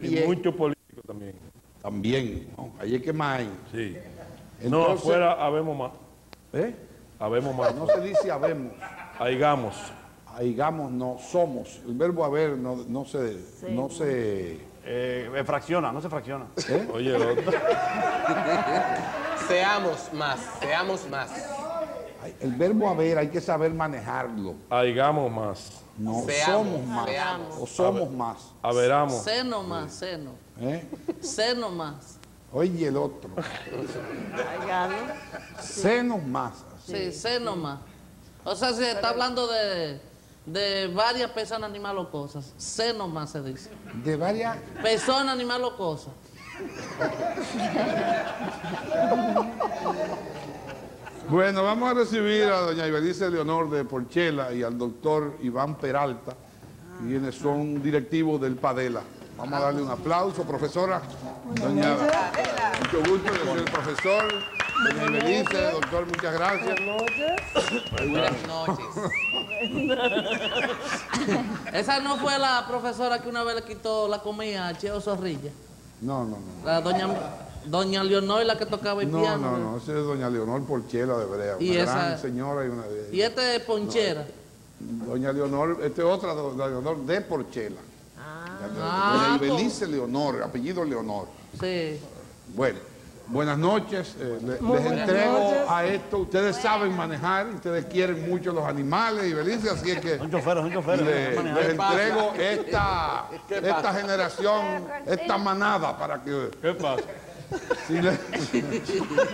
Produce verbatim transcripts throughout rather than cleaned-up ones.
Y, y muchos políticos también. También, ¿no? Ahí es que más hay. Sí. Entonces, no, afuera habemos más. ¿Eh? Habemos más. No se dice habemos. Haigamos. Haigamos, no, somos. El verbo haber no, no se... Sí. No se eh, fracciona, no se fracciona. ¿Eh? Oye, el otro. Seamos más, seamos más. El verbo haber hay que saber manejarlo. Haigamos más. No, seamos, somos más. Seamos. O somos más. Haberamos. Seno más, seno. ¿Eh? Seno más. Oye, el otro. Senos más. Sí, seno más. O sea, se está hablando de, de varias personas, animales o cosas. Seno más se dice. De varias... Personas, animales o cosas. Bueno, vamos a recibir a doña Ibelice Leonor de Porchela y al doctor Iván Peralta, quienes son directivos del Padela. Vamos a darle un aplauso, profesora. Doña, mucho gusto, yo soy el profesor. Doña Ibelice, doctor, muchas gracias. Buenas noches. Esa no fue la profesora que una vez le quitó la comida a Cheo Zorrilla. No, no, no. La doña, doña Leonor, la que tocaba el No, piano. no, no, esa es doña Leonor Porchela de Brea, y una esa, gran señora y una de ellas. Y este es Ponchera. No, doña Leonor, esta es otra, doña Leonor de Porchela. Ah, doña Ibelice Leonor, apellido Leonor. Sí. Bueno, buenas noches. Eh, le, les buenas entrego noches. a esto. Ustedes saben manejar, ustedes quieren mucho los animales, Ibelice, así es que Son choferos, son choferos. le, les entrego esta, esta generación, esta manada para que... ¿Qué pasa? Si le, Si me,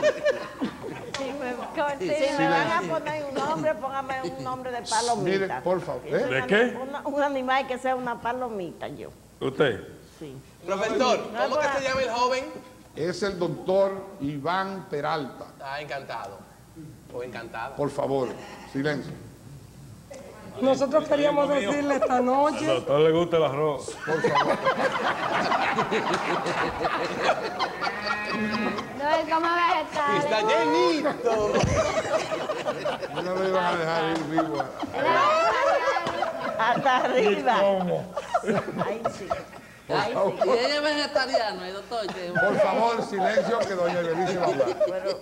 si me van a poner un nombre, póngame un nombre de palomita. mire, por favor. ¿eh? ¿De qué? Una- un animal que sea una palomita, yo. ¿Usted? Sí. Profesor, ¿cómo que se llama el joven? Es el doctor Iván Peralta. Ah, encantado. O encantada. Por favor, silencio. Nosotros queríamos decirle esta Al noche, doctor le gusta el arroz. Por favor. No es como vegetal. Está llenito. No lo iban a dejar ir vivo. Hasta arriba. ¿Cómo? Ahí sí. Ay, sí. Y ella es vegetariana, ¿eh, doctor? Que- Por favor, silencio, que doña Ibelice va a hablar.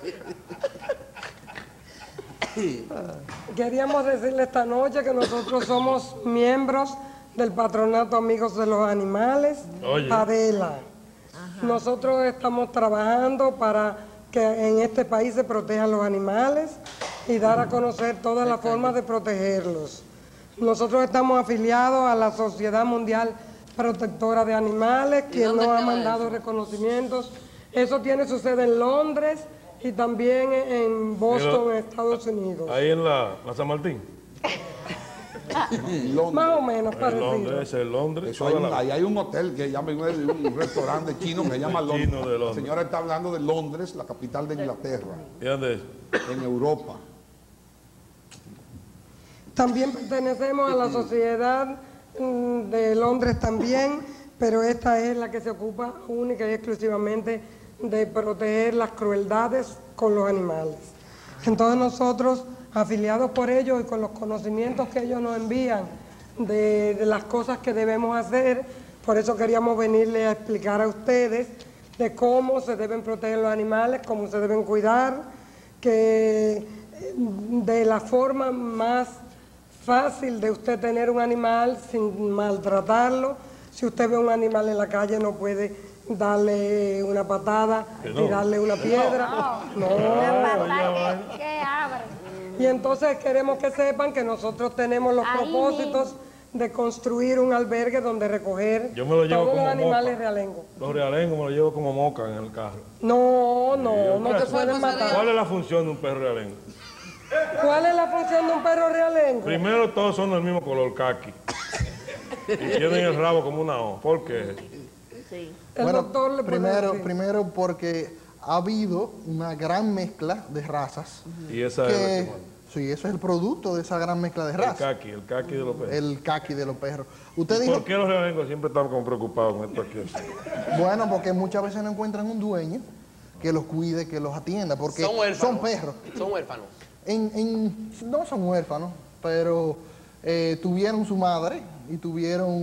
queríamos decirle esta noche que nosotros somos miembros del Patronato Amigos de los Animales, Oye. Padela. Nosotros estamos trabajando para que en este país se protejan los animales y dar a conocer todas las formas de protegerlos. Nosotros estamos afiliados a la Sociedad Mundial Protectora de Animales, quien nos ha mandado reconocimientos. Eso tiene su sede en Londres y también en Boston, en Estados Unidos. Ahí en la, la San Martín. Más o menos En parecido. Londres, ese es Londres. Eso hay toda un- la- ahí hay un hotel que llama, un restaurante chino que se llama Chino Londres. de Londres. La señora está hablando de Londres, la capital de Inglaterra, ¿Y dónde es? en Europa. También pertenecemos a la Sociedad mm, de Londres también, pero esta es la que se ocupa única y exclusivamente de proteger las crueldades con los animales. Entonces nosotros, afiliados por ellos y con los conocimientos que ellos nos envían de, de las cosas que debemos hacer, por eso queríamos venirle a explicar a ustedes de cómo se deben proteger los animales, cómo se deben cuidar, que eh, de la forma más fácil de usted tener un animal sin maltratarlo. Si usted ve un animal en la calle no puede darle una patada, Que no. tirarle una piedra. No. ¿Qué, qué abre? Y entonces queremos que sepan que nosotros tenemos los Ahí propósitos de construir un albergue donde recoger Yo me lo llevo todos los como animales moca. realengos. Los realengos me los llevo como moca en el carro. No, no, no te ¿Qué pueden matar. ¿Cuál es la función de un perro realengo? ¿Cuál es la función de un perro realengo? Primero, todos son del mismo color, caqui. Y tienen el rabo como una O. ¿Por qué? Sí. El Bueno, doctor le puede primero, decir. primero porque ha habido una gran mezcla de razas. Y esa es la Que, que- sí, eso es el producto de esa gran mezcla de el razas. caqui, el caqui de los perros. El caqui de los perros. Usted ¿Y dijo, ¿Por qué los realengos siempre están como preocupados con esto aquí? bueno, porque muchas veces no encuentran un dueño que los cuide, que los atienda, porque Son huérfanos. son perros. Son huérfanos. En, en- no son huérfanos, pero eh, tuvieron su madre y tuvieron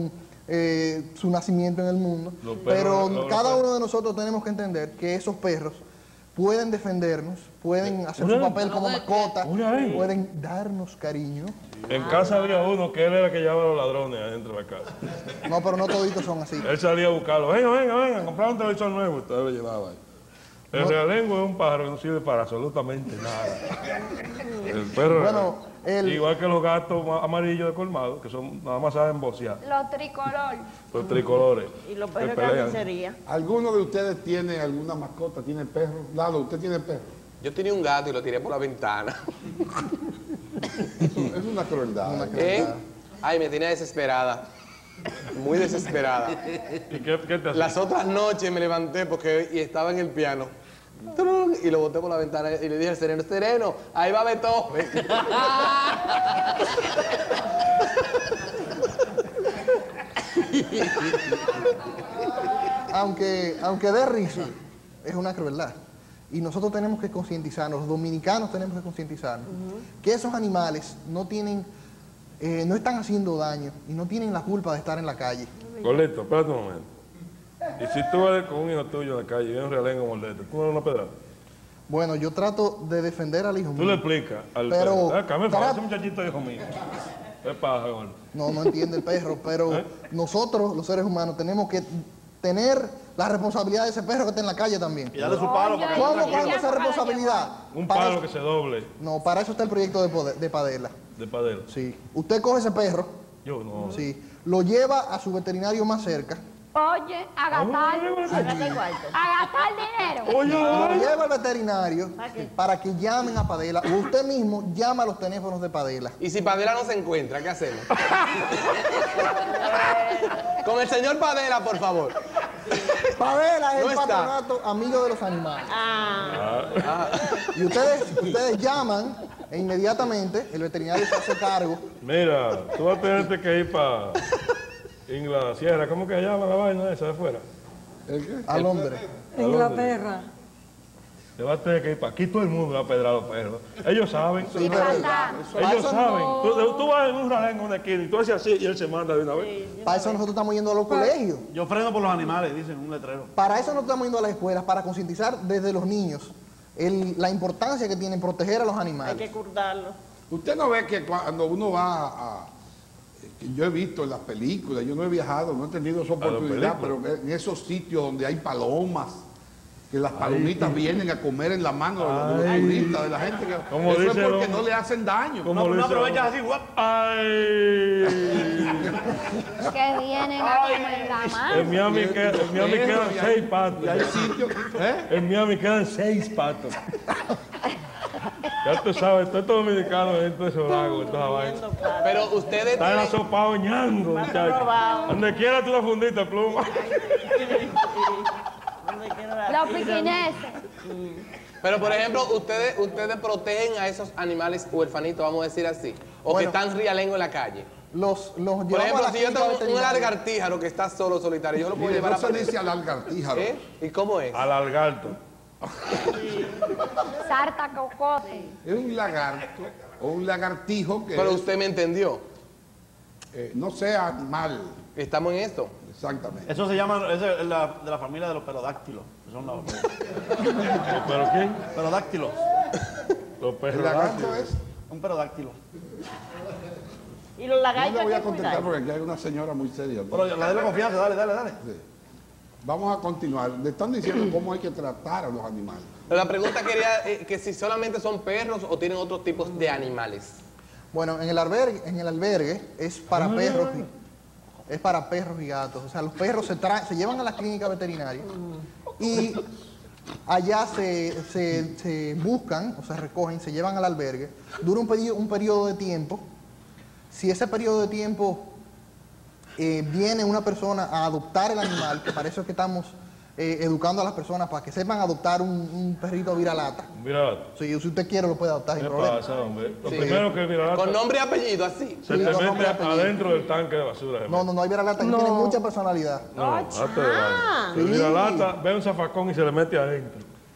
eh, su nacimiento en el mundo. Los perros, Pero los- cada los- uno de nosotros tenemos que entender que esos perros pueden defendernos, pueden hacer su Una- papel como mascota, Una vez. pueden darnos cariño. En casa había uno que él era el que llevaba a los ladrones adentro de la casa. No, pero no toditos son así. Él salía a buscarlo. Venga, venga, venga, comprar un televisor nuevo. Usted lo llevaba ahí. El realengo es un pájaro que no sirve para absolutamente nada. El perro, Bueno, el- igual que los gatos ma- amarillos de colmado, que son nada más saben bocear. Los tricolor. Los tricolores. Y los que perros de pelean. carnicería. ¿Alguno de ustedes tiene alguna mascota? ¿Tiene perro? Lalo, ¿usted tiene perro? Yo tenía un gato y lo tiré por la ventana. Es una crueldad. ¿Eh? Ay, me tenía desesperada. Muy desesperada. ¿Y qué, qué te hace? Las otras noches me levanté porque y estaba en el piano. ¡Trun! Y lo boté por la ventana y le dije al sereno, sereno, ahí va Beethoven. Aunque, aunque dé risa, es una crueldad. Y nosotros tenemos que concientizarnos, los dominicanos tenemos que concientizarnos, que esos animales no tienen, eh, no están haciendo daño y no tienen la culpa de estar en la calle. Golito, espérate un momento. Y si tú vas con un hijo tuyo en la calle y viene un realengo morderte, ¿tú no le das una pedrada? Bueno, yo trato de defender al hijo Tú mío. le explicas al Pero, perro. Acá me tra- ese muchachito es hijo mío. ¿Qué pasa, gordo? No, no entiende el perro, pero ¿Eh? nosotros, los seres humanos, tenemos que tener la responsabilidad de ese perro que está en la calle también. Y darle su palo para que ¿Cómo esté coge tranquilo. esa responsabilidad? Un Para palo eso- que se doble No, para eso está el proyecto de, poder- de Padela. de padero. Sí. Usted coge ese perro, Yo no. sí, lo lleva a su veterinario más cerca, Oye, a gastar. A gastar dinero. lo lleva al veterinario para que llamen a Padela, o usted mismo llama a los teléfonos de Padela. Y si Padela no se encuentra, ¿qué hacemos? Con el señor Padela, por favor. Padela es No el está. patronato amigo de los animales. Ah, Y ustedes, ustedes llaman e inmediatamente el veterinario se hace cargo. Mira, tú vas a tener que ir para Inglaterra, Sierra, ¿cómo que se llama la vaina esa de afuera? ¿El qué? Al hombre. Inglaterra. Te vas a tener que ir para aquí, todo el mundo va a pedrar a los perros. Ellos saben. Y pasar. Ellos saben. Tú, tú vas en un ralengo, una esquina, y tú haces así y él se manda de una vez. Para eso nosotros estamos yendo a los colegios. Yo freno por los animales, dicen un letrero. Para eso nosotros estamos yendo a las escuelas, para concientizar desde los niños el- la importancia que tiene proteger a los Hay animales. que curtarlo. Usted no ve que cuando uno va a... que yo he visto en las películas, yo no he viajado, no he tenido esa oportunidad, pero películas. en esos sitios donde hay palomas, que las palomitas vienen a comer en la mano de los, de los turistas, de la gente que... Como eso es dice porque el no hombre. le hacen daño. Como No, le no dice- aprovechas así, guap. ¡Ay! Que vienen a comer la En mano. Miami, que- en Miami Pero, quedan y hay- seis patos. Y hay sitios... ¿eh? En Miami quedan seis patos. Ya tú sabes, todos estos dominicanos dentro de esos lagos, toda vaina. pero ustedes Está en la tienen... sopa ñango, muchachos. probado. Donde quiera tú la fundiste, pluma. Los piquineses. Pero, por ejemplo, ustedes, ustedes protegen a esos animales huerfanitos, vamos a decir así. O Bueno. que están rialengo en la calle. Los, los Por llevamos a ejemplo, la si yo clínica tengo un veterinaria. lagartíjaro que está solo, solitario, yo lo puedo Mire, llevar no a se pasear. dice al lagartíjaro. ¿Eh? ¿Y cómo es? Al algarto. Sarta cocote. Es un lagarto o un lagartijo que Pero es, usted me entendió. eh, no sea animal, Estamos en esto. exactamente. Eso se llama, es de la, de la familia de los perodáctilos. Son los ¿Pero quién? perodáctilos. Los El perros. lagarto es... Un perodáctilo. Y los No lagartos le hay voy a que contestar cuidar. porque aquí hay una señora muy seria. Pero la de la confianza, dale, dale, dale. Sí. Vamos a continuar. Le están diciendo cómo hay que tratar a los animales. Pero la pregunta quería eh, que si solamente son perros o tienen otros tipos de animales. Bueno, en el albergue, en el albergue es para perros y, es para perros y gatos. O sea, los perros se, traen, se llevan a la clínica veterinaria y allá se, se- se buscan o se recogen, se llevan al albergue. Dura un periodo, un periodo de tiempo. Si ese periodo de tiempo eh, viene una persona a adoptar el animal, que para eso es que estamos eh, educando a las personas para que sepan adoptar un, un perrito viralata. Mira, Si, si usted quiere lo puede adoptar sin ¿qué problema. pasa, hombre? Lo Sí. primero que el viralata Con nombre y apellido, así. se Sí, te con nombre y mete apellido. adentro del tanque de basura. se No, mete. no, no hay viralata, que No. tiene mucha personalidad. No, hazte de vaina. El Sí. viralata ve un zafacón y se le mete adentro.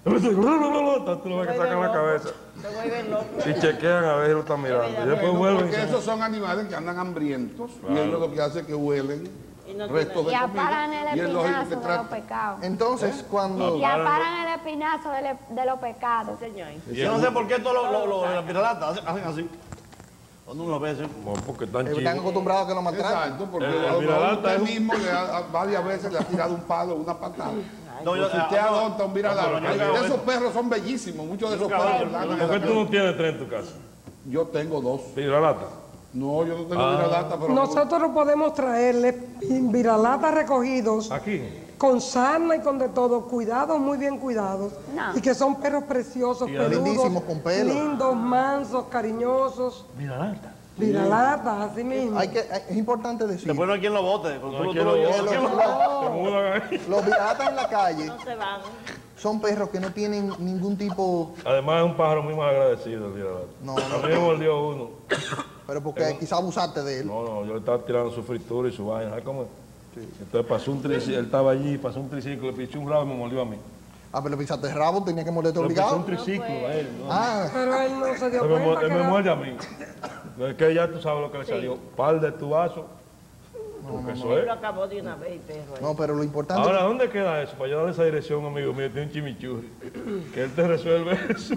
Tú lo ves que sacan la cabeza. Se vuelven locos. Y chequean a ver si lo están mirando. Y después Bueno, vuelven. y porque se- esos son animales que andan hambrientos y ellos lo que hace es que huelen Y no restos de Y comida. aparan el Y es lógico espinazo que de los tratan. pecados. Entonces, cuando... Y aparan el espinazo de, le- de los pecados. Señor. Yo no sé por qué todos los lo, lo, las piralatas hacen, hacen así. Cuando uno lo ve así. Bueno, porque están eh, están chicos. acostumbrados a que lo maltraten. Exacto, porque El- el a lo mejor viralata usted es un- mismo le ha- a- varias veces le ha tirado un palo, una patada. No, yo- Si usted ah, no, adopta un viralata, no, pero yo nunca hago esos eso. perros son bellísimos, muchos de esos nunca hago perros. eso. andan en ¿Por la qué tú calle. no tienes tres en tu casa? Yo tengo dos. Viralata. No, yo no tengo Ah. viralata, pero Nosotros podemos traerle viralatas recogidos Aquí. con sarna y con de todo, cuidados, muy bien cuidados. No. Y que son perros preciosos, peludos, Lindísimos, con pelo. lindos, mansos, cariñosos. Viralata. Viralatas, así mismo. Hay que, es importante decir, Después no hay quien lo vote. Cuando tú, hay tú quien lo lo llevas, vote. ¿quién lo- Se mudan ahí. los viralatas en la calle No se van. son perros que no tienen ningún tipo, Además es un pájaro muy mal agradecido el viralata. No, A mí me mordió uno. pero porque quizá abusaste de él. No, no, yo le estaba tirando su fritura y su vaina. ¿Sabes cómo es? Entonces pasó un triciclo, él estaba allí, pasó un triciclo, le piché un rabo y me mordió a mí. Ah, pero pisaste el rabo, tenía que morderte Le pisó obligado. un triciclo a él. ¿no? Ah, Pero él no se dio Él me, mu- cuenta él que me era- muerde a mí. Es que ya tú sabes lo que le salió. Par de tubazo. Porque eso Él es. lo acabó de una vez, el perro. no, pero lo importante Ahora, ¿dónde queda eso? Para yo darle esa dirección a un amigo mío, tiene un chimichurri. Que él te resuelve eso.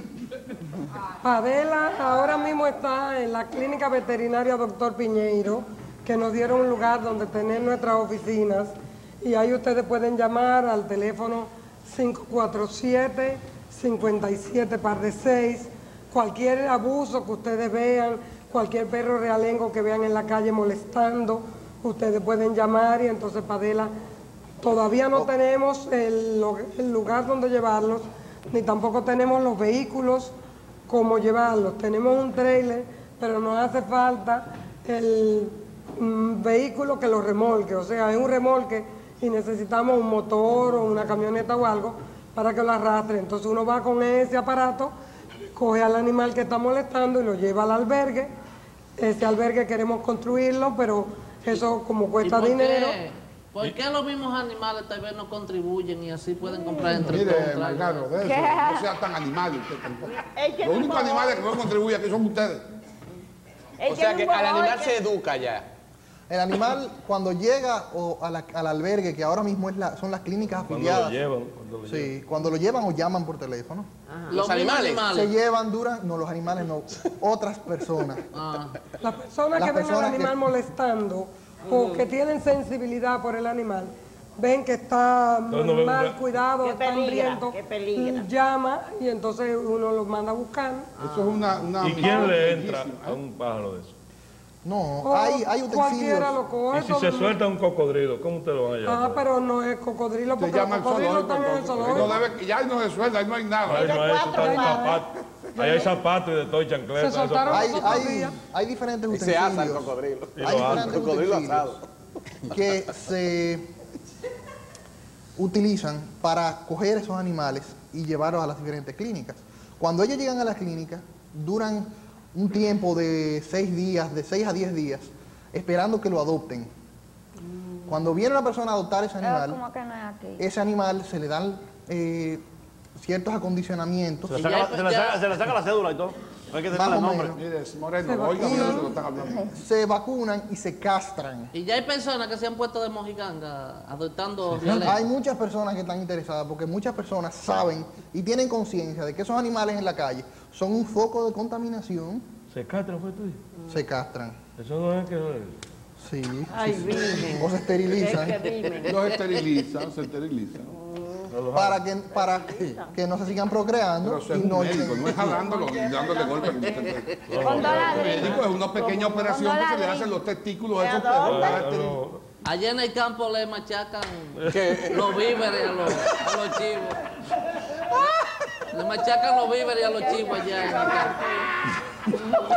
Padela ahora mismo está en la clínica veterinaria Doctor Piñeiro, que nos dieron un lugar donde tener nuestras oficinas. Y ahí ustedes pueden llamar al teléfono cinco cuatro siete, cinco siete par de seis. Cualquier abuso que ustedes vean, cualquier perro realengo que vean en la calle molestando, ustedes pueden llamar y entonces Padela, todavía no tenemos el, lo- el lugar donde llevarlos, ni tampoco tenemos los vehículos cómo llevarlos. Tenemos un trailer, pero nos hace falta el mm, vehículo que lo remolque, o sea, es un remolque y necesitamos un motor o una camioneta o algo para que lo arrastre. Entonces uno va con ese aparato, coge al animal que está molestando y lo lleva al albergue. Ese albergue queremos construirlo, pero eso como ¿Y cuesta por qué- dinero. ¿Por qué los mismos animales tal vez no contribuyen y así pueden comprar entre todos? mire, un Marcano, trailer? de eso, no sea tan animal usted tampoco. Es que Los no únicos puedo- animales que no contribuyen aquí son ustedes. es O sea no que puedo- al animal es se que- educa ya. el animal cuando llega o a la- al albergue, que ahora mismo es la- son las clínicas Cuando lo afiliadas, llevan. Cuando lo llevan. sí, cuando lo llevan o llaman por teléfono, Los Los mismos animales. se llevan, duran, no los animales no, otras personas. Ah. Las personas Las que ven al personas que- animal molestando o que tienen sensibilidad por el animal, ven que está No, no ven mal una- cuidado, Que está peligra, hambriento, que peligra. llama y entonces uno los manda a buscar. Eso es una, una ¿Y quién le entra bellísima, a un pájaro de eso? No, O hay, hay cualquiera lo utensilios. coge. Y si todo se el mundo- suelta un cocodrilo, ¿cómo usted lo va a Ah, llevar? pero no es cocodrilo, Se porque los llama el cocodrilos zoológico. están en el entonces. zoológico. No debe- Ya no se suelta, ahí no hay nada. Ahí no hay eso, está en zapatos. Ahí hay zapatos y de todo y chancletas. Se eso soltaron pasa. Hay, los otros hay, días. hay diferentes Y se asa el utensilios. cocodrilo. Y Hay lo hacen. diferentes Cocodrilo utensilios asado. que se utilizan para coger esos animales y llevarlos a las diferentes clínicas. Cuando ellos llegan a las clínicas, duran un tiempo de seis días, de seis a diez días, esperando que lo adopten. Cuando viene una persona a adoptar ese Pero animal, como que no es aquí. ese animal se le dan eh, ciertos acondicionamientos. Se le Y saca, ya- la- se le ya- saca- se le saca la cédula y todo. No hay que Más tenerle o nombre. menos. Mire, Moreno, Se oiga, vacuna. lo que están hablando. Se vacunan y se castran. Y ya hay personas que se han puesto de mojiganga adoptando Hay realengo. muchas personas que están interesadas porque muchas personas saben y tienen conciencia de que esos animales en la calle son un foco de contaminación, ¿Se catra fue tuyo? se castran. Eso no es que... Sí. Ay, sí, sí. virgen. O se esterilizan Es que dime. Los esterilizan, se esterilizan. para que, para que no se sigan procreando Pero eso y es un no médico, no es jalándolo, dándole golpe. como usted cree. Con El dólares. médico es una pequeña operación que se le dólares. hacen los testículos a esos ¿De perros. dónde? para Ah, esterilizar. no. Allá en el campo le machacan los víveres a los, a los chivos. Le machacan los víveres a los chivos allá en el campo.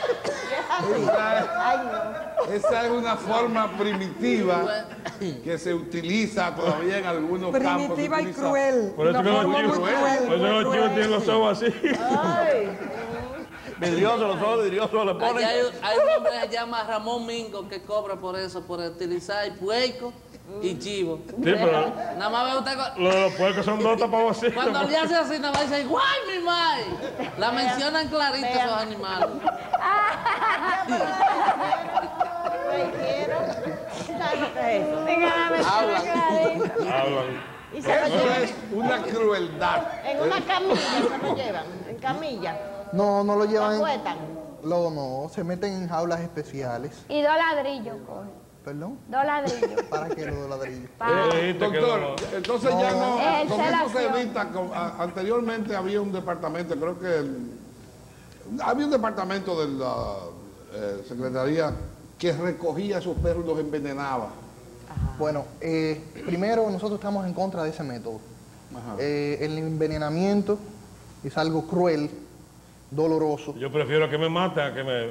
Esa, esa es una forma primitiva que se utiliza todavía en algunos campos. se Primitiva y utiliza- cruel. Por eso Una que los forma muy chivos, cruel, por eso muy los chivos cruel. tienen los ojos así. Ay, Vidrioso, los ojos vidriosos le ponen. Allá hay, hay un hombre que se llama Ramón Mingo que cobra por eso, por utilizar puerco y chivo. Sí, pero Nada más ve usted... cu- los, los puercos son dos tapabocitos. Cuando le hace así, nada más dice, ¡guay, mi madre! La mencionan clarito esos animales. Hablan. Y se lo Eso llevan es una crueldad. en una camilla, se lo llevan, en camilla. No, no lo Lo llevan. acuestan. No, no, se meten en jaulas especiales. Y dos ladrillos, coge. ¿Perdón? Dos ladrillos. ¿Para qué los ladrillos? Pa- Eh, dijiste que Doctor, no- entonces ya no, Es con esto se celación. evita, con- a- anteriormente había un departamento, creo que el- había un departamento de la eh, Secretaría que recogía esos perros y los envenenaba. Bueno, eh, primero nosotros estamos en contra de ese método. Eh, el envenenamiento es algo cruel, doloroso. Yo prefiero que me maten a que me...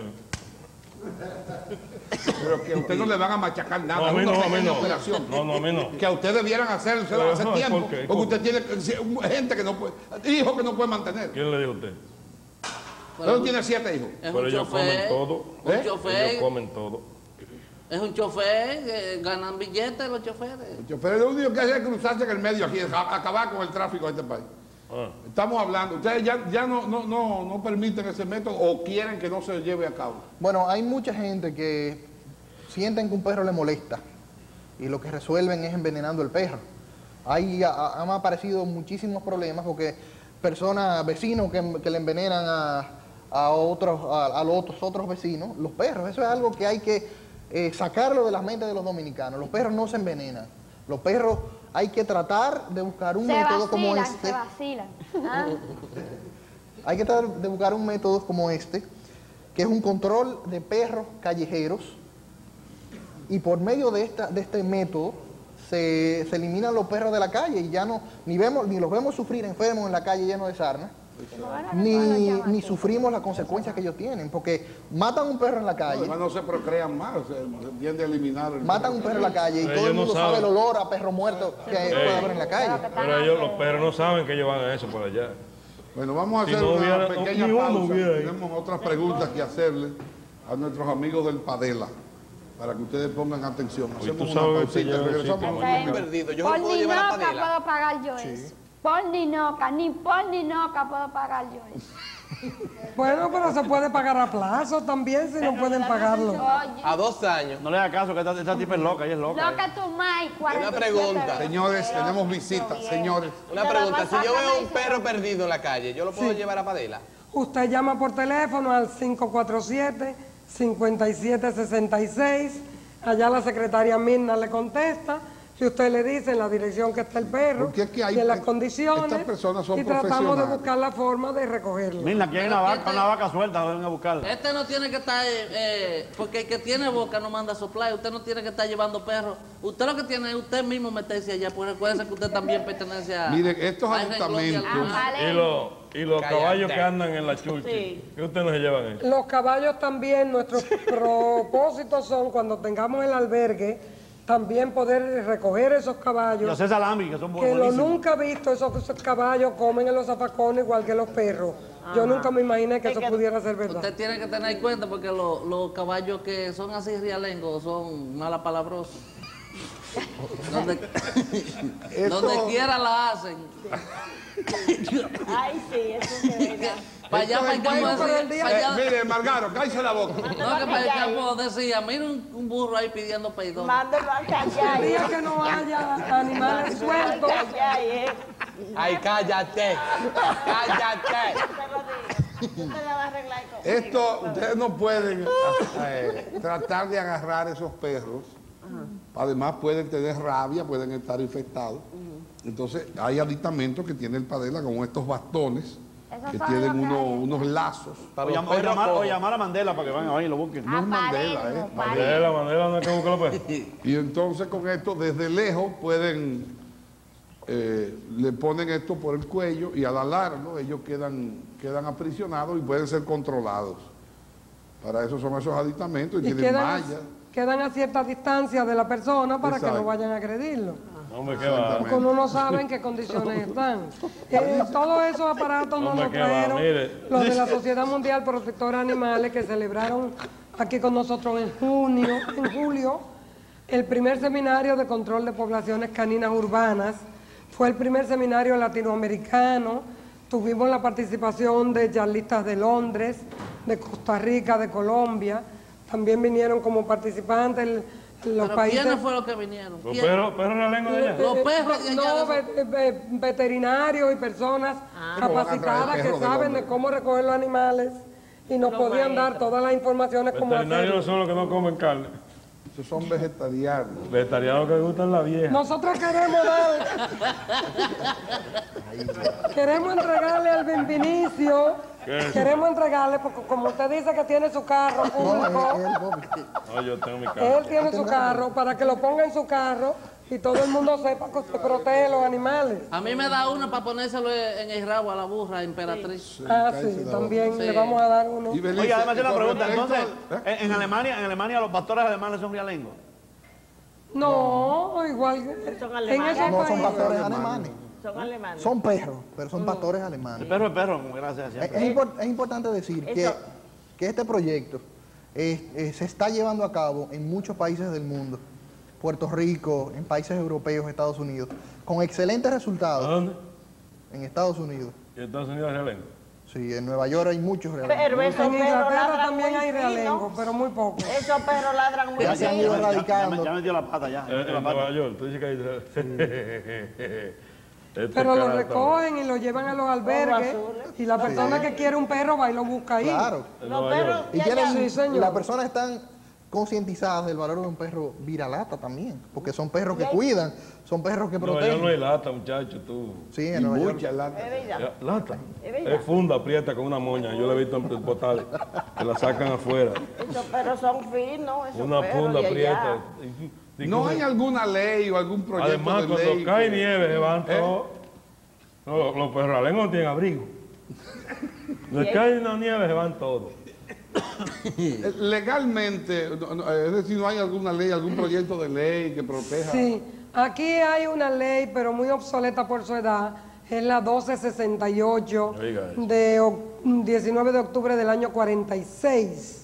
Pero que a usted no le van a machacar nada, No, a es mí una no, a mí pequeña no. operación. No, no, a mí no. Que a ustedes debieran hacerlo Pero hace no, tiempo, ¿por qué? porque usted tiene gente que no puede, hijos que no puede mantener. ¿Quién le dijo a usted? Usted tiene siete hijos. Es Pero un ellos comen chofer. todo. Un ¿Eh? chofer. Ellos comen todo. Es un chofer, que ganan billetes los choferes. Pero lo único que hace es cruzarse en el medio aquí, es a- acabar con el tráfico de este país. Ah. Estamos hablando, ustedes ya, ya no, no, no, no permiten ese método o quieren que no se lleve a cabo. Bueno, hay mucha gente que sienten que un perro le molesta y lo que resuelven es envenenando el perro. Hay, ha- han aparecido muchísimos problemas porque personas, vecinos que, que le envenenan a, a otros, a, a los otros, otros vecinos, los perros. Eso es algo que hay que eh, sacarlo de las mentes de los dominicanos. Los perros no se envenenan. Los perros hay que tratar de buscar un Se método como vacilan, este. se vacilan. Ah. Hay que tratar de buscar un método como este, que es un control de perros callejeros, y por medio de, esta, de este método se, se eliminan los perros de la calle y ya no, ni, vemos, ni los vemos sufrir enfermos en la calle llenos de sarna, ni, ni sufrimos las consecuencias que ellos tienen, porque matan un perro en la calle, Además no se procrean más, se tiende a eliminar el matan un perro en la calle y Ellos todo el no mundo saben. sabe el olor a perro muerto que puede haber en la calle. Pero ellos, los perros no saben que ellos van a eso por allá. Bueno, vamos a Si hacer no una hubiera- pequeña ni uno pausa. hubiera ahí. Tenemos otras preguntas que hacerle a nuestros amigos del Padela, para que ustedes pongan atención. Oye, Hacemos tú una sabes que pausita, te lleva un regresamos. sitio. Está bien. Perdido, yo no Por puedo llevar a Ninoca Padela. puedo pagar yo eso. Por Ninoca, ni por Ninoca puedo pagar yo eso. Bueno, pero se puede pagar a plazo también si no pueden pagarlo. Oye, A dos años. No le haga caso, que esta, esta tipa es loca, ella es loca. lo que tú más, cuarenta y siete pregunta. veces. Señores, tenemos visitas, señores. Una pregunta, si yo veo un perro perdido en la calle, ¿yo lo puedo llevar a Padela? Usted llama por teléfono al cinco cuatro siete, cinco siete seis seis. Allá la secretaria Mirna le contesta. Si usted le dice en la dirección que está el perro Porque es que hay- y en las condiciones, estas personas son y tratamos de profesionales. buscar la forma de recogerlo. Mira, aquí hay una Pero vaca, ¿qué te- una vaca suelta, vengan a buscarla. Este no tiene que estar, eh, eh, porque el que tiene boca no manda soplar, usted no tiene que estar llevando perros. Usted lo que tiene es usted mismo meterse allá, porque recuerde que usted también pertenece a... Miren, estos al renglón de aditamentos- algunos. Ah, vale. Y los, y los Cállate. caballos que andan en la chulcha. Sí. ¿Qué ustedes no se llevan eso? Los caballos también, nuestros propósitos son cuando tengamos el albergue, también poder recoger esos Y caballos. hacer salami, que son Que lo buenísimos. nunca he visto, esos, esos caballos comen en los zafacones igual que los perros. Yo nunca me imaginé que eso pudiera ser verdad. Usted tiene que tener en cuenta porque lo- los caballos que son así rialengos son malapalabrosos. Donde, donde quiera la hacen. Ay, sí, eso es verdad. Para allá, para el campo bueno, pero el decía, día- para Eh, allá- mire, Margaro, cállese la boca. no, que para el campo decía, mira un, un burro ahí pidiendo perdón. Mándelo a callar. El día que no haya animales sueltos, Callar, eh. Ay, cállate. Cállate. Usted lo va a arreglar con... Esto, ustedes no pueden eh, tratar de agarrar esos perros. Además pueden tener rabia, pueden estar infectados. Entonces hay aditamentos que tiene el Padela con estos bastones Esos que son tienen los que unos, hay. unos lazos. O, llam- o llamar, o llamar a Mandela para que vayan a ver y lo busquen. No es Mandela, Palermo, ¿eh? Palermo. Mandela, Mandela, no hay que buscarlo pues. Y entonces con esto desde lejos pueden, eh, le ponen esto por el cuello y al alarlo ellos quedan, quedan aprisionados y pueden ser controlados. Para eso son esos aditamentos y, y tienen quedan, mallas. quedan a cierta distancia de la persona para que Exacto. no vayan a agredirlo. Hombre, qué va. Porque uno no sabe en qué condiciones están. Eh, todos esos aparatos nos Hombre, los qué va, trajeron mire. los de la Sociedad Mundial Protectora de Animales que celebraron aquí con nosotros en junio, en julio, el primer seminario de control de poblaciones caninas urbanas. Fue el primer seminario latinoamericano. Tuvimos la participación de charlistas de Londres, de Costa Rica, de Colombia. También vinieron como participantes el- los ¿Pero países. quiénes fueron los que vinieron? Los ¿Quién? perros, perros realengos de allá. Los perros de allá No, de- ve- ve- veterinarios y personas ¿Cómo van a traer capacitadas que perros de saben Londres? de cómo recoger los animales y nos podían dar todas las informaciones como Veterinarios no hacerlo. son los que no comen carne. Esos son vegetarianos. Vegetarianos que gustan la vieja. Nosotros queremos dar, queremos entregarle al Bienvenicio, ¿Qué es eso? queremos entregarle, porque como usted dice que tiene su carro No, público, es él, Bobby. No, yo tengo mi él carne. tiene su carro, para que lo ponga en su carro y todo el mundo sepa que usted protege los animales. A mí me da uno para ponérselo en el rabo a la burra emperatriz. Ah, sí, también Sí. le vamos a dar uno. Y Belice, Oiga, déjame hacer una con pregunta. respecto Entonces, al- ¿eh? en, en Alemania, en Alemania los pastores alemanes son realengos. No, igual que- Son en alemanes. esos No son países. pastores alemanes. Son alemanes. Son perros, pero Mm. son pastores El alemanes. perro es perro, gracias. Es, siempre. es impor- es importante decir que, Eso- que este proyecto eh, eh, se está llevando a cabo en muchos países del mundo, Puerto Rico, en países europeos, Estados Unidos, con excelentes ¿A resultados dónde? en Estados Unidos. ¿Y Estados Unidos es realengo? Sí, en Nueva York hay muchos realmente. Pero esos En perros Inglaterra ladran también muy hay fino. realengo, pero muy poco. Esos perros ladran muy Ya se han fino. ido Ya- ya- erradicando. Ya, ya metió la pata, ya. ya En, metió la en pata. Nueva York. Tú dices que hay... Este Pero lo cara está- recogen y lo llevan a los albergues azules. y la persona que quiere un perro va y lo busca ahí. Claro. en Los Nueva perros York. Y ya, tienen, ya. Sí, señor. las personas están concientizadas del valor de un perro viralata también, porque son perros que cuidan, son perros que En Nueva York no protegen. hay lata, muchacho, tú. Sí, Y en Nueva York. muchas latas. Es verdad. Ya, Lata. Es verdad. Es funda, aprieta con una moña. Yo la he visto en portales. Que la sacan afuera. Esos perros son finos, esos Una perros funda de allá. aprieta. Y- y- ¿No y- hay alguna ley o algún proyecto Además, de cuando ley? cae que- nieve, se van ¿Eh? todos. No, los, los perros realengos no tienen abrigo. Cuando cae una nieve, se van todos. Eh, Legalmente, no, no, es decir, no hay alguna ley, algún proyecto de ley que proteja. Sí, aquí hay una ley, pero muy obsoleta por su edad, es la doce sesenta y ocho Oiga eso. de oc- diecinueve de octubre del año cuarenta y seis.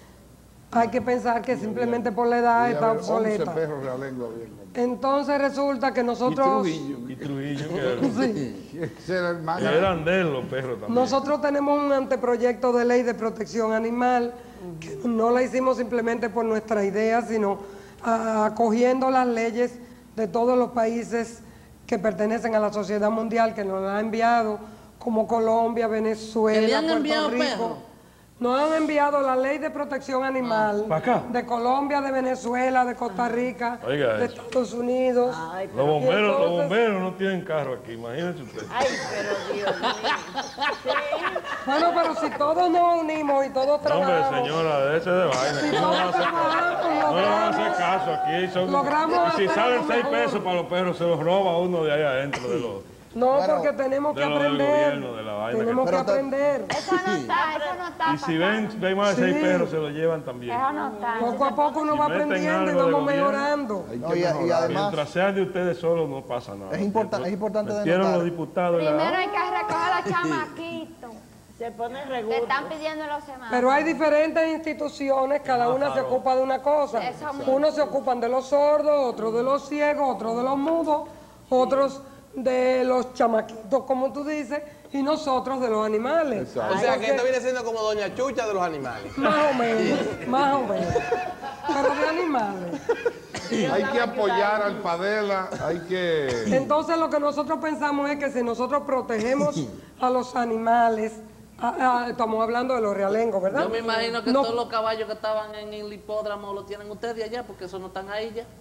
Hay que pensar que simplemente por la edad Y está a ver, once obsoleta. perros realengos había. Entonces resulta que Y nosotros... Trujillo. Y Trujillo, que, Sí. Ese era el más que eran de él los perros también. Nosotros tenemos un anteproyecto de ley de protección animal que no la hicimos simplemente por nuestra idea, sino ah, acogiendo las leyes de todos los países que pertenecen a la sociedad mundial, que nos la han enviado, como Colombia, Venezuela, ¿Que le han Puerto enviado Rico. perros? Nos han enviado la ley de protección animal ¿Pa' acá? de Colombia, de Venezuela, de Costa Rica, Oiga de eso. Estados Unidos. Ay, Los pero, bomberos, los entonces- bomberos no tienen carro aquí, imagínense usted. ay, pero Dios mío. Sí. Bueno, pero si todos nos unimos y todos No, hombre, trabajamos... señora, de ese de vaina. Si aquí no, todos van a hacer, trabajamos, no le van a hacer logramos- caso aquí. Son, logramos y si hacer salen algo seis mejor. pesos para los perros, se los roba uno de ahí adentro de los... No, Bueno, porque tenemos que de lo del aprender. gobierno, de la vaina Tenemos que- que Pero ta- aprender. Eso no está, eso no está Y si ven, ven más de seis Sí. perros, se los llevan también. Eso no está. Poco a poco uno Si va meten aprendiendo y algo del vamos gobierno. mejorando. Hay que No, y, y mejorar. además Mientras sean de ustedes solos, no pasa nada. Es importa- es importante Metieron denotar- los diputados en la- Primero hay que recoger a los chamaquitos Se pone que regusto. están pidiendo los semáforos. Pero hay diferentes instituciones, cada una se ocupa de una cosa. Eso es Unos se ocupan de los sordos, otros de los ciegos, otros de los mudos, otros de los chamaquitos, como tú dices, y nosotros de los animales. Exacto. O sea, que Porque- esto viene siendo como Doña Chucha de los animales. Más o menos, más o menos. Pero de animales. Hay que apoyar al Padela, hay que... Entonces lo que nosotros pensamos es que si nosotros protegemos a los animales, ah, ah, estamos hablando de los realengos, ¿verdad? Yo me imagino que No, todos los caballos que estaban en el hipódromo los tienen ustedes allá, porque esos no están ahí ya.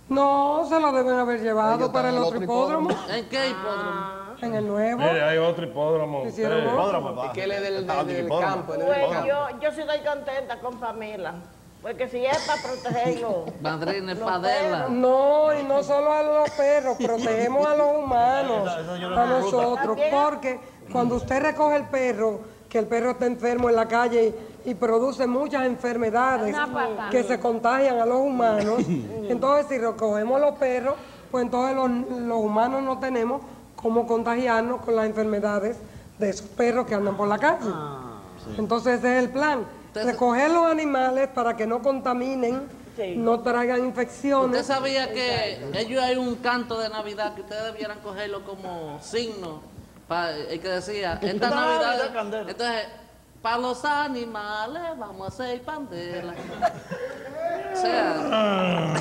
no, se lo deben haber llevado Ellos para están el en el otro otro hipódromo, ¿En qué hipódromo? en el nuevo. Mire, hay otro hipódromo. Hicieron ustedes. otro. Hipódromo, pa. Es que él es del, Ah, del- de del hipódromo. campo. Él es del Pues campo. yo, yo sí estoy contenta con Pamela. Porque si es para protegerlo. Madrina, Los Padela. No, y no solo a los perros, protegemos a los humanos, Eso- eso yo no a me nosotros, porque cuando usted recoge el perro, que el perro está enfermo en la calle y, y produce muchas enfermedades Una pata. que se contagian a los humanos, entonces si recogemos los perros, pues entonces los, los humanos no tenemos cómo contagiarnos con las enfermedades de esos perros que andan por la calle. Ah, sí. Entonces ese es el plan, Entonces, recoger los animales para que no contaminen, Sí. no traigan ¿Usted infecciones. sabía que ellos hay un canto de Navidad que ustedes debieran cogerlo como signo? Pa, el que decía, esta Esta Navidad, Navidad, candela. entonces, para los animales vamos a hacer pandela. O sea,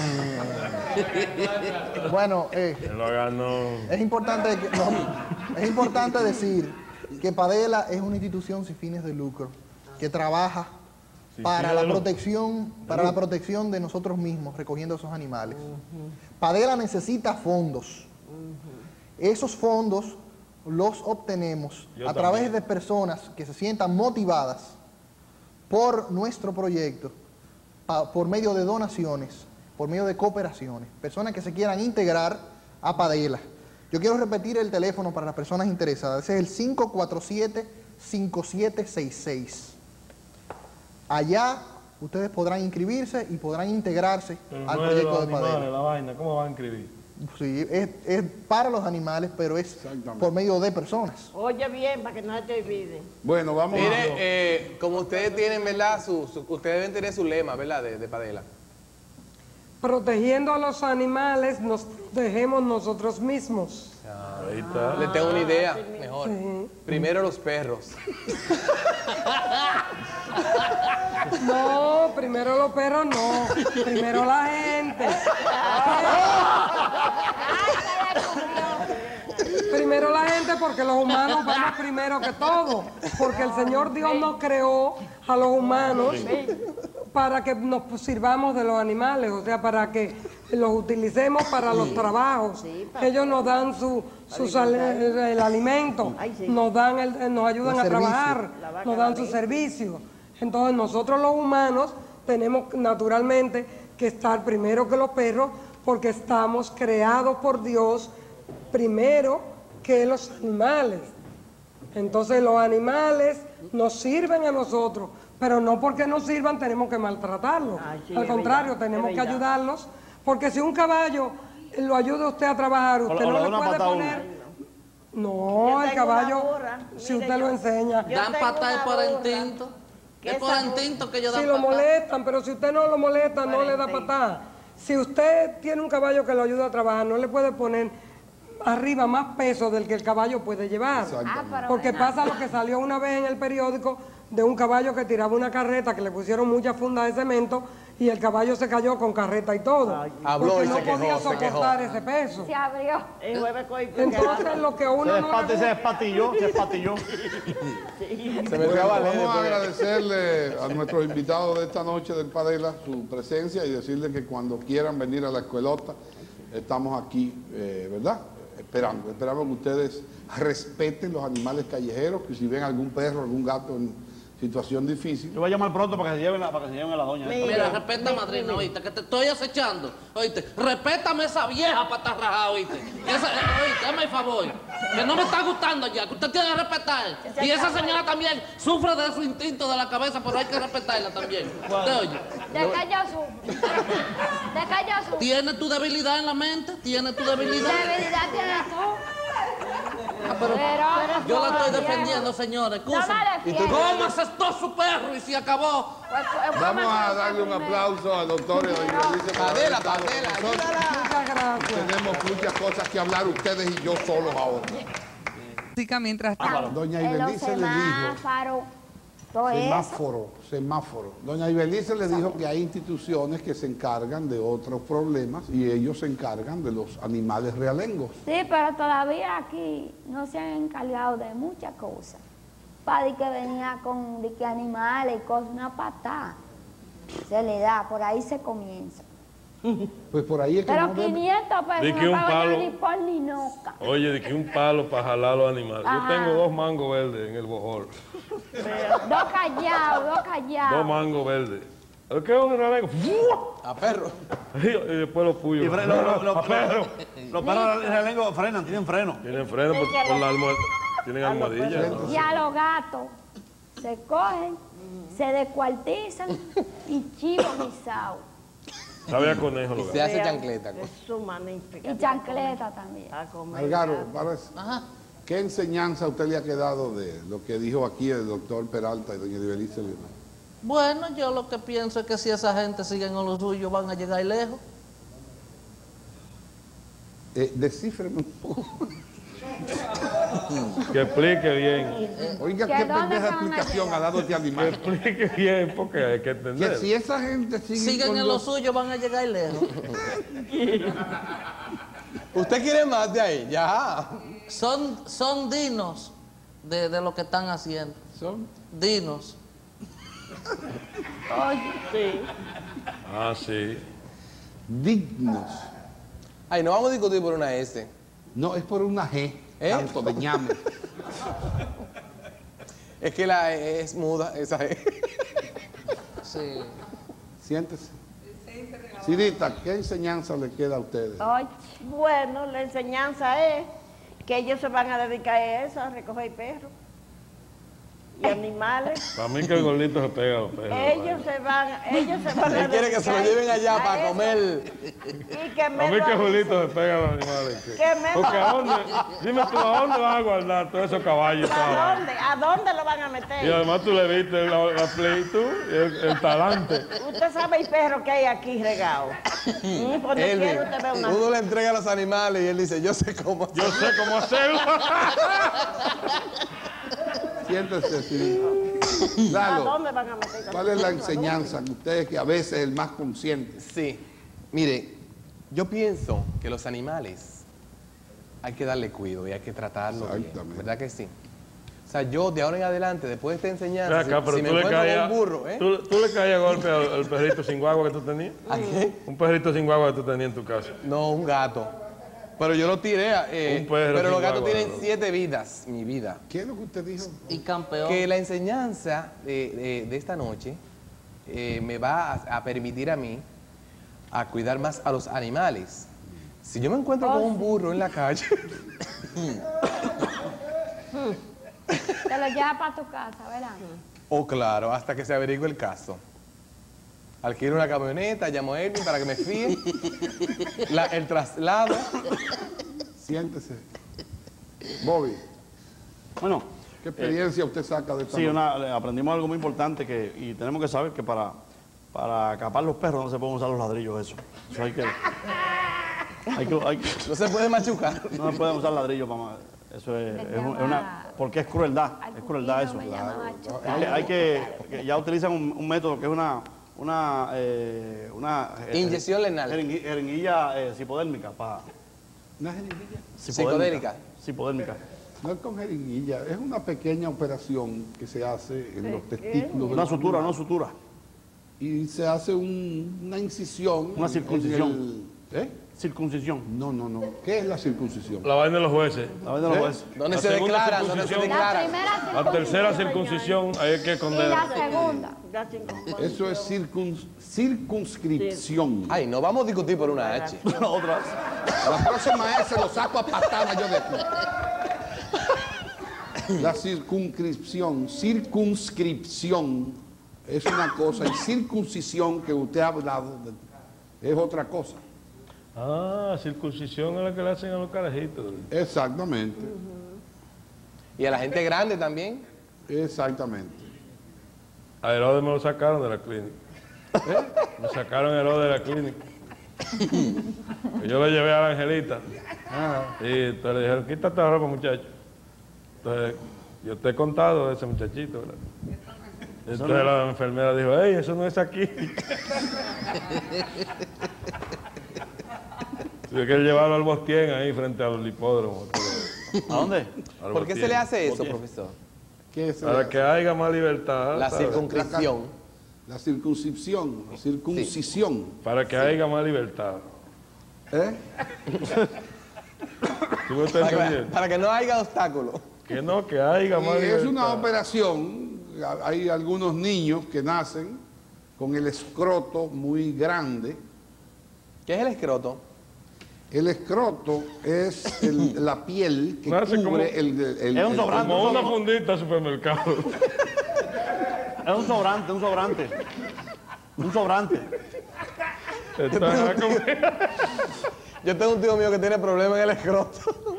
Bueno, eh, Que lo ganó. es importante, que- no, es importante decir que Padela es una institución sin fines de lucro que trabaja Sin para fines la de lucro. protección, para la protección de nosotros mismos recogiendo esos animales. Padela necesita fondos. Esos fondos los obtenemos Yo a través también. de personas que se sientan motivadas por nuestro proyecto, pa- por medio de donaciones, por medio de cooperaciones, personas que se quieran integrar a Padela. Yo quiero repetir el teléfono para las personas interesadas. Ese es el cinco cuatro siete, cinco siete seis seis. Allá ustedes podrán inscribirse y podrán integrarse Pero al no es de proyecto los de animales, Padela. la vaina, ¿cómo van a inscribir? Sí, es, es para los animales, pero es Exactamente. por medio de personas. Oye bien, para que no se te olvide. Bueno, vamos Mire, a... eh, como ustedes tienen, ¿verdad? Su, su- ustedes deben tener su lema, ¿verdad? De, de Padela. Protegiendo a los animales, nos protegemos nosotros mismos. Ahí está. Les tengo una idea mejor. Sí. Primero los perros. No, primero los perros no, primero la gente. Primero la gente porque los humanos vamos primero que todo, porque el Señor Dios nos creó a los humanos para que nos sirvamos de los animales, o sea, para que los utilicemos para los trabajos. Ellos nos dan su, su sal- el alimento, Ay, sí. nos dan el- nos ayudan El a servicio. trabajar, La vaca nos dan su también. servicio. Entonces nosotros los humanos tenemos naturalmente que estar primero que los perros porque estamos creados por Dios primero que los animales. Entonces los animales nos sirven a nosotros, pero no porque nos sirvan tenemos que maltratarlos. Ay, sí, Al es contrario, verdad, tenemos es que verdad. ayudarlos, porque si un caballo lo ayuda a usted a trabajar, usted o le no da le una puede patada a uno. poner... Yo No, el tengo una caballo, burra, si mire, usted lo yo- enseña. yo dan tengo patada una por burra instinto. que Es por esa instinto que ellos dan Si lo patada. molestan, pero si usted no lo molesta, no le da Cuarenta y- patada. Si usted tiene un caballo que lo ayuda a trabajar, no le puede poner arriba más peso del que el caballo puede llevar. Ah, pero Porque ven pasa lo que salió una vez en el periódico de un caballo que tiraba una carreta, que le pusieron muchas fundas de cemento y el caballo se cayó con carreta y todo. Habló porque y no se quejó, podía se quejó. soportar ese peso. se abrió. El jueves coito. Entonces lo que a Se, uno no despat- le se gusta, despatilló, se despatilló. Se me Bueno, a valer vamos a después. agradecerle a nuestros invitados de esta noche del Padela su presencia y decirles que cuando quieran venir a la escuelota, estamos aquí, eh, ¿verdad? Esperando. Esperamos que ustedes respeten los animales callejeros, que si ven algún perro, algún gato en situación difícil, Yo voy a llamar pronto para que se lleven, la, para que se lleven a la doña. Mira. Mira, respeta, madrina, oíste, que te estoy acechando. Oíste, respétame esa vieja pata rajada, oíste. Esa, eh, oíste, hazme el favor. Que no me está gustando ya, que usted tiene que respetar. Y esa señora también sufre de su instinto de la cabeza, pero hay que respetarla también. ¿Usted oye? ¿De qué yo sufro? ¿De qué yo sufro? ¿Tienes tu debilidad en la mente? ¿Tienes tu ¿Qué debilidad? debilidad tienes tú? Ah, pero Pero- yo la estoy Todavía. defendiendo, señores. No me defiendas. ¿Cómo asestó su perro y se acabó? Pues, pues, vamos a cómete darle un primero. aplauso al doctor y a doña Alicia por haber Padela, estado con Padela, nosotros. muchas gracias. Tenemos muchas cosas que hablar ustedes y yo solos ahora. Mientras tanto. Doña En los Ibelice le dijo... semáforos, todo eso. Semáforo, semáforo. Doña Ibelice le dijo que hay instituciones que se encargan de otros problemas y ellos se encargan de los animales realengos. Sí, pero todavía aquí no se han encargado de muchas cosas. Padre que venía con de que animales y cosas, una patada. Se le da, por ahí se comienza. Pues por ahí es que Pero no debe- quinientos pesos De que no un pago yo palo- ni por ni noca. Oye, de que un palo para jalar los animales. Ajá. Yo tengo dos mangos verdes en el bojol. Dos callados, dos Dos callados. mangos verdes. ¿El qué es un realengo? A perro. Y después los puyos. Y fre- lo- lo- lo- ¡A perro! Los perros realengo frenan, tienen freno. Tienen freno por, por la almohadilla. Tienen almohadilla. ¿no? Y a los gatos se cogen, se descuartizan y chivo guisado. Sabe a conejo lo Se gato. hace chancleta. Es su magnífica. Y chancleta también. A comer Algaro, gato. para eso. ¿Qué enseñanza a usted le ha quedado de lo que dijo aquí el doctor Peralta y doña Ibelice Leonor? Bueno, yo lo que pienso es que si esa gente sigue en lo suyo, van a llegar lejos. Eh, descífreme un poco. Que explique bien. Oiga, ¿Que qué dónde pendeja van a explicación llegar? ha dado este Que animal. explique bien, porque hay que Que entender. si esa gente sigue Siguen con en lo los- suyo, van a llegar lejos. ¿Usted quiere más de ahí? Ya. Son, son dinos de, de lo que están haciendo. son Dinos. Sí. Ah, sí. dignos. Ay, no vamos a discutir por una S. No, es por una G, ¿Eh? tanto de ñame. Es que la E es muda, esa G. Sí. Siéntese. Sidita, ¿qué enseñanza le queda a ustedes? Oye, Bueno, la enseñanza es que ellos se van a dedicar a eso, a recoger perros y animales. Para mí que el gordito se pega a los perros. Ellos se van, ellos se van a Él quiere que se lo dedicar lleven allá a para eso. comer. Y que A me mí lo que avisen. Julito se pega a los animales. que- Que me Porque lo- a dónde, dime tú, ¿a dónde van a guardar todos esos caballos? toda ¿A vaina? dónde? ¿A dónde lo van a Y meter? además tú le viste la, la plenitud, el, el talante. Usted sabe el perro que hay aquí regado. Mm, Donde Elvin, quiera usted ve una... uno le entrega a los animales y él dice, yo sé cómo Yo sé cómo hacerlo. Siéntese, Sidita. ¿A Lalo, dónde van a meter? ¿cuál es la enseñanza que ustedes, que a veces es el más consciente? Sí. Mire, yo pienso que los animales hay que darle cuidado y hay que tratarlos bien. Exactamente. ¿Verdad que sí? O sea, yo de ahora en adelante, después de esta enseñanza, Ven acá, si, pero si me tú, le encuentro con caías, un burro, ¿eh? tú, tú le caías a golpe al, al perrito sin guagua que tú tenías. ¿A qué? Un perrito sin guagua que tú tenías en tu casa. No, un gato. Pero yo lo tiré. eh, Un perro pero sin los gatos guagua, tienen bro. siete vidas, mi vida. ¿Qué es lo que usted dijo? Y campeón. Que la enseñanza de, de- de esta noche eh, me va a, a permitir a mí a cuidar más a los animales. Si yo me encuentro con un burro en la calle, te lo llevas para tu casa, ¿verdad? oh claro, hasta que se averigüe el caso. Alquilo una camioneta, llamo a Elvin para que me fíe. La- el traslado. Siéntese. Bobby, Bueno, ¿qué experiencia usted saca de esta sí, noche? una- le aprendimos algo muy importante que, y tenemos que saber que para, para capar los perros no se pueden usar los ladrillos, eso. Eso hay que... Hay que, hay que- No se puede machucar. no se pueden usar ladrillos para... ma- Eso es, Se es un- es llama- una... Porque es crueldad, Al es crueldad eso. cuchillo me llaman Hay machucar. que, hay que- porque ya utilizan un, un método que es una... Una, eh, una eh, Inyección renal. jeringui- Jeringuilla eh, psicodérmica para... Una jeringuilla. Psicodélica. Psicodérmica. No es con jeringuilla, es una pequeña operación que se hace en los testículos. de Una la sutura, mujer. una sutura. Y se hace un- una incisión. Una en- circuncisión. en el- ¿Eh? Circuncisión. No, no, no. ¿Qué es la circuncisión? La vaina de los jueces. La vez de los ¿Eh? jueces. ¿Dónde La se segunda declaran? ¿Dónde se circuncisión. La declaran? primera La tercera circuncisión circuncisión hay que y esconder. la segunda. Ya, chicos. Eso es circun- circunscripción. Ay, no vamos a discutir por una H. Otra vez. La próxima es se lo saco a patada yo de aquí. La circunscripción, circunscripción es una cosa y circuncisión que usted ha hablado de- es otra cosa. Ah, circuncisión es la que le hacen a los carajitos. Exactamente, Y a la gente grande también. exactamente. A Herodes me lo sacaron de la clínica. Me sacaron a Herodes de la clínica. Y yo lo llevé a la Angelita. Y entonces le dijeron, quítate la ropa, muchacho. Entonces, yo te he contado de ese muchachito, ¿verdad? Entonces la enfermera dijo, hey, eso no es aquí. Tuve que llevarlo al Bostien ahí frente al hipódromo. ¿A dónde? Al ¿Por qué se Bostien. le hace eso, profesor? ¿Qué es Para que haya más libertad. La ¿sabes? circunscripción. la circunscripción, la circuncisión? Para que haya más libertad. ¿Eh? ¿Tú me estás Para que, entendiendo? para que no haya obstáculos. Que no, que haya más Y libertad. es una operación, hay algunos niños que nacen con el escroto muy grande. ¿Qué es el escroto? El escroto es el- la piel que Nace como- cubre el, el- el- Es un el- sobrante. Como una fundita de supermercado. Es un sobrante, un sobrante. Un sobrante. Está como- Yo tengo un tío mío que tiene problemas en el escroto.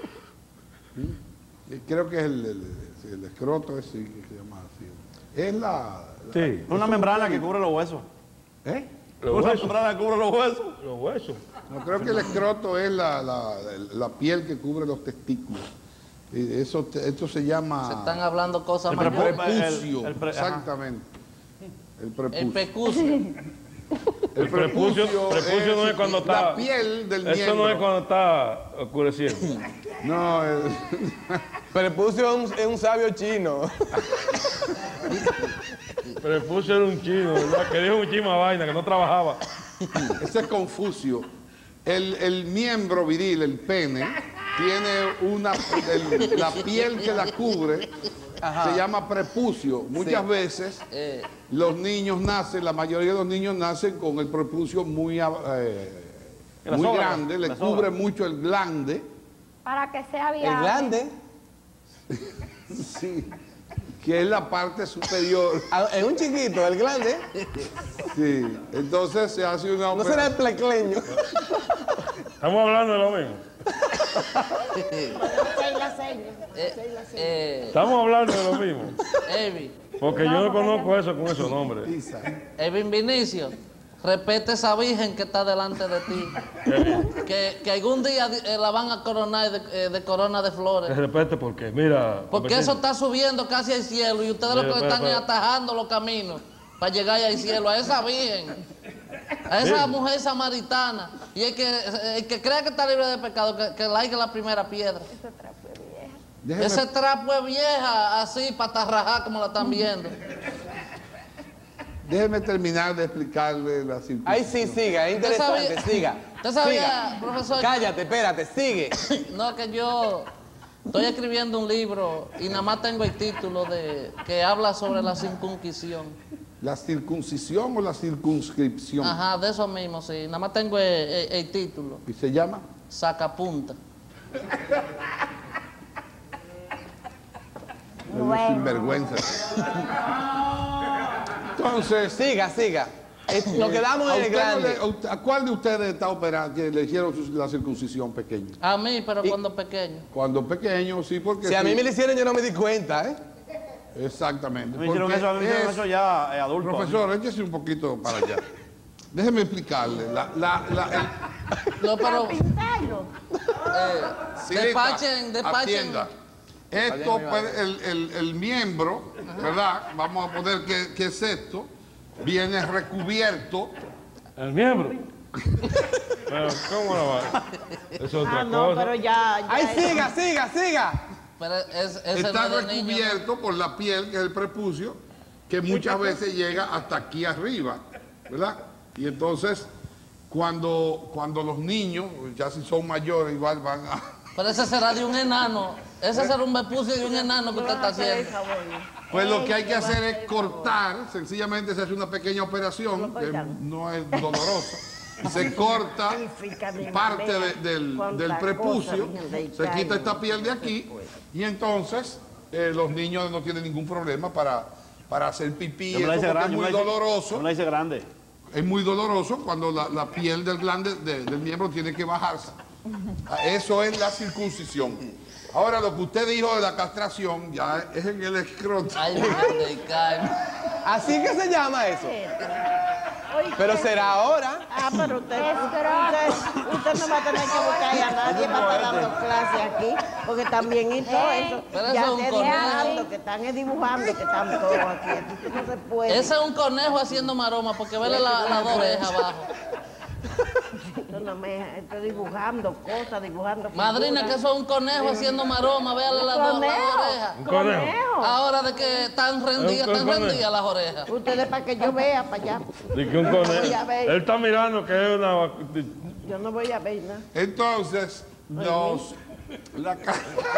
Y creo que es el, el, el, el escroto, es, sí, que se llama así. Es la... la- Sí. Una membrana que cubre los huesos. ¿Eh? Los Una huesos. membrana que cubre los huesos. Los huesos. No, creo que el escroto es la, la, la piel que cubre los testículos. Y eso, te- esto se llama... Se están hablando cosas El mayores. prepucio. el- el pre- ajá. Exactamente. El El prepucio. pecucio. El prepucio- prepucio no es cuando está- La piel del Eso miembro. no es cuando está oscureciendo. No, el- Prepucio es un, es un sabio chino. Prepucio era un chino, ¿verdad? Que dijo un chima vaina, que no trabajaba. ese es Confucio. El, el miembro viril, el pene, tiene una... el- la piel que la cubre se llama prepucio. Muchas veces Eh, los niños nacen, la mayoría de los niños nacen con el prepucio muy, eh, La muy sobra, grande, le la cubre sobra. mucho el glande. Para que sea viable. El glande. Sí, que es la parte superior. Ah, es un chiquito, el glande. Sí, entonces se hace una No será el operación. plecleño. Estamos hablando de lo mismo. Seis la seña. eh, eh, Estamos hablando de lo mismo. Evi, Porque yo no conozco eso con esos nombres. Evin Vinicio, respeta esa virgen que está delante de ti. Que, que algún día eh, la van a coronar de, eh, de corona de Que flores. repete porque, mira. Porque eso está subiendo casi al cielo y ustedes lo Mira, que espera, están es espera. atajando los caminos para llegar al cielo, a esa virgen, a esa mujer samaritana. Y el que, el que crea que está libre de pecado, que, que laigue la primera piedra. Déjeme, Ese trapo es vieja, así, patarrajá, como la están viendo. déjeme terminar de explicarle la circunstancia. Ay, sí, siga, es ¿Usted interesante, sabía- siga. ¿Usted sabía, Siga. profesor? Cállate, espérate, sigue. No, que yo estoy escribiendo un libro y nada más tengo el título de que habla sobre la circuncisión. ¿La circuncisión o la circunscripción? Ajá, de eso mismo, sí. Nada más tengo el, el- el título. ¿Y se llama? Sacapunta. Bueno. Sinvergüenza. Entonces, Siga, siga. Es- Nos quedamos ¿a, en el usted no glande. le- a usted- ¿a cuál de ustedes está operando que le hicieron su- la circuncisión pequeña? A mí, pero cuando pequeño. Cuando pequeño, sí, porque... Si a sí. mí me lo hicieron, yo no me di cuenta, ¿eh? Exactamente. Me hicieron porque eso, me hicieron es- eso ya eh, adulto. Profesor, échese un poquito para allá. Déjeme explicarle. La, la, la, el- No, pero Pintarlo. Silita, despachen, despachen. atienda. Esto, pues, el, el, el miembro, ¿verdad? Vamos a poner que, que es esto, viene recubierto. El miembro. Pero, ¿cómo lo va? Eso es otra Ah, no, cosa. pero ya. ya ¡Ay, es- siga, siga, siga! Pero es, ese Está no es de niño. recubierto por la piel, que es el prepucio, que muchas veces llega hasta aquí arriba, ¿verdad? Y entonces, cuando, cuando los niños, ya si son mayores, igual van a... Pero ese será de un enano. Ese será un bepucio de un enano que usted está haciendo. Pues lo que hay que hacer es cortar, sencillamente se hace una pequeña operación, que no es dolorosa. Se corta parte de- del, del prepucio, se quita esta piel de aquí, y entonces eh, los niños no tienen ningún problema para, para hacer pipí, Yo me la eso hice porque es grande. muy yo me la hice- doloroso. yo me la hice grande. Es muy doloroso cuando la, la piel del glande de- del miembro tiene que bajarse. Eso es la circuncisión. Ahora, lo que usted dijo de la castración ya es en el escroto. Ay, Virgen del Carmen. ¿Así que se llama eso? Pero será ahora. Ah, pero usted, usted, usted no va a tener que buscar a nadie para estar dando clases aquí, porque también y todo eso. Pero eso Ya es un esté conejo. dibujando, que están es dibujando, que están todos aquí. Aquí no se puede. Ese es un conejo haciendo maroma porque vele la, la dos orejas abajo. Yo no me estoy dibujando cosas, dibujando. Madrina, que figuras. eso es un conejo haciendo maroma, véale las dos las dos orejas. Un conejo. Ahora de que están rendidas, Es un están conejo. rendidas las orejas. Ustedes para que yo vea para allá. Di que un conejo. Ya ve. Él está mirando que es una. Yo no voy a ver nada. Entonces, nos... La, ca-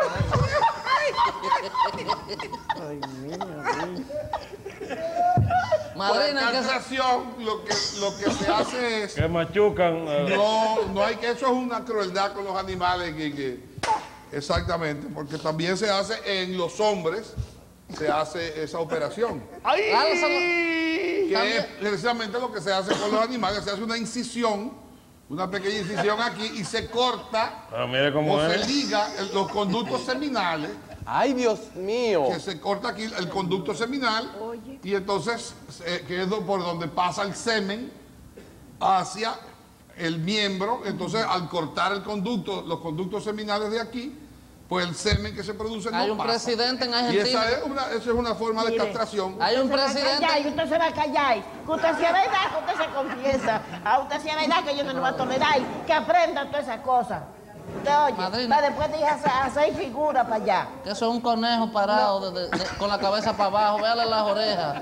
Con la Madrina, que eso, castración lo que, lo que se hace es... Que machucan. eh, No, no hay que... Eso es una crueldad con los animales que... que- exactamente, porque también se hace en los hombres, se hace esa operación. Lalo se lo- Que es precisamente lo que se hace con los animales. Se hace una incisión, una pequeña incisión aquí y se corta Pero mire cómo o es. se liga el- los conductos seminales. Ay, Dios mío. Que se corta aquí el conducto seminal y entonces eh, que es do- por donde pasa el semen hacia el miembro. Entonces al cortar el conducto, los conductos seminales de aquí, pues el semen que se produce Hay no un pasa. presidente en Y Argentina. esa es una, esa es una forma de Mire. castración. Hay un Usted se va a presidente. callar, y usted se va a callar. Que usted sea verdad, que usted se confiesa. A usted sea verdad que yo no lo voy a tolerar. Que aprenda todas esas cosas. Usted oye, Madrina. para después de ir a hacer- a hacer figuras para allá. Que eso es un conejo parado de- de- de- con la cabeza para abajo. Véale las orejas.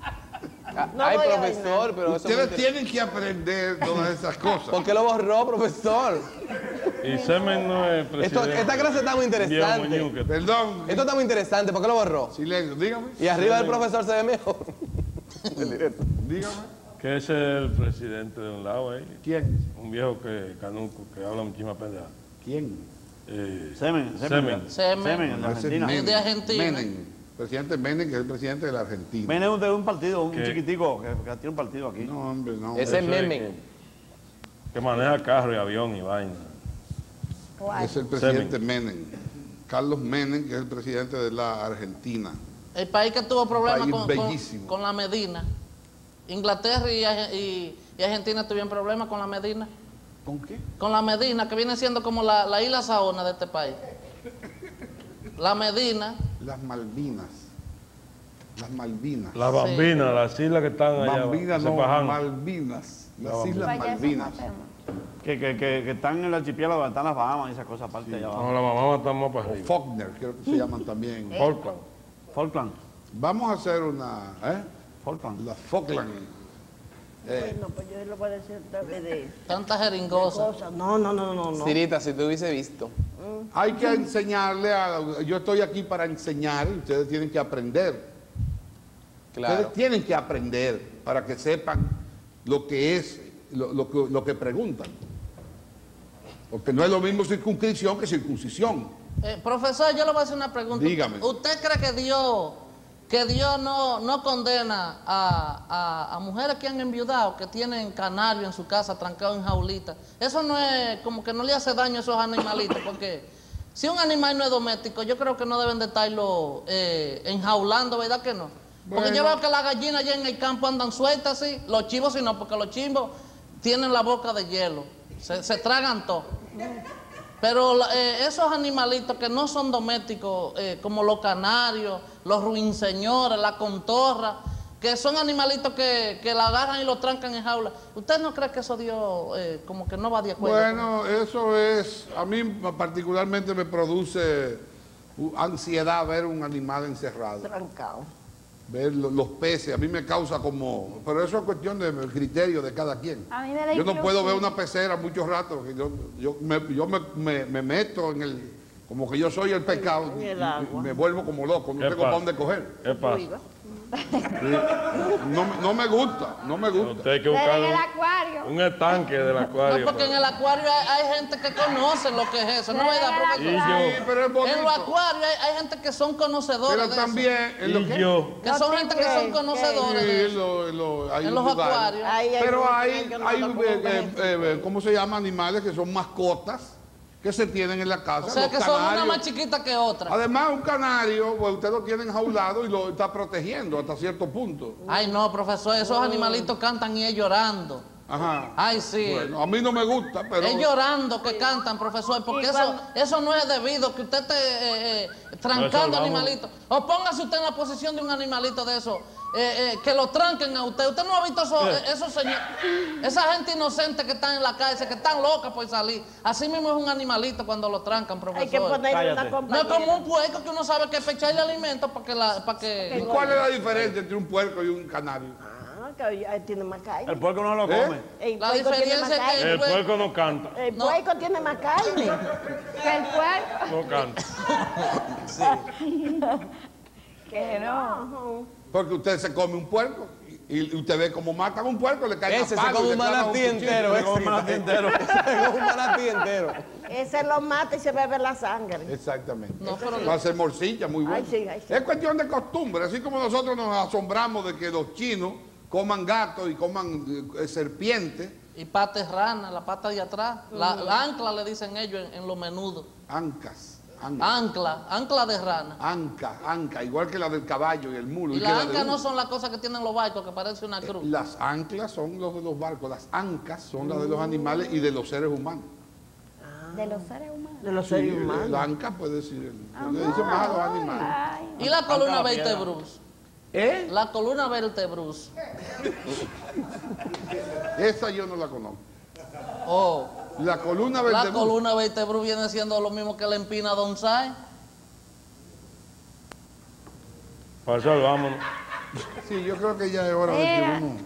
No Ay, voy a profesor, pero eso es muy Ustedes inter- tienen que aprender todas esas cosas. ¿Por qué lo borró, profesor? Y Semen no es Esto, presidente. esta clase está muy Viejo interesante. moñuque. Perdón. Esto está muy interesante. ¿Por qué lo borró? Silencio, dígame. Y arriba del profesor se ve mejor. Dígame. Que ese es el presidente de un lado ahí. ¿Quién? Un viejo que canuco, que habla muchísima pendeja. ¿Quién? Eh, Semen, semen. Semen. Semen. Semen, en No, ese es Argentina. Menem. de Argentina. Menem. Presidente Menem, que es el presidente de la Argentina. Menem es de un partido, un ¿Qué? chiquitico, que, que tiene un partido aquí. No, hombre, no. Ese es Eso es Memen. Que maneja carro y avión y vaina. Es el presidente Menem. Carlos Menem, que es el presidente de la Argentina. El país que tuvo problemas país con, con, bellísimo. con la Medina. Inglaterra y, Arge- y- y Argentina tuvieron problemas con la Medina. ¿Con qué? Con la Medina, que viene siendo como la, la isla Saona de este país. La Medina. Las Malvinas. Las Malvinas. Las bambinas, las islas que están allá. Malvinas, se no, bajan. Malvinas. Las No, Islas Vaya, eso Malvinas. no hacemos. Que, que, que, que están en el archipiélago, donde están las Bahamas y esas cosas aparte de allá abajo. No, la mamá está más para arriba. Faulkner, creo que se llaman también. Falkland. Falkland. Vamos a hacer una, ¿eh? Falkland. La Falkland. Eh, Bueno, pues yo lo voy a decir otra vez de Tanta jeringosa. cosas. No, no, no, no, no. Cirita, si te hubiese visto. hay que enseñarle a... Yo estoy aquí para enseñar y ustedes tienen que aprender. Claro. Ustedes tienen que aprender para que sepan lo que es, lo, lo que, lo que preguntan. Porque no es lo mismo circunscripción que circuncisión. Eh, profesor, yo le voy a hacer una pregunta. Dígame. ¿Usted cree que Dios, que Dios no, no condena a, a- a mujeres que han enviudado, que tienen canarios en su casa, trancados en jaulitas? Eso no es, como que no le hace daño a esos animalitos, porque si un animal no es doméstico, yo creo que no deben de estarlo eh, enjaulando, ¿verdad que no? Porque yo Bueno. veo que las gallinas allá en el campo andan sueltas así, los chivos sí no, porque los chivos tienen la boca de hielo, se, se tragan todo. Pero la- eh, esos animalitos que no son domésticos, eh, como los canarios, los ruinseñores, la contorra, que son animalitos que, que la agarran y lo trancan en jaula, ¿usted no cree que eso Dios eh, como que no va de acuerdo? Bueno, eso es, a mí particularmente me produce uh, ansiedad ver un animal encerrado. Trancado. Ver lo- los peces, a mí me causa como... Pero eso es cuestión del criterio de cada quien. A mí me da Yo no puedo ver inclusive. una pecera mucho rato, porque yo, yo, me, yo me, me- me meto en el... Como que yo soy el pecado En y, el y- agua. y me vuelvo como loco, no ¿Qué tengo pasa? para dónde coger. ¿Qué pasa? Oiga. No, no me gusta, no me gusta. Usted hay que Pero buscar en el un, acuario. un estanque del acuario. No, porque en el acuario hay, hay gente que conoce lo que es eso, ¿no Pero es verdad, en el profesor? Y yo, Sí, pero es bonito. En los acuarios hay, hay gente que son conocedores Pero de también en lo y que... yo. eso. Que son No gente te que son crees, conocedores de Sí, eso. lo- lo- hay En los lugares. acuarios. Ahí hay Pero unos hay, que no hay lo eh, conocen. eh, eh, ¿cómo se llama? Animales que son mascotas que se tienen en la casa. O sea, Los que son una canarios. más chiquita que otra. Además, un canario, pues usted lo tiene enjaulado y lo está protegiendo hasta cierto punto. Ay, no, profesor, esos animalitos cantan y es llorando. Ajá. Ay, sí. Bueno, a mí no me gusta, pero... Es llorando que cantan, profesor, porque Y eso, cuando- eso no es debido, que usted esté eh, eh, trancando vamos. animalitos. O póngase usted en la posición de un animalito de eso, eh, eh, que lo tranquen a usted. Usted no ha visto eso- eh, esos señores, esa gente inocente que están en la calle, que están locas por salir. Así mismo es un animalito cuando lo trancan, profesor. Hay que ponerle Cállate. una No es compañera. como un puerco que uno sabe que pecharle alimento para que la, para ¿Y que. cuál es la diferencia entre un puerco y un canario? Ah, que ahí tiene más carne. El puerco no lo ¿Eh? come. El La puerco tiene más diferencia es que- carne. El puerco no canta. El No. puerco tiene más carne. Que el puerco. No canta. Que no. Porque usted se come un puerco y, y usted ve cómo matan un puerco, le cae Ese a se palo y come le un clavan manatí cuchillo. entero. Se come un manatí entero. Se come un manatí entero. Ese lo mata y se bebe la sangre. Exactamente. No, pero- Va a ser morcilla, muy bueno. Ay, sí, ay, sí. Es cuestión de costumbre, así como nosotros nos asombramos de que los chinos coman gatos y coman eh, serpientes. Y pata rana, la pata de atrás. La, la ancla le dicen ellos en, en los menudos. Ancas. Ancas. Ancla, ancla de rana. Anca, anca, igual que la del caballo y el mulo. Y, y las que la anclas de no son las cosas que tienen los barcos, que parece una cruz. Las anclas son los de los barcos, las ancas son las de los animales y de los seres humanos. De los seres humanos. De los Sí, seres humanos. la anca puede decir, el- le dice más a los animales. Ay, Y la columna vertebrus. ¿Eh? La columna vertebrus. Esa yo no la conozco. Oh. La columna La vertebral. columna vertebrus viene siendo lo mismo que la espina dorsal. Profesor, vámonos. Sí, yo creo que ya es hora de que Mira. uno...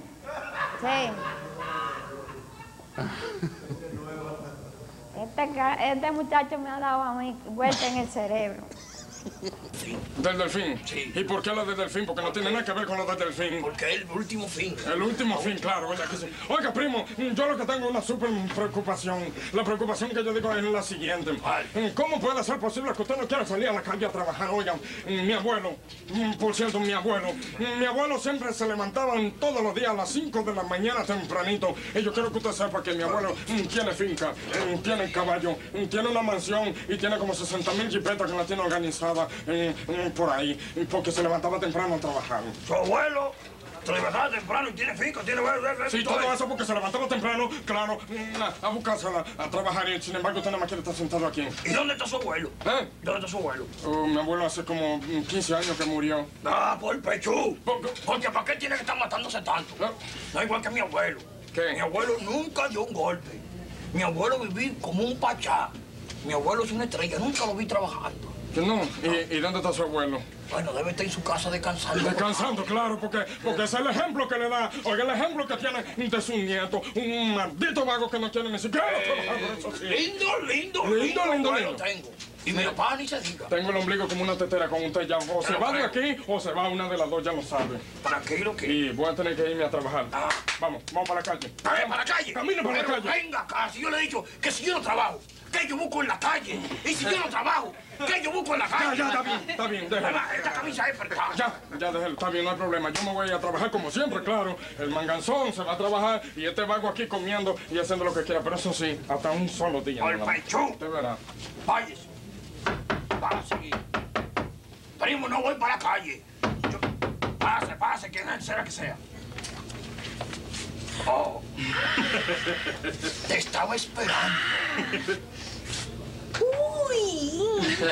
sí. Este, ca- este muchacho me ha dado a mí vuelta en el cerebro. ¿Del delfín? Sí. ¿Y por qué la del delfín? Porque no tiene nada que ver con la del delfín. Porque es el último fin. El último fin, claro, ¿verdad que sí? Oiga, primo, yo lo que tengo es una súper preocupación. La preocupación que yo digo es la siguiente. ¿Cómo puede ser posible que usted no quiera salir a la calle a trabajar? Oigan, mi abuelo, por cierto, mi abuelo, mi abuelo siempre se levantaba todos los días a las cinco de la mañana tempranito. Y yo quiero que usted sepa que mi abuelo tiene finca, tiene caballo, tiene una mansión y tiene como sesenta mil jipetas que la tiene organizada eh, eh, por ahí, porque se levantaba temprano a trabajar. Su abuelo se levantaba temprano y tiene finca, tiene... Sí, todo eso porque se levantaba temprano, claro, a, a buscársela, a trabajar, y sin embargo usted nada más quiere estar sentado aquí. ¿Y dónde está su abuelo? ¿Eh? ¿Dónde está su abuelo? Uh, mi abuelo hace como quince años que murió. Ah, por pechú. Porque ¿para qué tiene que estar matándose tanto? ¿Eh? No igual que mi abuelo. ¿Qué? Mi abuelo nunca dio un golpe. Mi abuelo vivía como un pachá. Mi abuelo es una estrella, nunca lo vi trabajando. ¿Que no? ¿Y, ¿Y dónde está su abuelo? Bueno, debe estar en su casa descansando. Descansando, claro, porque, porque ese es el ejemplo que le da. Oiga, el ejemplo que tiene de su nieto. Un maldito vago que no quiere ni siquiera trabajar por eso sí. Lindo, lindo, Lindo, lindo, lindo, abuelo lindo. tengo. Y mi papá ni se diga. Tengo el ombligo como una tetera con usted ya. O se lo va de creo. aquí o se va una de las dos, ya lo sabe. Tranquilo que... Y voy a tener que irme a trabajar. Ah. Vamos, vamos para la calle. ¿Eh? ¿Para la calle? Camina para la Pero calle. venga acá, si yo le he dicho que si yo no trabajo, que yo busco en la calle. Y si yo no trabajo, que yo busco en la Ya, calle. ya, está bien, está bien, déjalo. Además, esta camisa es perfecta. Ya, ya, déjelo, está bien, no hay problema. Yo me voy a trabajar como siempre, claro. El manganzón se va a trabajar y este vago aquí comiendo y haciendo lo que quiera. Pero eso sí, hasta un solo día. Al nada más. pechú. Usted verá. Váyase. Va a seguir. Primo, no voy para la calle. Yo- Pase, pase, quien será que sea. Oh. Te estaba esperando. Uy.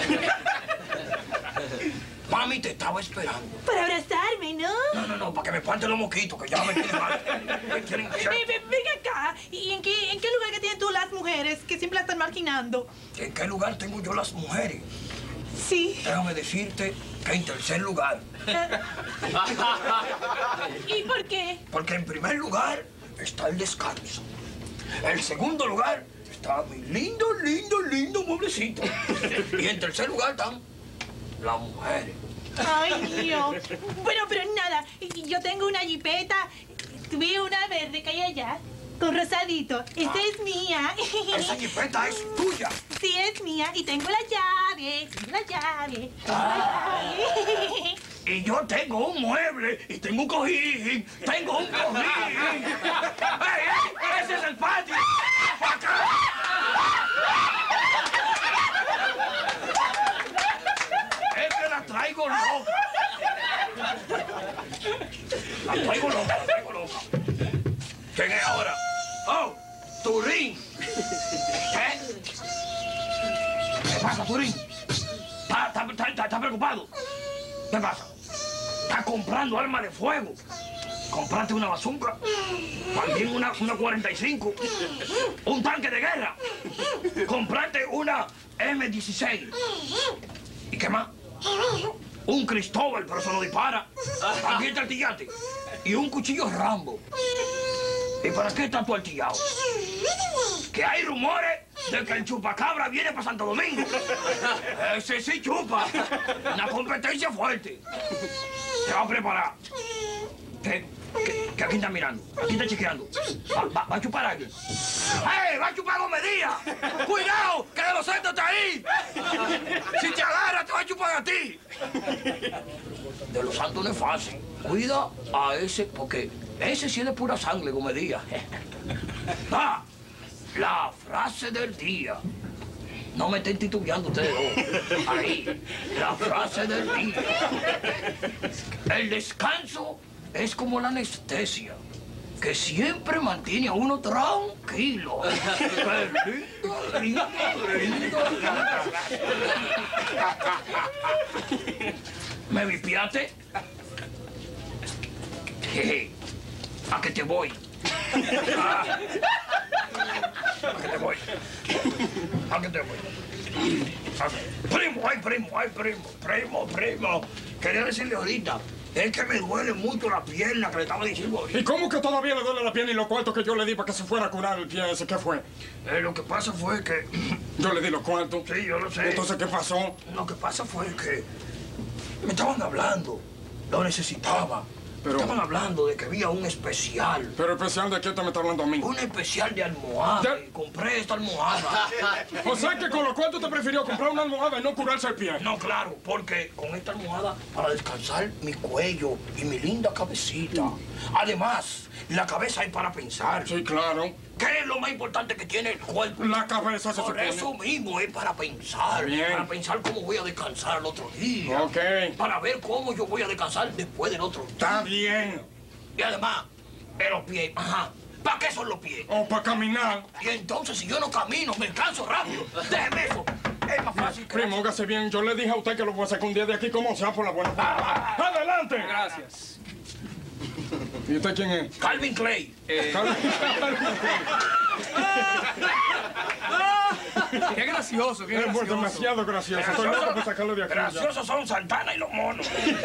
Mami, te estaba esperando. Para abrazarme, ¿no? No, no, no, para que me espante los moquitos, que ya me tienen mal. Me tienen que... Eh, ve- Venga acá. ¿Y en qué, en qué lugar que tienen tú las mujeres que siempre las están marginando? ¿En qué lugar tengo yo las mujeres? Sí. Déjame decirte que en tercer lugar. ¿Y por qué? Porque en primer lugar está el descanso. En segundo lugar está mi lindo, lindo, lindo mueblecito. Y en tercer lugar están las mujeres. Ay, Dios. Bueno, pero nada. Yo tengo una jipeta. Vi una verde que hay allá. Con rosadito. Esa es mía. Esa jipeta es tuya. Sí, es mía. Y tengo la llave. Tengo la llave. Tengo la llave. Y yo tengo un mueble y tengo un cojín. Tengo un cojín. ¡Ey, ey! ¡Ese es el patio! ¡Para acá! Es que la traigo loca. La traigo loca, la traigo loca. ¿Quién es ahora? ¡Oh! ¡Turín! ¿Qué? ¿Qué pasa, Turín? ¿Estás está, está, está, está preocupado? ¿Qué pasa? ¿Estás comprando armas de fuego? ¿Compraste una bazooka? ¿También una, una cuarenta y cinco? ¿Un tanque de guerra? ¿Compraste una eme dieciséis? ¿Y qué más? Un Cristóbal, pero eso no dispara. También te artillaste. Y un cuchillo Rambo. ¿Y para qué está tu artillado? Que hay rumores de que el chupacabra viene para Santo Domingo. Ese sí chupa. Una competencia fuerte. Te va a preparar. ¿Qué? Que, que aquí está mirando, aquí está chequeando. Va, va, va a chupar a alguien. ¡Ey! ¡Va a chupar a Gómez Díaz! ¡Cuidado! ¡Que de los centros está ahí! Si te agarra, te va a chupar a ti. De los Santos no es fácil. Cuida a ese, porque ese sí es de pura sangre, Gómez Díaz. Ah, la frase del día. No me estén titubeando ustedes dos. Ahí, la frase del día. El descanso es como la anestesia, que siempre mantiene a uno tranquilo. Qué lindo, lindo, lindo, lindo. ¿Me vipiaste? Jeje, ¿a qué te voy? Ah. ¿A qué te voy? ¿A qué te voy? ¿A primo, ay, primo, ay, primo, primo, primo. Quería decirle ahorita, es que me duele mucho la pierna que le estaba diciendo ahorita. ¿Y cómo que todavía le duele la pierna y los cuartos que yo le di para que se fuera a curar el pie ese? ¿Qué fue? Eh, lo que pasa fue que... Yo le di los cuartos. Sí, yo lo sé. Entonces, ¿qué pasó? Lo que pasa fue que me estaban hablando, lo necesitaba. Pero, estaban hablando de que había un especial. ¿Pero especial de qué usted me está hablando a mí? Un especial de almohada. Y compré esta almohada. O sea que con lo cual usted prefirió comprar una almohada y no curarse el pie. No, claro, porque con esta almohada para descansar mi cuello y mi linda cabecita. Además, la cabeza es para pensar. Sí, claro. ¿Qué es lo más importante que tiene el cuerpo? La cabeza, se Por supone. eso mismo es para pensar. Bien. Para pensar cómo voy a descansar el otro día. Ok. Para ver cómo yo voy a descansar después del otro día. Está bien. Y además, de los pies, ajá. ¿Para qué son los pies? O para caminar. Y entonces, si yo no camino, me canso rápido. Déjeme eso. Es más fácil que... Primo, hágase bien. Yo le dije a usted que lo voy a sacar un día de aquí como sea por la buena parte. ¡Adelante! Gracias. ¿Y usted quién es? Calvin Clay. Eh, Calvin Qué gracioso, qué Es gracioso. demasiado gracioso. Estoy loco por sacarlo de aquí. ya. Graciosos son Santana y los monos.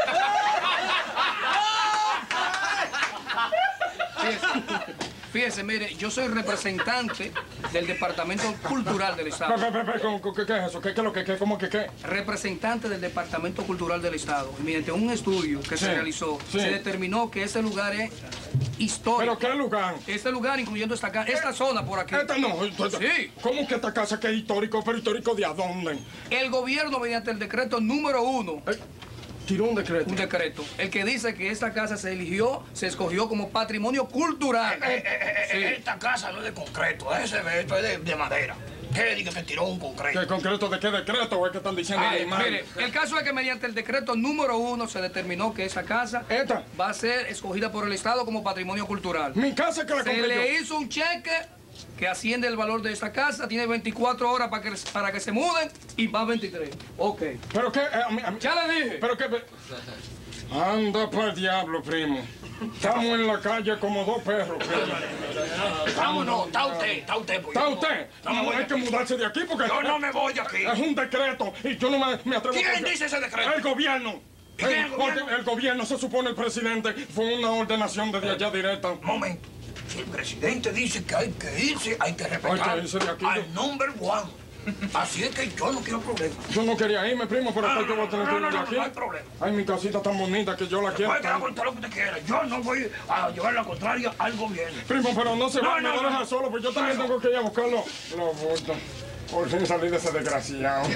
Fíjese, fíjese, mire, yo soy representante del Departamento Cultural del Estado. Pe, pe, pe, ¿cómo- ¿Qué, qué es eso? ¿Qué, qué es lo que qué? ¿Cómo que qué? Representante del Departamento Cultural del Estado. Y mediante un estudio que Sí, se realizó, sí. se determinó que ese lugar es histórico. ¿Pero qué lugar? Este lugar, incluyendo esta, ca- esta zona por aquí. Esta no. esta- Sí. ¿Cómo que esta casa que es histórico? ¿Pero histórico de a dónde? El gobierno, mediante el decreto número uno, Eh, Tiró un decreto. un decreto, el que dice que esta casa se eligió, se escogió como patrimonio cultural. Eh, eh, eh, Sí. Esta casa no es de concreto, ese esto es de, de madera. ¿Qué diga que tiró un concreto? ¿Qué concreto de qué decreto o es que están diciendo Ay, animal? mire, el caso es que mediante el decreto número uno se determinó que esa casa Esta. va a ser escogida por el Estado como patrimonio cultural. Mi casa que la Se compré le yo. hizo un cheque que asciende el valor de esta casa, tiene veinticuatro horas para que, para que se muden y va veintitrés. Ok. ¿Pero qué? Eh, a mí- a mí- Ya le dije. ¿Pero qué? Anda para el diablo, primo. Estamos en la calle como dos perros, primo. Estamos, no, está usted, está usted. porque ¿Está yo no- usted? No me No, voy hay de que aquí. mudarse de aquí porque... Yo no me voy de aquí. Es un decreto y yo no me, me atrevo... ¿Quién porque- dice ese decreto? El gobierno. ¿Y quién es el El- gobierno? porque el gobierno, se supone, el presidente, fue una ordenación desde allá directa. Momento. Si el presidente dice que hay que irse, hay que respetar Hay que irse de aquí. al number one. Así es que yo no quiero problemas. Yo no quería irme, primo, pero No, después yo voy a tener que no, no, irme de no, aquí. no hay problema. Ay, mi casita tan bonita que yo la quiero. Puede quedar tanto. con todo lo que usted quiera. Yo no voy a llevar la contraria al gobierno. Primo, pero no se va, No, me no, va a no. dejar solo, pues yo también tengo que ir a buscar los, los bultos. Por fin salí de ese desgraciado.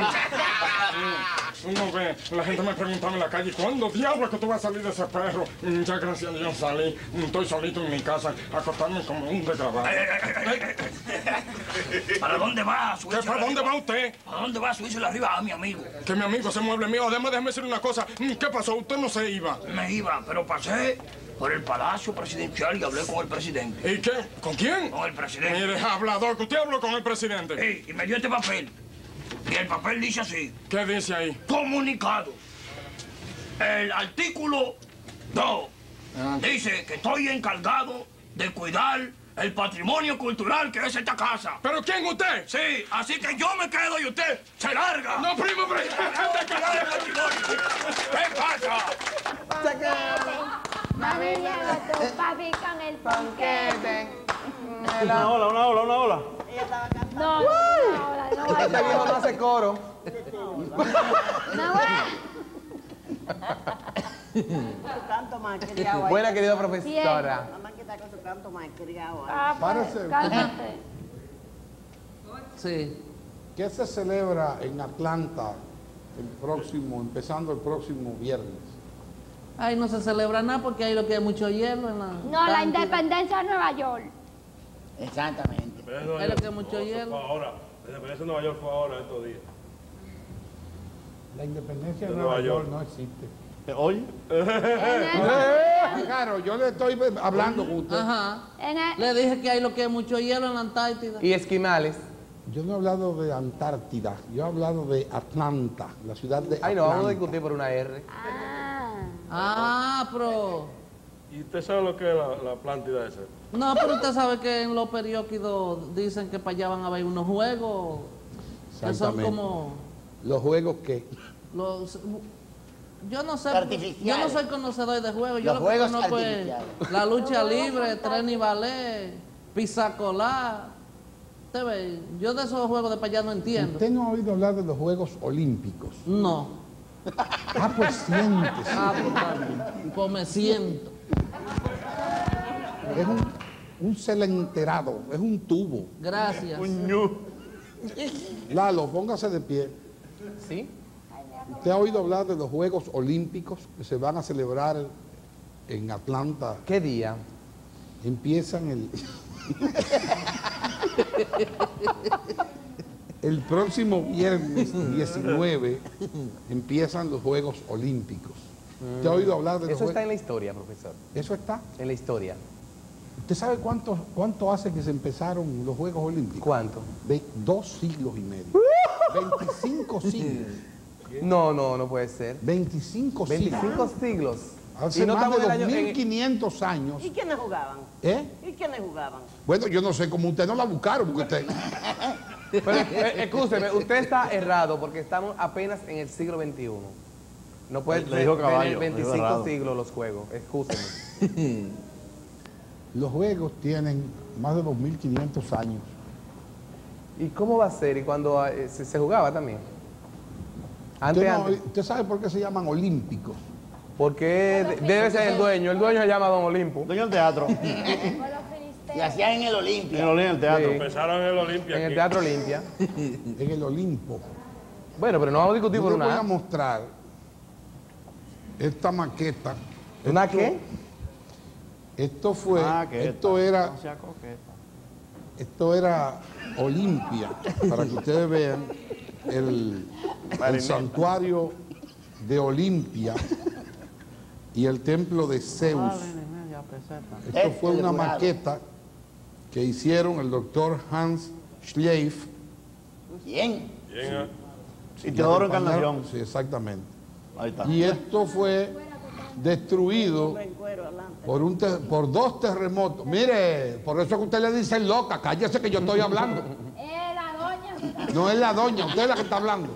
Uno ve, la gente me preguntaba en la calle, ¿cuándo diablos que tú vas a salir de ese perro? Mm, Ya gracias a Dios salí, Mm, estoy solito en mi casa, acostarme como un desgraciado. Eh, ¿Para dónde va su ¿Qué, ¿Para dónde va usted? ¿Para dónde va su hijo arriba? A mi amigo. Que mi amigo se mueble mío. Además, déjeme decir una cosa. Mm, ¿Qué pasó? Usted no se iba. Me iba, pero pasé por el Palacio Presidencial y hablé con el presidente. ¿Y qué? ¿Con quién? Con el presidente. Mire, hablador, que usted habló con el presidente. Sí, y me dio este papel. Y el papel dice así. ¿Qué dice ahí? Comunicado. El artículo dos dice que estoy encargado de cuidar el patrimonio cultural que es esta casa. ¿Pero quién usted? Sí, así que yo me quedo y usted se larga. No, primo, pero... ¿Qué pasa? Mami, llegó tu papi con el ponquete. Una ola, una ola, una ola. No, no, no, no, no, Este viejo no hace coro. no, no, Su canto malcriado ahí. Buena, querida profesora. Nada más que está con su canto malcriado ahí. Ah, pues, Párese. cálmate. Sí. ¿Qué se celebra en Atlanta el próximo, empezando el próximo viernes? Ay, no se celebra nada porque hay lo que hay mucho hielo en la... No, la independencia de Nueva York. Exactamente. Es lo que hay mucho hielo. Ahora, la independencia de Nueva York fue ahora, estos días. La independencia de De Nueva Nueva York York no existe. Oye. Claro, yo le estoy hablando con usted. Ajá. En el- Le dije que hay lo que hay mucho hielo en la Antártida. Y esquimales. Yo no he hablado de Antártida, yo he hablado de Atlanta, la ciudad de Ay, no, vamos a Atlanta. discutir por una R. Ah, pero... ¿Y usted sabe lo que es la, la Atlántida esa? No, pero usted sabe que en los periódicos dicen que para allá van a haber unos juegos que son Exactamente. como ¿Los juegos qué? los... Yo no sé, Artificiales. yo no soy conocedor de juegos, yo Los lo que juegos conozco es artificiales. la lucha libre, tren y ballet, pisacolá. Usted ve, yo de esos juegos de para allá no entiendo. ¿Usted no ha oído hablar de los Juegos Olímpicos? No. Ah, pues siéntese. Ah, pues, está bien. Pues me siento. Es un, un celenterado, es un tubo. Gracias. Lalo, póngase de pie. ¿Sí? ¿Usted ha oído hablar de los Juegos Olímpicos que se van a celebrar en Atlanta? ¿Qué día? Empiezan el... El próximo viernes diecinueve empiezan los Juegos Olímpicos. ¿Usted ha oído hablar de los Eso está Juegos? en la historia, profesor. ¿Eso está? En la historia. ¿Usted sabe cuánto, cuánto hace que se empezaron los Juegos Olímpicos? ¿Cuánto? De dos siglos y medio. veinticinco siglos. No, no, no puede ser. veinticinco siglos. veinticinco siglos. Hace Y no más estamos de en el año- dos en- mil quinientos años. ¿Y quiénes jugaban? ¿Eh? ¿Y quiénes jugaban? Bueno, yo no sé cómo usted no la buscaron, porque usted... Pero, eh, escúcheme, usted está errado porque estamos apenas en el siglo veintiuno. No puede Le dijo tener caballo, le dijo veinticinco errado. siglos los juegos. Escúcheme. Los Juegos tienen más de dos mil quinientos años. ¿Y cómo va a ser? ¿Y cuando eh, se, se jugaba también? Antes, ¿Usted, no- antes. ¿Usted sabe por qué se llaman olímpicos? Porque de- debe ser el dueño. El dueño se llama Don Olimpo. Dueño del teatro. Se hacían en el Olimpia. En el Olimpia, el teatro. Sí. Empezaron en el Olimpia. En el aquí. Teatro Olimpia. En el Olimpo. Bueno, pero no vamos a discutir Yo por le voy a una. mostrar esta maqueta. ¿Una Esto- qué? Esto fue, Maqueta. esto era, No sea coqueta. esto era Olimpia, para que ustedes vean el, el santuario de Olimpia y el templo de Zeus. Esto fue una maqueta que hicieron el doctor Hans Schleif. ¿Quién? Bien, ¿eh? Y Teodoro Mi compañero- Encarnación. Sí, exactamente. Ahí está. Y esto fue destruido En cuero adelante. por, un te- por dos terremotos. Mire, por eso que usted le dice loca, cállese que yo estoy hablando. Eh, la doña. No es la doña, usted es la que está hablando.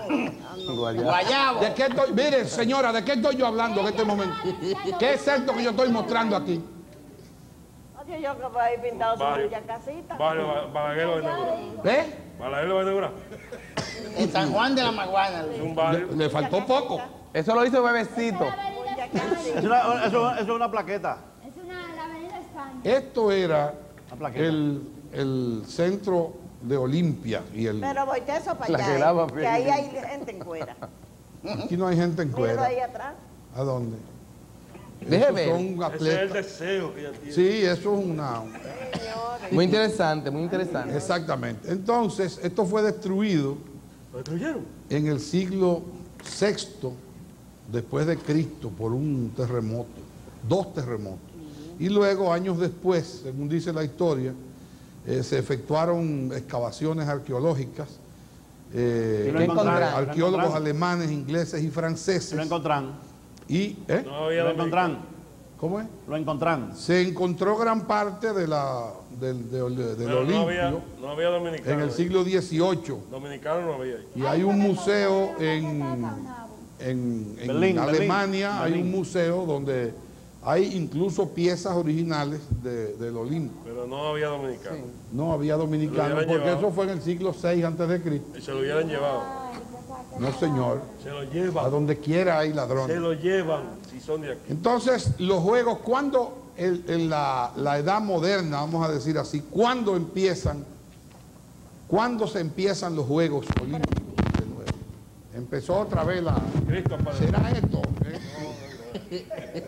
Guayabo. ¿De qué estoy? Mire, señora, ¿de qué estoy yo hablando en este momento? ¿Qué es esto que yo estoy mostrando aquí? Oye, yo que voy a ir pintado su Barrio. bella casita. Barrio Ba- Balaguer lo va a inaugurar. ¿Eh? Balaguer lo va a inaugurar. En San Juan de la Maguana. Es un barrio. Le, le faltó poco. Eso lo hizo Bebecito. Bella casita. Es una, eso, eso es una plaqueta. Es una, la avenida España. Esto era Una plaqueta. el, el centro de Olimpia y el... Pero voy de eso para La que allá. lava eh, que ahí hay gente en cuera. Aquí no hay gente en Míralo ahí cuera. atrás. ¿A dónde? Deje Esos ver. son Ese es el atletas. deseo que ella tiene. Sí, eso es una... Muy interesante, muy interesante. Exactamente. Entonces, esto fue destruido ¿Lo destruyeron? en el siglo sexto después de Cristo por un terremoto, dos terremotos. Y luego, años después, según dice la historia, eh, se efectuaron excavaciones arqueológicas. eh, Y lo encontraron, arqueólogos lo encontraron. alemanes, ingleses y franceses. Lo encontraron. Y, ¿eh? No había Lo dominicano. encontraron. ¿Cómo es? Lo encontraron. Se encontró gran parte de la, del, del, del Pero no Olimpio había, no había dominicano. en el ahí. siglo dieciocho. Dominicano no había ahí. Y hay un museo en, en, en Berlín, Alemania, Berlín, hay Berlín. un museo donde hay incluso piezas originales de- del Olimpo. Pero no había dominicano. No había dominicanos, Lo hubieran porque llevado. eso fue en el siglo seis antes de Cristo. Y se lo hubieran llevado. No, señor. Se lo llevan. A donde quiera hay ladrones. Se lo llevan, si son de aquí. Entonces, los juegos, ¿cuándo el- en la, la edad moderna, vamos a decir así, cuándo empiezan, cuándo se empiezan los Juegos Olímpicos de nuevo? Empezó otra vez la... ¿Será esto? ¿Eh?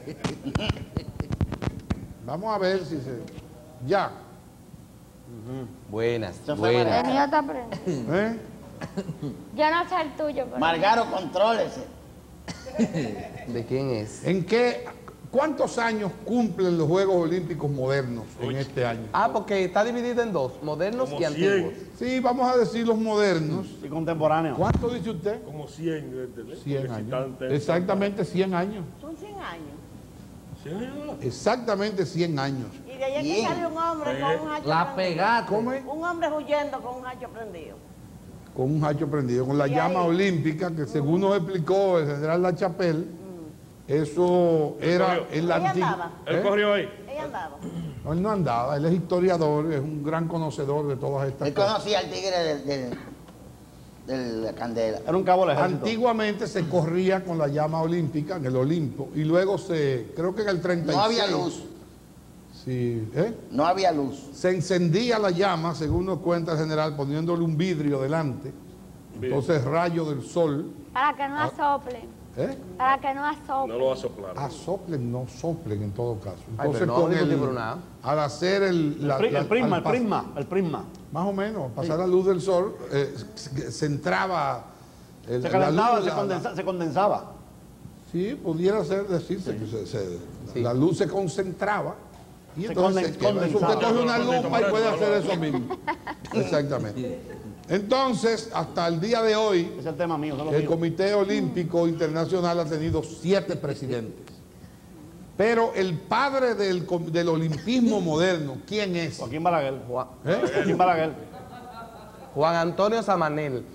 Vamos a ver si se... Ya. Buenas, fue buenas. El mío está prendido. ¿Eh? Yo no sé el tuyo, pero... Margaro, contrólese. ¿De quién es? ¿En qué, cuántos años cumplen los Juegos Olímpicos modernos en este año? Ah, porque está dividido en dos, modernos y antiguos. Sí, vamos a decir los modernos. Y contemporáneos. ¿Cuánto dice usted? Como cien. ¿entendés? cien Porque si años. están- Exactamente cien años. Son cien años. ¿cien años? Exactamente cien años. Y de allá que Bien. sale un hombre con un hacho La prendido. pegada. ¿Cómo es? Un hombre huyendo con un hacho prendido. Con un hacho prendido, con la Y llama ahí- olímpica, que según nos explicó el general La Chapelle, eso era el Ella antiguo. andaba. Él ¿Eh? corrió ahí. Ella andaba. No, él no andaba, él es historiador, es un gran conocedor de todas estas Él cosas. conocía al tigre del, del- de la candela. Era un cabo del ejército. Antiguamente se corría con la llama olímpica en el Olimpo y luego se, creo que en el treinta y seis. No había luz. Sí, ¿eh? No había luz. Se encendía la llama, según nos cuenta el general, poniéndole un vidrio delante. Entonces rayo del sol, Para que no asoplen. ¿eh? Para que no asoplen. No lo va a soplar. Ah, soplen, no soplen en todo caso. Ay, Entonces pero no con discutir el, por nada. al hacer el, la- El, pri- la- el prisma, al el pas- prisma, el prisma. más o menos, pasar la luz del sol, eh, se, se entraba el- Se la calentaba, luz, se, la- condensa- se condensaba. sí, pudiera ser decirse que se- se- la luz se concentraba y Se entonces conden- se quema. Eso usted condensaba. coge una lupa y puede hacer eso mismo. Exactamente. Entonces, hasta el día de hoy, Ese es el tema mío. Eso es lo el mío. Comité Olímpico Internacional ha tenido siete presidentes. Pero el padre del, com- del olimpismo moderno, ¿quién es? Joaquín Balaguer. Juan, ¿Eh? Joaquín Balaguer. Juan Antonio Samanel.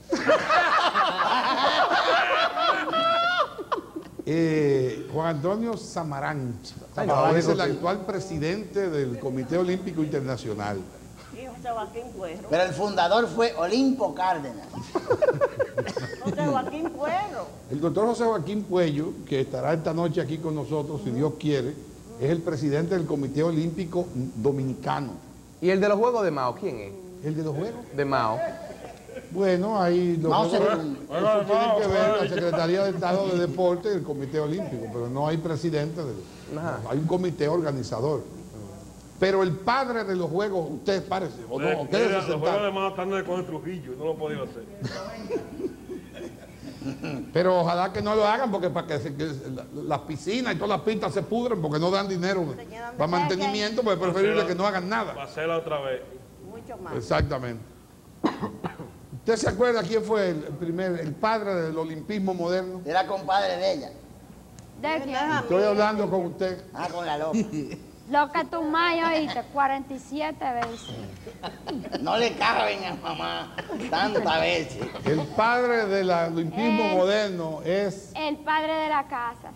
Eh, Juan Antonio Samaranch. Ay, no, es el no, actual presidente del Comité Olímpico Internacional. Y José Joaquín Cuero. Pero el fundador fue Olimpo Cárdenas. José Joaquín Cuero. El doctor José Joaquín Puello, que estará esta noche aquí con nosotros, si Dios quiere, es el presidente del Comité Olímpico Dominicano. ¿Y el de los Juegos de Mao? ¿Quién es? ¿El de los Juegos? De Mao. Bueno, ahí los Mao Juegos- Zedong. eso tiene que ver la Secretaría de Estado de Deporte y el Comité Olímpico, pero no hay presidente, de- Ajá. hay un comité organizador. Pero el padre de los Juegos, usted parece, o no, Mira, quédese los sentado. juegos de Mao están de con Trujillo, no lo he podido hacer. Pero ojalá que no lo hagan porque para que, se- que la- las piscinas y todas las pistas se pudren porque no dan dinero para mantenimiento, pues es preferible que no hagan nada. Va a hacerla otra vez. Mucho más. Exactamente. ¿Usted se acuerda quién fue el primer, el padre del olimpismo moderno? Era compadre de ella. ¿De quién? Estoy hablando con usted. Ah, con la loca. Lo que tú más oíste, cuarenta y siete veces. No le caben a mamá tantas veces. El padre del olimpismo Eh. moderno es El padre de las casas.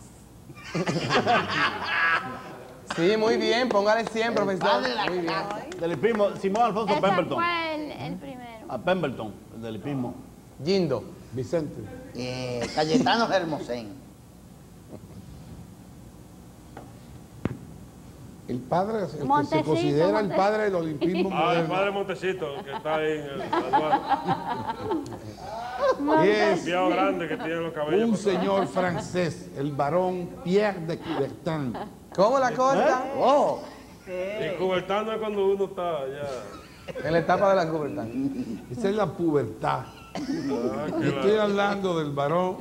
Sí, muy bien, póngale cien, profesor. padre de la Muy bien. casa. Del hipismo, Simón Alfonso Ese Pemberton. fue el, el primero. A Pemberton, el del hipismo. Gindo. Vicente. Eh, Cayetano Hermosén. El padre, el que se Montecito, considera el Montecito. padre del olimpismo Ah, el moderno. padre Montecito, que está ahí en el aduana. Es Un viejo grande que tiene los cabellos. un para atrás. señor francés, el barón Pierre de Coubertin. ¿Cómo la corta? Oh, Y cubertando es cuando uno está ya. En la etapa de la cubierta. Esa es la pubertad. Ah, Yo que estoy la- hablando del varón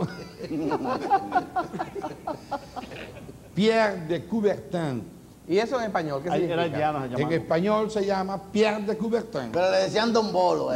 Pierre de Coubertin. ¿Y eso en español? ¿Qué Ahí era significa? llano, se En llamaba. español se llama Pierre de Coubertin. pero le decían Don Bolo. Eh.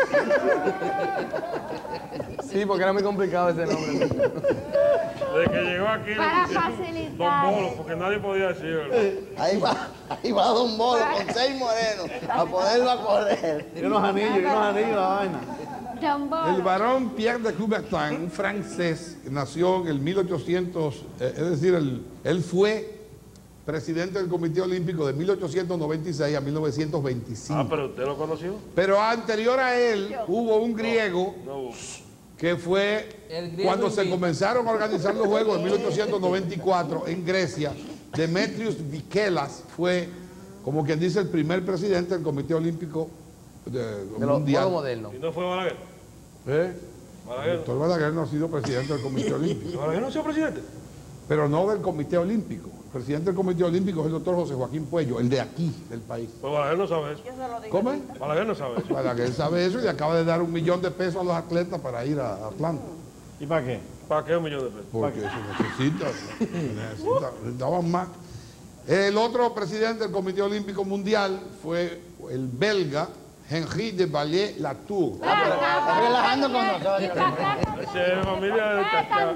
Sí, porque era muy complicado ese nombre. Desde que llegó aquí, le Para pusieron facilitar. Don Bolo, porque nadie podía decirlo. Ahí va, ahí va Don Bolo con seis morenos a ponerlo a correr. Y unos anillos, y unos anillos, la vaina. John Bolo. El varón Pierre de Coubertin, un francés, nació en el mil ochocientos, eh, es decir, él, él fue presidente del Comité Olímpico de mil ochocientos noventa y seis a mil novecientos veinticinco. Ah, pero usted lo conoció. Pero anterior a él hubo un griego No. que fue cuando se comenzaron a organizar los Juegos en mil ochocientos noventa y cuatro en Grecia. Demetrios Vikelas fue, como quien dice, el primer presidente del Comité Olímpico de, de Mundial. moderno. ¿Y no fue Balaguer? ¿Eh? Balaguer. El doctor Balaguer no ha sido presidente del Comité Olímpico. ¿Balaguer no ha sido presidente? Pero no del Comité Olímpico. El presidente del Comité Olímpico es el doctor José Joaquín Puello, el de aquí, del país. Pues Balaguer no sabe eso. ¿Cómo es? Balaguer no sabe eso. Balaguer sabe eso y le acaba de dar un millón de pesos a los atletas para ir a Atlanta. ¿Y para qué? ¿Para qué un millón de pesos? Porque se necesita, se necesita, necesitaban más. El otro presidente del Comité Olímpico Mundial fue el belga Henri de Vallée Latour. Relajando con nosotros. Ese es familia de Chachá.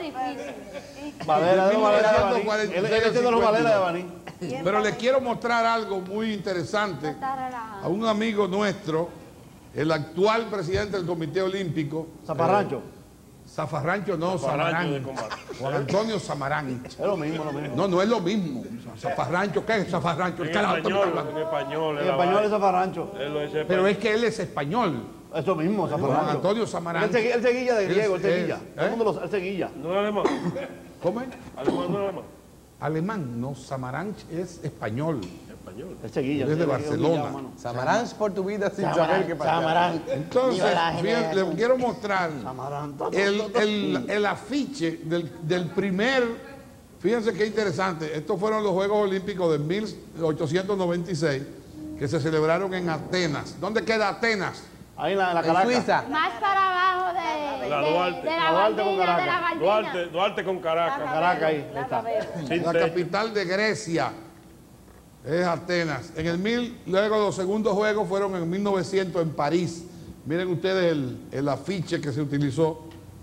Valera, de los Valera de Baní. cuarenta y Él seis él es de los Valera de Baní. Pero le quiero mostrar algo muy interesante a un amigo nuestro, el actual presidente del Comité Olímpico. Zafarrancho. Eh, Zafarrancho no, Zafarrancho de Samarán. combate. Juan Antonio Samarán. Es lo mismo, lo mismo. No, no es lo mismo. Zafarrancho, ¿qué es Zafarrancho? En ¿Qué la- español, en español. En español es Zafarrancho. Él lo dice Pero es que él es español. Eso mismo, Zafarrancho. Juan Antonio Samarán. Él se, él se guilla de griego, él se Es- guilla. es- Todo el mundo lo él se guilla. ¿No es alemán? ¿Cómo es? ¿Alemán no es alemán? Alemán, no, Samarán es español. Español. Él se guilla. Él es de él se guilla, Barcelona. hermano. Samarán por tu vida sin Samarán, saber qué pasa. Samarán. Entonces, Viva la fíjense, generación. les quiero mostrar Samarán. el, el, el afiche del, del primer, fíjense qué interesante, estos fueron los Juegos Olímpicos de mil ochocientos noventa y seis que se celebraron en Atenas. ¿Dónde queda Atenas? Ahí en la, en la En Caracas. Más Suiza. para abajo de, La de- Duarte. de la La Duarte con Baldina, de la Caracas. Baldina. Duarte, Duarte con Caracas. Caracas ahí. Ahí está. Sin La techo. capital de Grecia es Atenas. En el mil, luego los segundos Juegos fueron en mil novecientos en París. Miren ustedes el, el afiche que se utilizó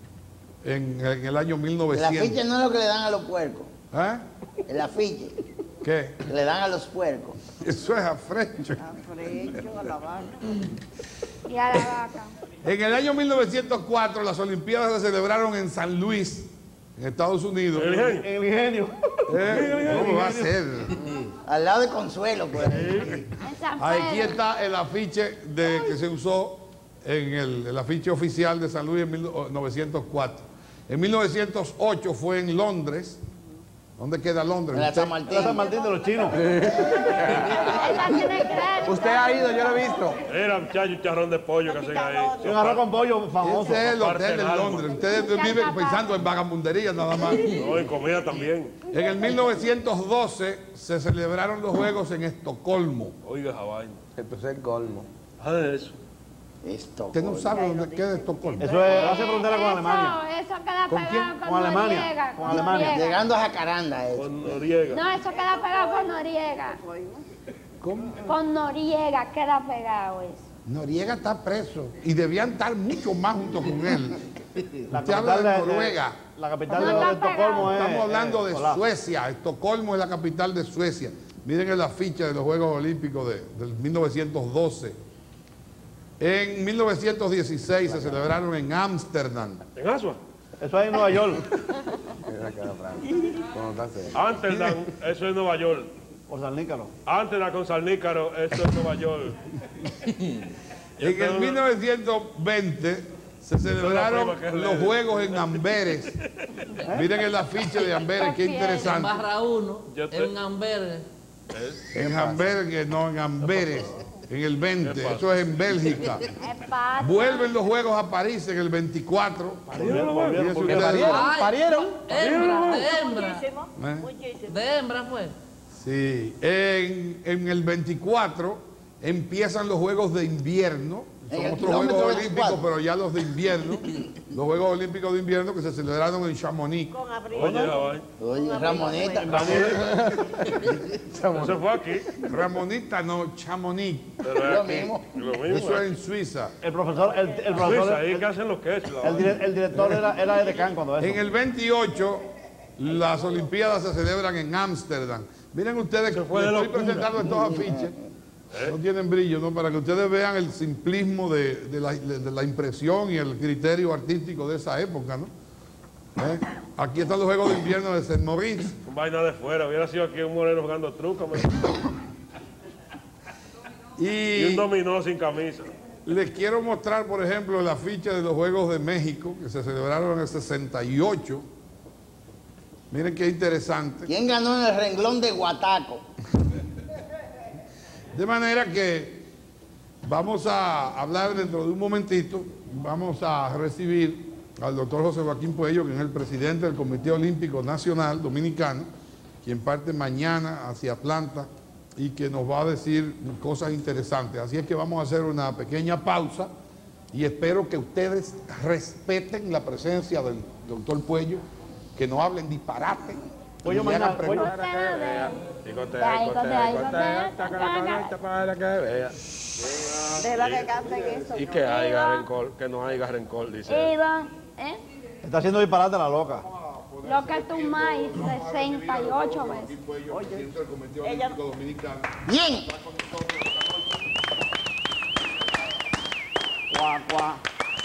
en, en el año mil El novecientos. afiche no es lo que le dan a los puercos. ¿Eh? El afiche ¿Qué? que le dan a los puercos. Eso es afrecho. Afrecho a la vaca. Y a la vaca. En el año mil novecientos cuatro las Olimpiadas se celebraron en San Luis, en Estados Unidos. El ingenio. En el ingenio. ¿Eh? ¿Cómo va a ser? Al lado de Consuelo, pues. En San Aquí Pedro. está el afiche de, que se usó en el, el afiche oficial de San Luis en mil novecientos cuatro. En mil novecientos ocho fue en Londres. ¿Dónde queda Londres? En la Usted- San Martín. La San Martín de los chinos. Esa tiene crédito. Usted ha ido, yo lo he visto. Era muchacho un charrón de pollo que hacen ahí. Y un arroz con pollo famoso. Ese es el Parte hotel del de alma. Londres. Ustedes viven pensando en vagabundería nada más. No, y comida también. En el mil novecientos doce se celebraron los Juegos en Estocolmo. Oiga esa vaina. Esto es el colmo. Ah, de eso. Esto. Usted no sabe dónde queda Estocolmo. Eso es, hace frontera con Alemania. Eso, eso queda ¿Con pegado quién? con, Con Alemania. Noriega. Con Alemania. Noriega. Llegando a Jacaranda, eso. Con Noriega. No, eso queda pegado con Noriega. ¿Cómo? Con Noriega queda pegado eso. Noriega está preso y debían estar mucho más junto con él. La Usted habla capital de Noruega. La capital No de, está de Estocolmo es. Estamos hablando de eh, Olaf. Suecia. Estocolmo es la capital de Suecia. Miren el afiche de los Juegos Olímpicos de, del mil novecientos doce. En mil novecientos dieciséis se celebraron en Ámsterdam. ¿En Asua? Eso es en Nueva York. Amsterdam, eso es Nueva York. Por San Nícaro. Amsterdam con Salnícaro, eso es Nueva York. En el mil novecientos veinte se celebraron prima que es los leve. Juegos en Amberes. Miren el afiche de Amberes, qué interesante. Barra uno, Yo te- en Ambergue. En Amberes, no, en Amberes, en el veinte, ¿Qué pasa? eso es en Bélgica. Es pata. Vuelven los Juegos a París en el veinticuatro. Volvieron, volvieron, Fíjense porque ustedes. Ay, ¿Parieron? Hembra, de hembra. Muchísimo, ¿Eh? muchísimo. De hembra fue. Sí, en, en el veinticuatro empiezan los Juegos de invierno, son En el otros kilómetro Juegos veinticuatro. Olímpicos, pero ya los de invierno, los Juegos Olímpicos de invierno que se celebraron en Chamonix. Con abril. Oye, la vaina. Oye, Ramoneta. Eso fue aquí. Ramonita, no, Chamonix. Pero es Lo aquí. mismo. Lo mismo. Eso eh. es en Suiza. El profesor, el, el Suiza, profesor, ahí el, que hacen los quesos. la el vaina. dire- el director era, era edecán cuando eso. En el veintiocho, las Olimpiadas se celebran en Ámsterdam. Miren ustedes que fue de les estoy locura. presentando estos afiches. No tienen brillo, ¿no? Para que ustedes vean el simplismo de, de la, de la impresión y el criterio artístico de esa época, ¿no? ¿Eh? Aquí están los Juegos de Invierno de Saint Maurice. Con vaina de fuera. Hubiera sido aquí un moreno jugando truco. man. Y un Y dominó sin camisa. Les quiero mostrar, por ejemplo, la ficha de los Juegos de México, que se celebraron en el sesenta y ocho. Miren qué interesante. ¿Quién ganó en el renglón de Guataco? De manera que vamos a hablar dentro de un momentito, vamos a recibir al doctor José Joaquín Puello, que es el presidente del Comité Olímpico Nacional Dominicano, quien parte mañana hacia Atlanta y que nos va a decir cosas interesantes. Así es que vamos a hacer una pequeña pausa y espero que ustedes respeten la presencia del doctor Puello, que no hablen disparate. Puello ni hagan mañana, preguntas. Deja que canten eso. Y que haya rencor, que no haya rencor, dice. Iván, ¿eh? Está haciendo disparate la loca. Lo que tú más sesenta y ocho veces. Ella... Bien. Cuá, cuá.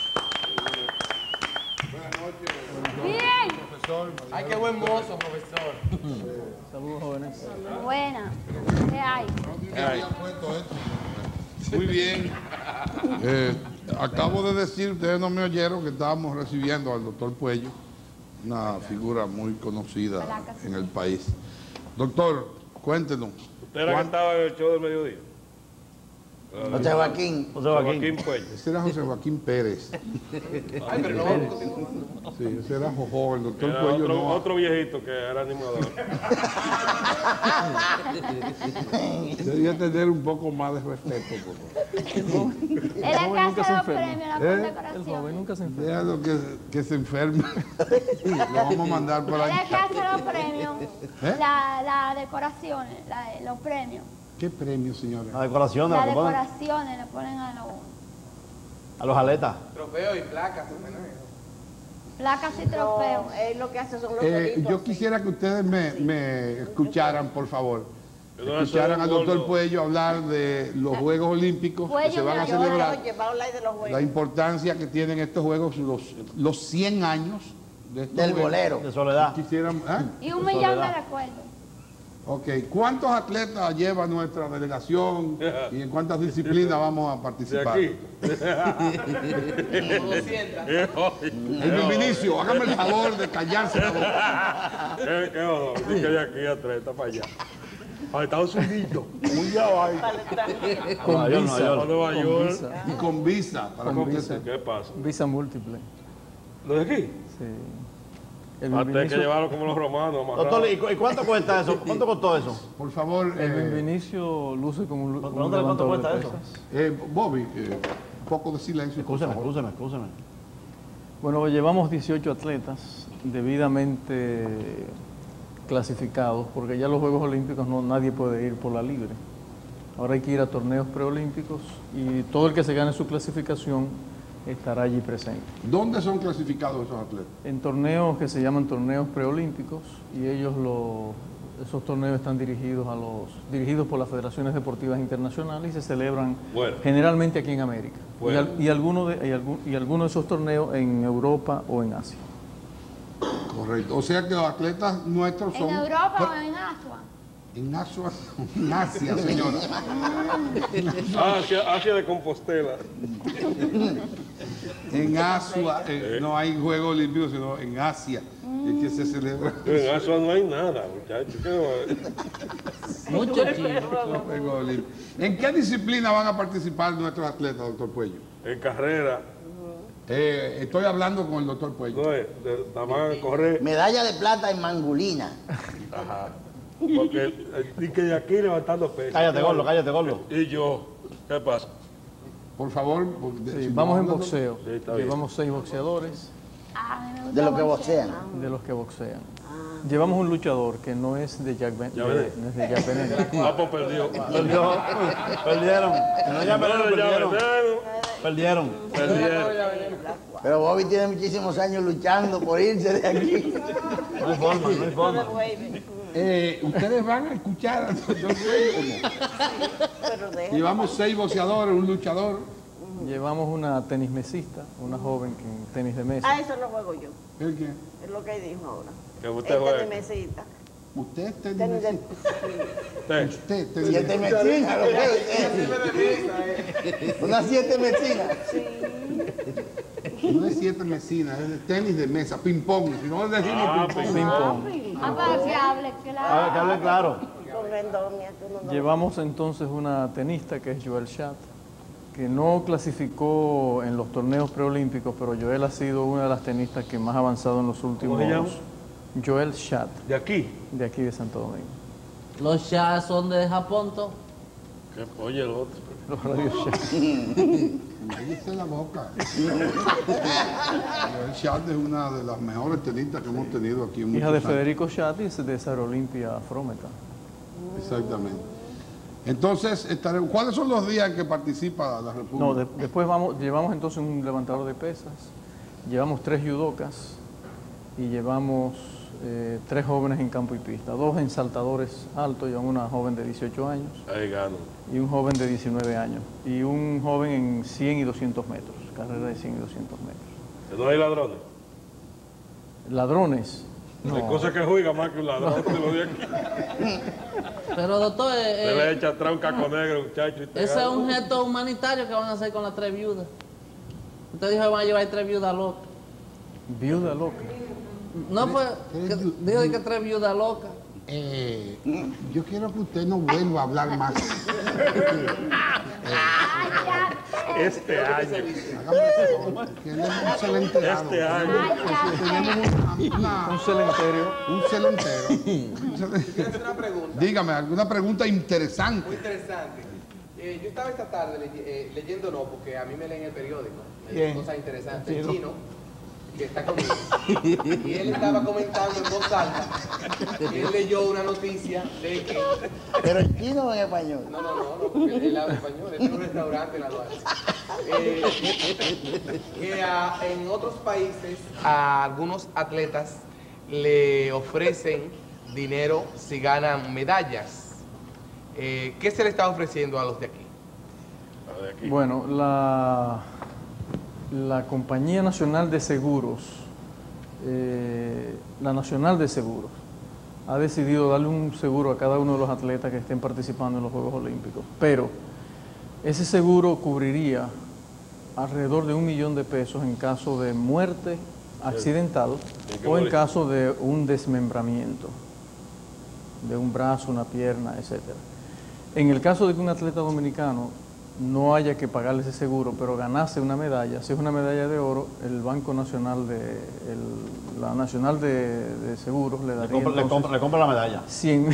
Bien. Ay, qué buen mozo, profesor. Saludos, jóvenes. Buena. ¿Qué hay? Muy bien. Eh, acabo de decir, ustedes no me oyeron, que estábamos recibiendo al doctor Puello, una figura muy conocida en el país. Doctor, cuéntenos. ¿Usted era que estaba en el show del mediodía? José Joaquín. José Joaquín. Joaquín Puello. Ese era José Joaquín Pérez. Ay, pero no. Sí, ese era Jojo, el doctor Era Puello otro, no. otro viejito que era animador. Debería tener un poco más de respeto, por favor. Es la casa de los premios, la ¿Eh? condecoración. El joven nunca se enferma. Déjalo que, que se enferme. Lo vamos a mandar por Es ahí. la casa de los premios. ¿Eh? La, la decoraciones, la, los premios. ¿Qué premio, señora? La decoración, Las la que ponen decoraciones le ponen a los a los aletas. Trofeo y placas. placas y trofeos. No, él lo que hace son los Eh, deditos yo así. quisiera que ustedes me, me escucharan, por favor. Yo no Escucharan soy al un doctor gordo. Puello hablar de los Juegos Olímpicos que Puello, se van a mira, yo- celebrar. Oye, va a hablar de los La juegos. importancia que tienen estos Juegos, los, los cien años de estos Del Juegos. bolero. De soledad. Quisieran, ¿ah? Y un millón de recuerdos. Ok, ¿cuántos atletas lleva nuestra delegación y en cuántas disciplinas vamos a De participar? aquí. El Vinicio, hágame el favor de callarse la boca. ¿Qué, qué ojo? Dice que de aquí a tres, está para allá. Para Estados Unidos. Muy ya va. Con Nueva York, visa. Nueva York. Para Nueva Con York. visa. Y con visa, para Con que visa. usted ¿Qué pasa? Visa múltiple. ¿Lo de aquí? Sí. El Antes hay que Vinicio, llevarlo como los romanos. amarrado. Doctor, ¿y cu- ¿y cuánto cuesta eso? ¿Cuánto costó eso? Por favor, el eh, Vinicio luce como un, un Pregúntale cuánto levantador de cuesta eso. pesas. eh, Bobby, eh, un poco de silencio. por Escúcheme, favor. escúcheme, escúcheme. Bueno, llevamos dieciocho atletas debidamente clasificados, porque ya los Juegos Olímpicos no nadie puede ir por la libre. Ahora hay que ir a torneos preolímpicos y todo el que se gane su clasificación estará allí presente. ¿Dónde son clasificados esos atletas? En torneos que se llaman torneos preolímpicos y ellos lo, esos torneos están dirigidos a los dirigidos por las federaciones deportivas internacionales y se celebran Bueno. generalmente aquí en América. Bueno. Y, al- y algunos de, y, algún- y algunos de esos torneos en Europa o en Asia. Correcto. O sea que los atletas nuestros son... ¿En Europa o en Asia? En Asia, en Asia, señora. Asia, Asia de Compostela. En Asia, eh, no hay Juegos Olímpicos, sino en Asia, es que se celebra. En Asia no hay nada, muchachos. ¿Qué va? Mucho los Juegos Olímpicos. ¿En qué disciplina van a participar nuestros atletas, doctor Puello? En carrera. Eh, estoy hablando con el doctor Puello. No es, de- nada más correr. Medalla de plata en mangulina. Ajá. Porque eh, di que de aquí levantando pesas. Cállate, gordo, cállate, gordo. Y yo, ¿qué pasa? Por favor, porque Sí, si vamos en hablando- boxeo. Sí, está bien. Llevamos seis boxeamos Ah, a mí me gusta De los que boxear. boxean. de los que boxean. Llevamos un luchador que no es de Jack Ben, Ya de- ves. no es de Jack Veneno. Ah, pues perdió. Perdió. Perdieron. No, ya No, perdieron, ya perdieron. veneno. Perdieron. Perdieron. Pero Bobby tiene muchísimos años luchando por irse de aquí. No hay forma, no hay forma. Eh, ¿Ustedes van a escuchar al doctor Puello o no? Pero deja. Llevamos seis boxeadores, un luchador. Llevamos una tenismesista, una joven que en tenis de mesa. Ah, eso lo juego yo. ¿El qué? Es lo que dijo ahora. Que usted Este juega. de mesita. Usted es tenis Tenis de- mecina. Usted tenis Siete mecinas, lo que es. Una siete mecinas. No es siete mecinas, es de tenis de mesa, ping-pong. Si no le decimos Ah, ping-pong. ping-pong. Ah, para que hable claro. Ah, que hable claro. Con endomia, tú no lo- Llevamos entonces una tenista que es Joel Schacht, que no clasificó en los torneos preolímpicos, pero Joel ha sido una de las tenistas que más ha avanzado en los últimos se llama? años. Joel Schacht. ¿De aquí? De aquí de Santo Domingo. Los chats son de Japón, ¿to? Que oye el otro. Los radios Schacht. Cállese la boca. Joel Schacht es una de las mejores tenistas que hemos tenido aquí en Hija muchos de años. Federico Schacht y de Sara Olimpia Frometa. Exactamente. Entonces, estaremos- ¿cuáles son los días en que participa la República? No, de- después vamos, llevamos entonces un levantador de pesas, llevamos tres judocas y llevamos eh, tres jóvenes en campo y pista, dos en saltadores altos, llevamos una joven de dieciocho años Ahí gano. y un joven de diecinueve años y un joven en cien y doscientos metros, carrera de cien y doscientos metros. ¿No hay ladrones? Ladrones. Hay No. cosas que juegan más que un ladrón. Te lo digo aquí. Pero doctor, eh, Se le eh, echa atrás un caco negro, muchacho. y te ese es gana. un gesto humanitario que van a hacer con las tres viudas. Usted dijo que van a llevar tres viudas locas. Viuda loca. No fue, que, dijo que tres viudas locas. Eh, yo quiero que usted no vuelva a hablar más. Este año. Que él es un celenterado. Este año. Tenemos una- una- Un cementerio. un celentero. Una pregunta. Dígame, alguna pregunta interesante. Muy interesante. Eh, yo estaba esta tarde ley- eh, leyendo, no, porque a mí me leen el periódico, me Bien. leen cosas interesantes. El Sí, chino, que está conmigo, y él estaba comentando en voz alta, y él leyó una noticia de que... Pero en chino o en español. No, no, no, no, porque él, él habla español, él tiene un restaurante en la Duarte. Eh, que a- en otros países a algunos atletas le ofrecen dinero si ganan medallas. Eh, ¿Qué se le está ofreciendo a los de aquí? Bueno, la, la Compañía Nacional de Seguros, eh, la Nacional de Seguros, ha decidido darle un seguro a cada uno de los atletas que estén participando en los Juegos Olímpicos. Pero ese seguro cubriría alrededor de un millón de pesos en caso de muerte accidental ¿En qué o en morir? caso de un desmembramiento de un brazo, una pierna, etcétera. En el caso de que un atleta dominicano no haya que pagarle ese seguro, pero ganase una medalla, si es una medalla de oro, el Banco Nacional de, el- la Nacional de, de Seguros le daría compra- le entonces compra- le compra la medalla. cien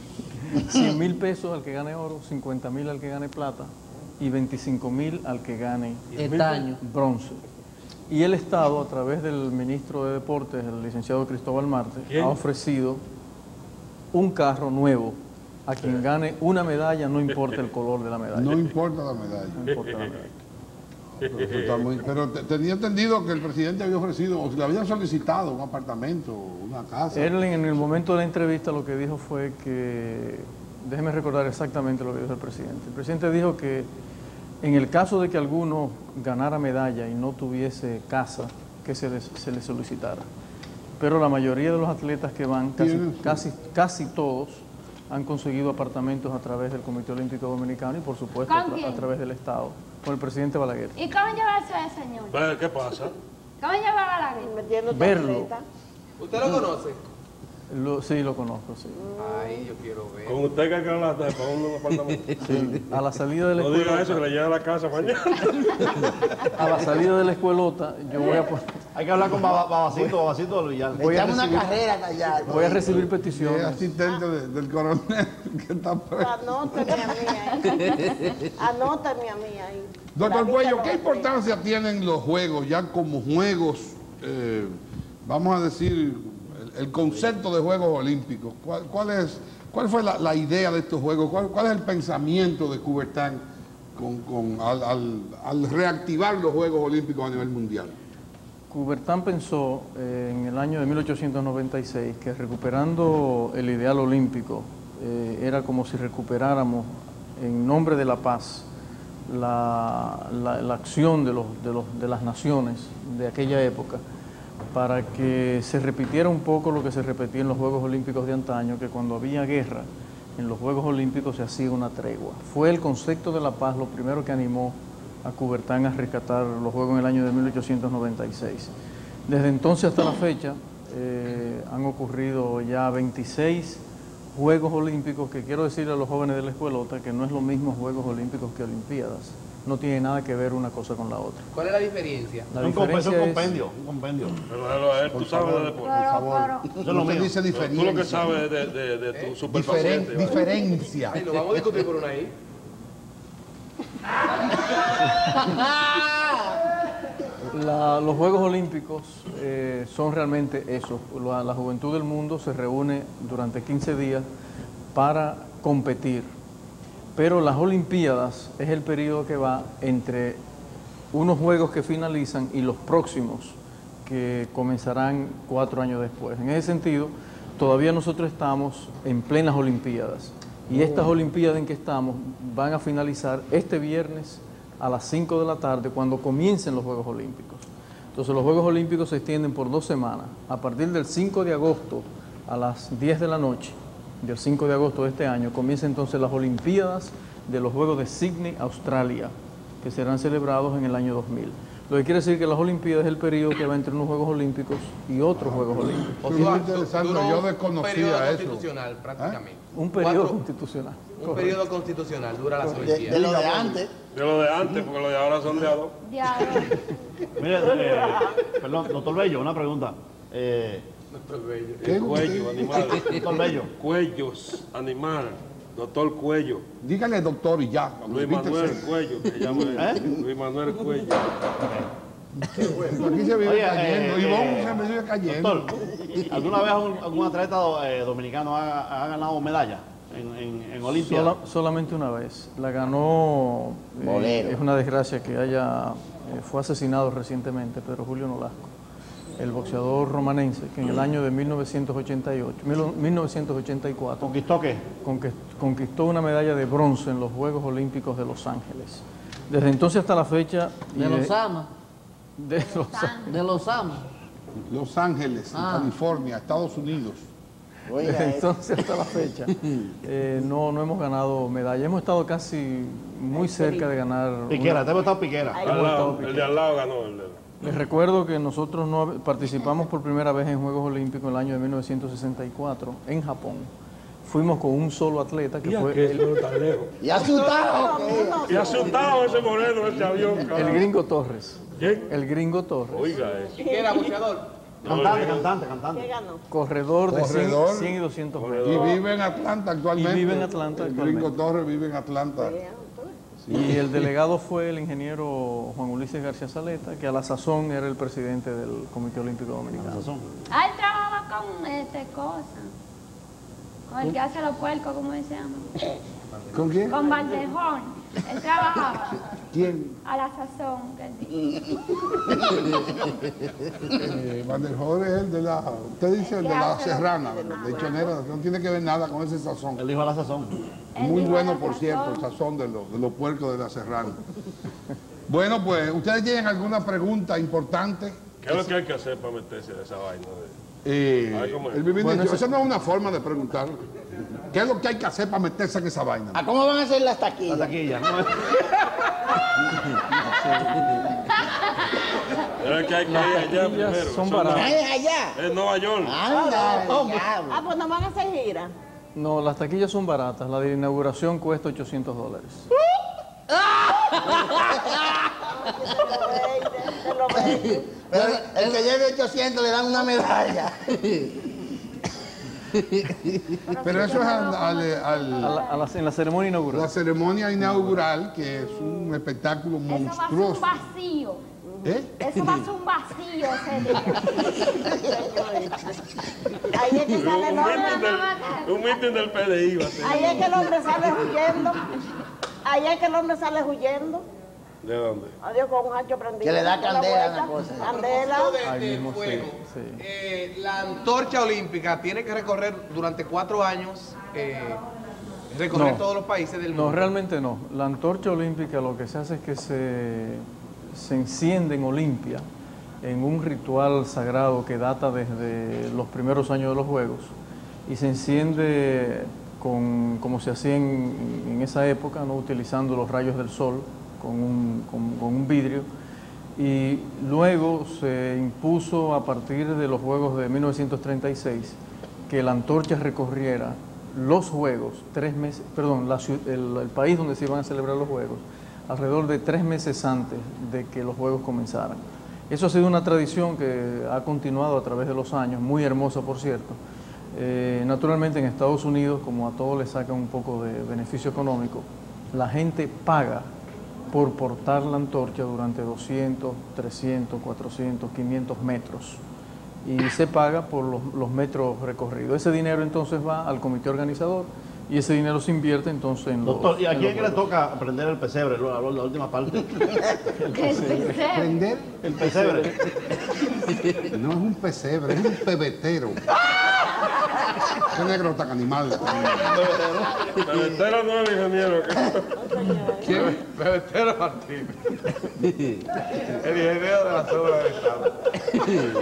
mil pesos al que gane oro, cincuenta mil al que gane plata y veinticinco mil al que gane Estaño. bronce. Y el Estado, a través del ministro de Deportes, el licenciado Cristóbal Marte, ¿Quién? ha ofrecido un carro nuevo a quien gane una medalla, no importa el color de la medalla. No importa la medalla. No importa la medalla. Pero, eso está muy- pero te- tenía entendido que el presidente había ofrecido, o le habían solicitado un apartamento, una casa. Él en el momento de la entrevista lo que dijo fue que, déjeme recordar exactamente lo que dijo el presidente. El presidente dijo que en el caso de que alguno ganara medalla y no tuviese casa, que se les, se le solicitara. Pero la mayoría de los atletas que van, casi, Tienen su- casi, casi todos, han conseguido apartamentos a través del Comité Olímpico Dominicano y por supuesto ¿Con a, tra- quién? a través del Estado, con el presidente Balaguer. ¿Y cómo llevarse a ese señor? Ve, ¿qué pasa? ¿Cómo llevar a la guerra? Metiendo Verlo. tarjeta. ¿Usted lo conoce? Lo- sí, lo conozco, sí. Ay, yo quiero ver. Con usted que queda la para un apartamento. Sí, a la salida de la No diga escuelota, eso, que le lleve a la casa mañana. a la salida de la escuelota, yo voy a, pon- Hay que hablar con Baba- Babacito, Babacito del Villar. voy a Echamos una recibir, carrera allá. voy a recibir Es peticiones. asistente de- del coronel que está preso. Anótame a mí ahí. Anótame a mí ahí. Doctor La Cuello, lista ¿qué lo va a importancia tienen los juegos ya como juegos, eh, vamos a decir, el, el concepto de Juegos Olímpicos? ¿Cuál, cuál es, cuál fue la, la idea de estos juegos? ¿Cuál, cuál es el pensamiento de Coubertin con, con- al, al- al reactivar los Juegos Olímpicos a nivel mundial? Coubertin pensó eh, en el año de mil ochocientos noventa y seis que recuperando el ideal olímpico eh, era como si recuperáramos en nombre de la paz la, la- la acción de, los, de, los, de las naciones de aquella época para que se repitiera un poco lo que se repetía en los Juegos Olímpicos de antaño, que cuando había guerra en los Juegos Olímpicos se hacía una tregua. Fue el concepto de la paz lo primero que animó a Coubertin a rescatar los Juegos en el año de mil ochocientos noventa y seis. Desde entonces hasta la fecha eh, han ocurrido ya veintiséis Juegos Olímpicos, que quiero decirle a los jóvenes de la escuelota que no es lo mismo Juegos Olímpicos que Olimpiadas. No tiene nada que ver una cosa con la otra. ¿Cuál es la diferencia? La un, diferencia un es... compendio, un compendio. Pero, pero, a ver, tú sabes de deporte. Por favor, Eso es lo usted mío. dice diferencia. Tú lo que sabes de, de, de tu Diferen- superpaciente. ¿vale? diferencia. Ay, lo vamos a discutir por una ahí. La- los Juegos Olímpicos eh, son realmente eso. La, la juventud del mundo se reúne durante quince días para competir. Pero las Olimpiadas es el periodo que va entre unos Juegos que finalizan y los próximos que comenzarán cuatro años después. En ese sentido, todavía nosotros estamos en plenas Olimpiadas. Y estas Olimpiadas en que estamos van a finalizar este viernes a las cinco de la tarde cuando comiencen los Juegos Olímpicos. Entonces los Juegos Olímpicos se extienden por dos semanas. A partir del cinco de agosto a las diez de la noche, del cinco de agosto de este año, comienzan entonces las Olimpiadas de los Juegos de Sydney, Australia, que serán celebrados en el año dos mil. Lo que quiere decir que las Olimpiadas es el periodo que va entre unos Juegos Olímpicos y otros Juegos Olímpicos. O Muy sea, interesante, duró yo un desconocía periodo eso. constitucional, prácticamente. Un periodo Cuatro- constitucional. Un Correcto. periodo constitucional dura las De, Olimpiadas. de lo de antes. De lo de antes, porque lo de ahora son de a dos. Mire, eh, perdón, doctor Bello, una pregunta. Eh, El cuello animal. Doctor Bello. Cuellos animal. Doctor Cuello. Dígale doctor y ya. Luis Manuel Cuello, que se llama él. Luis Manuel Cuello. Aquí se vive Oye, cayendo. eh, Ivonne eh, se me vive cayendo. Doctor, ¿alguna vez algún, algún atleta eh, dominicano ha, ha ganado medalla en, en, en Olimpia? Sola- solamente una vez. La ganó, eh, Bolero. es una desgracia que haya, eh, fue asesinado recientemente Pedro Julio Nolasco, el boxeador romanense, que en el año de mil novecientos ochenta y ocho, mil- mil novecientos ochenta y cuatro ¿Conquistó qué? conquist- conquistó una medalla de bronce en los Juegos Olímpicos de Los Ángeles. Desde entonces hasta la fecha... y De los Ama. De los De los Ama. Los Ángeles, Ah. en California, Estados Unidos. Desde entonces hasta la fecha eh, no, no hemos ganado medalla. Hemos estado casi muy cerca de ganar. Piquera, una- te hemos estado Piquera. Al lado, el de al lado ganó. El de... Les recuerdo que nosotros no participamos por primera vez en Juegos Olímpicos en el año de mil novecientos sesenta y cuatro en Japón. Fuimos con un solo atleta que Mira fue que el, eso tan lejos. Y asustado. Y asustado ese moreno, ese avión. el cabrón. Gringo Torres. ¿Quién? El Gringo Torres. Oiga eso. ¿Qué era, boxeador? Cantante, cantante, cantante. ¿Qué ganó? Corredor de cien, Corredor. cien y doscientos Corredor. metros. Y vive en Atlanta actualmente. Y vive en Atlanta El actualmente. Gringo Torres vive en Atlanta. Y el delegado fue el ingeniero Juan Ulises García Saleta, que a la sazón era el presidente del Comité Olímpico Dominicano. Ah, él trabaja con este cosa. Con el que hace los puercos, ¿cómo se llama? ¿Con quién? Con Valderjón. Él trabajaba ¿Quién? a la sazón. Que sí. Eh, Van der Hoor es el de la, usted dice el de la serrana, ¿verdad? De Chonera, no tiene que ver nada con ese sazón. Él dijo a la sazón. Muy dijo bueno, la por sazón. cierto, el sazón de los, de los puercos de la serrana. Bueno, pues, ¿ustedes tienen alguna pregunta importante? ¿Qué es lo que hay que hacer para meterse a esa vaina? De... Eh, A ver cómo es. el vivir Bueno, dicho, eso- esa no es una forma de preguntar. ¿Qué es lo que hay que hacer para meterse en esa vaina? ¿A cómo van a hacer las taquillas? La taquilla. ¿no? Pero es que hay que ir allá taquillas primero. son Eso baratas. Ay, allá. Es Nueva York. Anda, diablo. Ah, pues no van a hacer gira. No, las taquillas son baratas. La de inauguración cuesta ochocientos dólares. Te lo veis. Pero el que lleve ochocientos le dan una medalla. Pero eso es al- al- A al- la- a la- en la ceremonia inaugural. la ceremonia inaugural, que es un espectáculo Eso va a ser un monstruoso. vacío. ¿Eh? Eso va a ser un vacío ese día. Ahí es que Un sale el meeting hombre. del, un meeting del P D I va a ser. Ahí es que el hombre sale huyendo. Ahí es que el hombre sale huyendo. ¿De dónde? Adiós, con un hacho prendido. Que le da La candela vuelta. una cosa. Candela. De- Ahí del mismo, sí, fuego. sí. Eh, la antorcha olímpica tiene que recorrer durante cuatro años, eh, recorrer No. todos los países del mundo. No, realmente no. La antorcha olímpica lo que se hace es que se, se enciende en Olimpia en un ritual sagrado que data desde los primeros años de los Juegos y se enciende con, como se hacía en, en esa época, ¿no? Utilizando los rayos del sol con un, con, con un vidrio, y luego se impuso a partir de los Juegos de mil novecientos treinta y seis que la antorcha recorriera los Juegos, tres meses, perdón, la, el, el país donde se iban a celebrar los Juegos, alrededor de tres meses antes de que los Juegos comenzaran. Eso ha sido una tradición que ha continuado a través de los años, muy hermosa por cierto. Eh, naturalmente en Estados Unidos, como a todos les saca un poco de beneficio económico, la gente paga por portar la antorcha durante doscientos, trescientos, cuatrocientos, quinientos metros. Y se paga por los, los metros recorridos. Ese dinero entonces va al comité organizador y ese dinero se invierte entonces en los... Doctor, ¿y a quién que le toca aprender el pesebre, la, la última parte? El pesebre. ¿Aprender? El pesebre. No es un pesebre, es un pebetero. Ese negro tan animal. Pebetero no es el ingeniero. ¿Quién? Pebetero Martín. El ingeniero de la zona del Estado.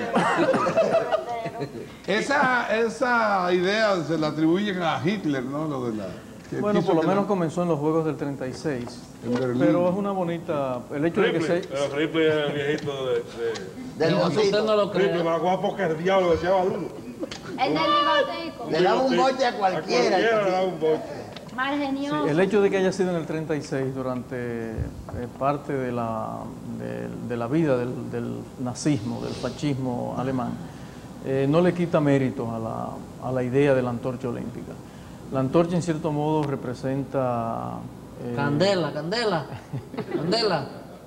Esa, esa idea se la atribuyen a Hitler, ¿no? Lo de la, bueno, por lo menos la... comenzó en los Juegos del treinta y seis. Pero es una bonita... El hecho Ripley, de que se... Pero Ripley es el viejito de... de... Del no, usted no lo cree. Ripley, más guapo que el diablo, decía Baluno. El del bigotico. Le daba un boche a cualquiera. A cualquiera le daba un boche. Más genioso. Sí, el hecho de que haya sido en el treinta y seis, durante eh, parte de la, de, de la vida del, del nazismo, del fascismo alemán, eh, no le quita mérito a la, a la idea de la antorcha olímpica. La antorcha en cierto modo representa... Eh, candela, candela, candela.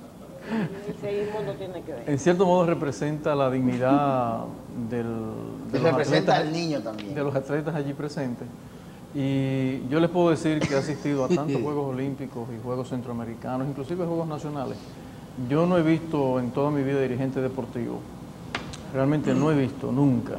No tiene que ver. En cierto modo representa la dignidad del, de, los representa atletas, al niño también. de los atletas allí presentes. Y yo les puedo decir que he asistido a tantos Juegos Olímpicos y Juegos Centroamericanos, inclusive Juegos Nacionales. Yo no he visto en toda mi vida dirigente deportivo, realmente no he visto nunca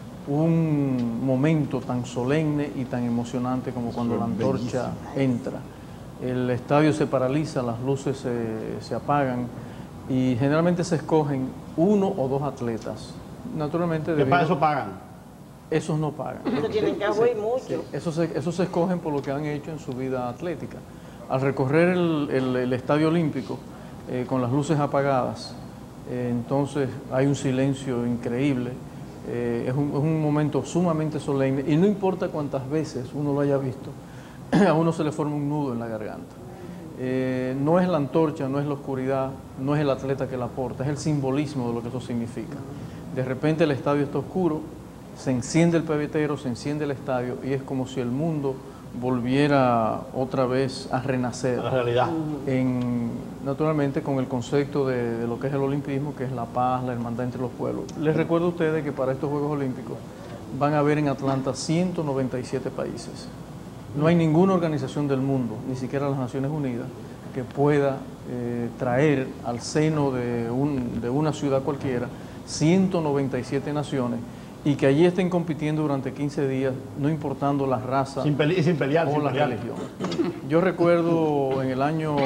un momento tan solemne y tan emocionante como cuando la antorcha entra. El estadio se paraliza, las luces se, se apagan y generalmente se escogen uno o dos atletas. Naturalmente, ¿Que para eso pagan? Esos no pagan. Eso tienen que jugar mucho. Sí, esos, se, esos se escogen por lo que han hecho en su vida atlética. Al recorrer el, el, el estadio olímpico eh, con las luces apagadas, eh, entonces hay un silencio increíble. Eh, es, un, es un momento sumamente solemne y no importa cuántas veces uno lo haya visto, a uno se le forma un nudo en la garganta. Eh, no es la antorcha, no es la oscuridad, no es el atleta que la porta, es el simbolismo de lo que eso significa. De repente el estadio está oscuro, se enciende el pebetero, se enciende el estadio y es como si el mundo volviera otra vez a renacer. La realidad. En, naturalmente con el concepto de, de lo que es el olimpismo, que es la paz, la hermandad entre los pueblos. Les recuerdo a ustedes que para estos Juegos Olímpicos van a haber en Atlanta ciento noventa y siete países. No hay ninguna organización del mundo, ni siquiera las Naciones Unidas, que pueda eh, traer al seno de, un, de una ciudad cualquiera ciento noventa y siete naciones y que allí estén compitiendo durante quince días, no importando la raza sin pele sin pelear, o sin la pelear. religión. Yo recuerdo en el año,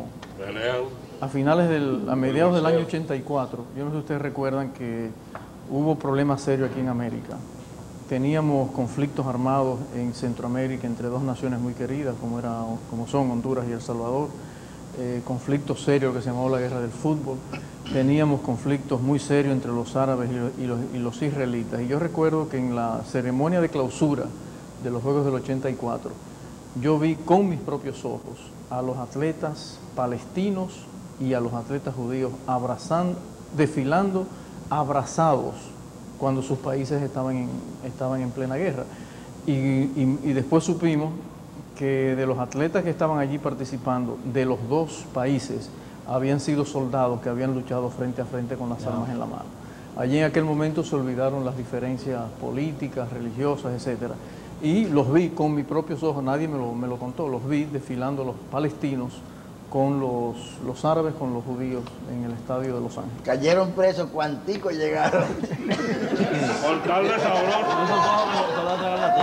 a finales del, a mediados del año ochenta y cuatro, yo no sé si ustedes recuerdan que hubo problemas serios aquí en América. Teníamos conflictos armados en Centroamérica entre dos naciones muy queridas, como, era, como son Honduras y El Salvador, eh, conflictos serios que se llamó la Guerra del Fútbol. Teníamos conflictos muy serios entre los árabes y los, y, los, y los israelitas. Y yo recuerdo que en la ceremonia de clausura de los Juegos del ochenta y cuatro, yo vi con mis propios ojos a los atletas palestinos y a los atletas judíos abrazando, desfilando abrazados cuando sus países estaban en, estaban en plena guerra. Y, y, y después supimos que de los atletas que estaban allí participando, de los dos países, habían sido soldados que habían luchado frente a frente con las no. armas en la mano. Allí en aquel momento se olvidaron las diferencias políticas, religiosas, etcétera. Y los vi con mis propios ojos, nadie me lo, me lo contó, los vi desfilando los palestinos con los, los árabes, con los judíos en el estadio de Los Ángeles. Cayeron presos, cuanticos llegaron. Por tal de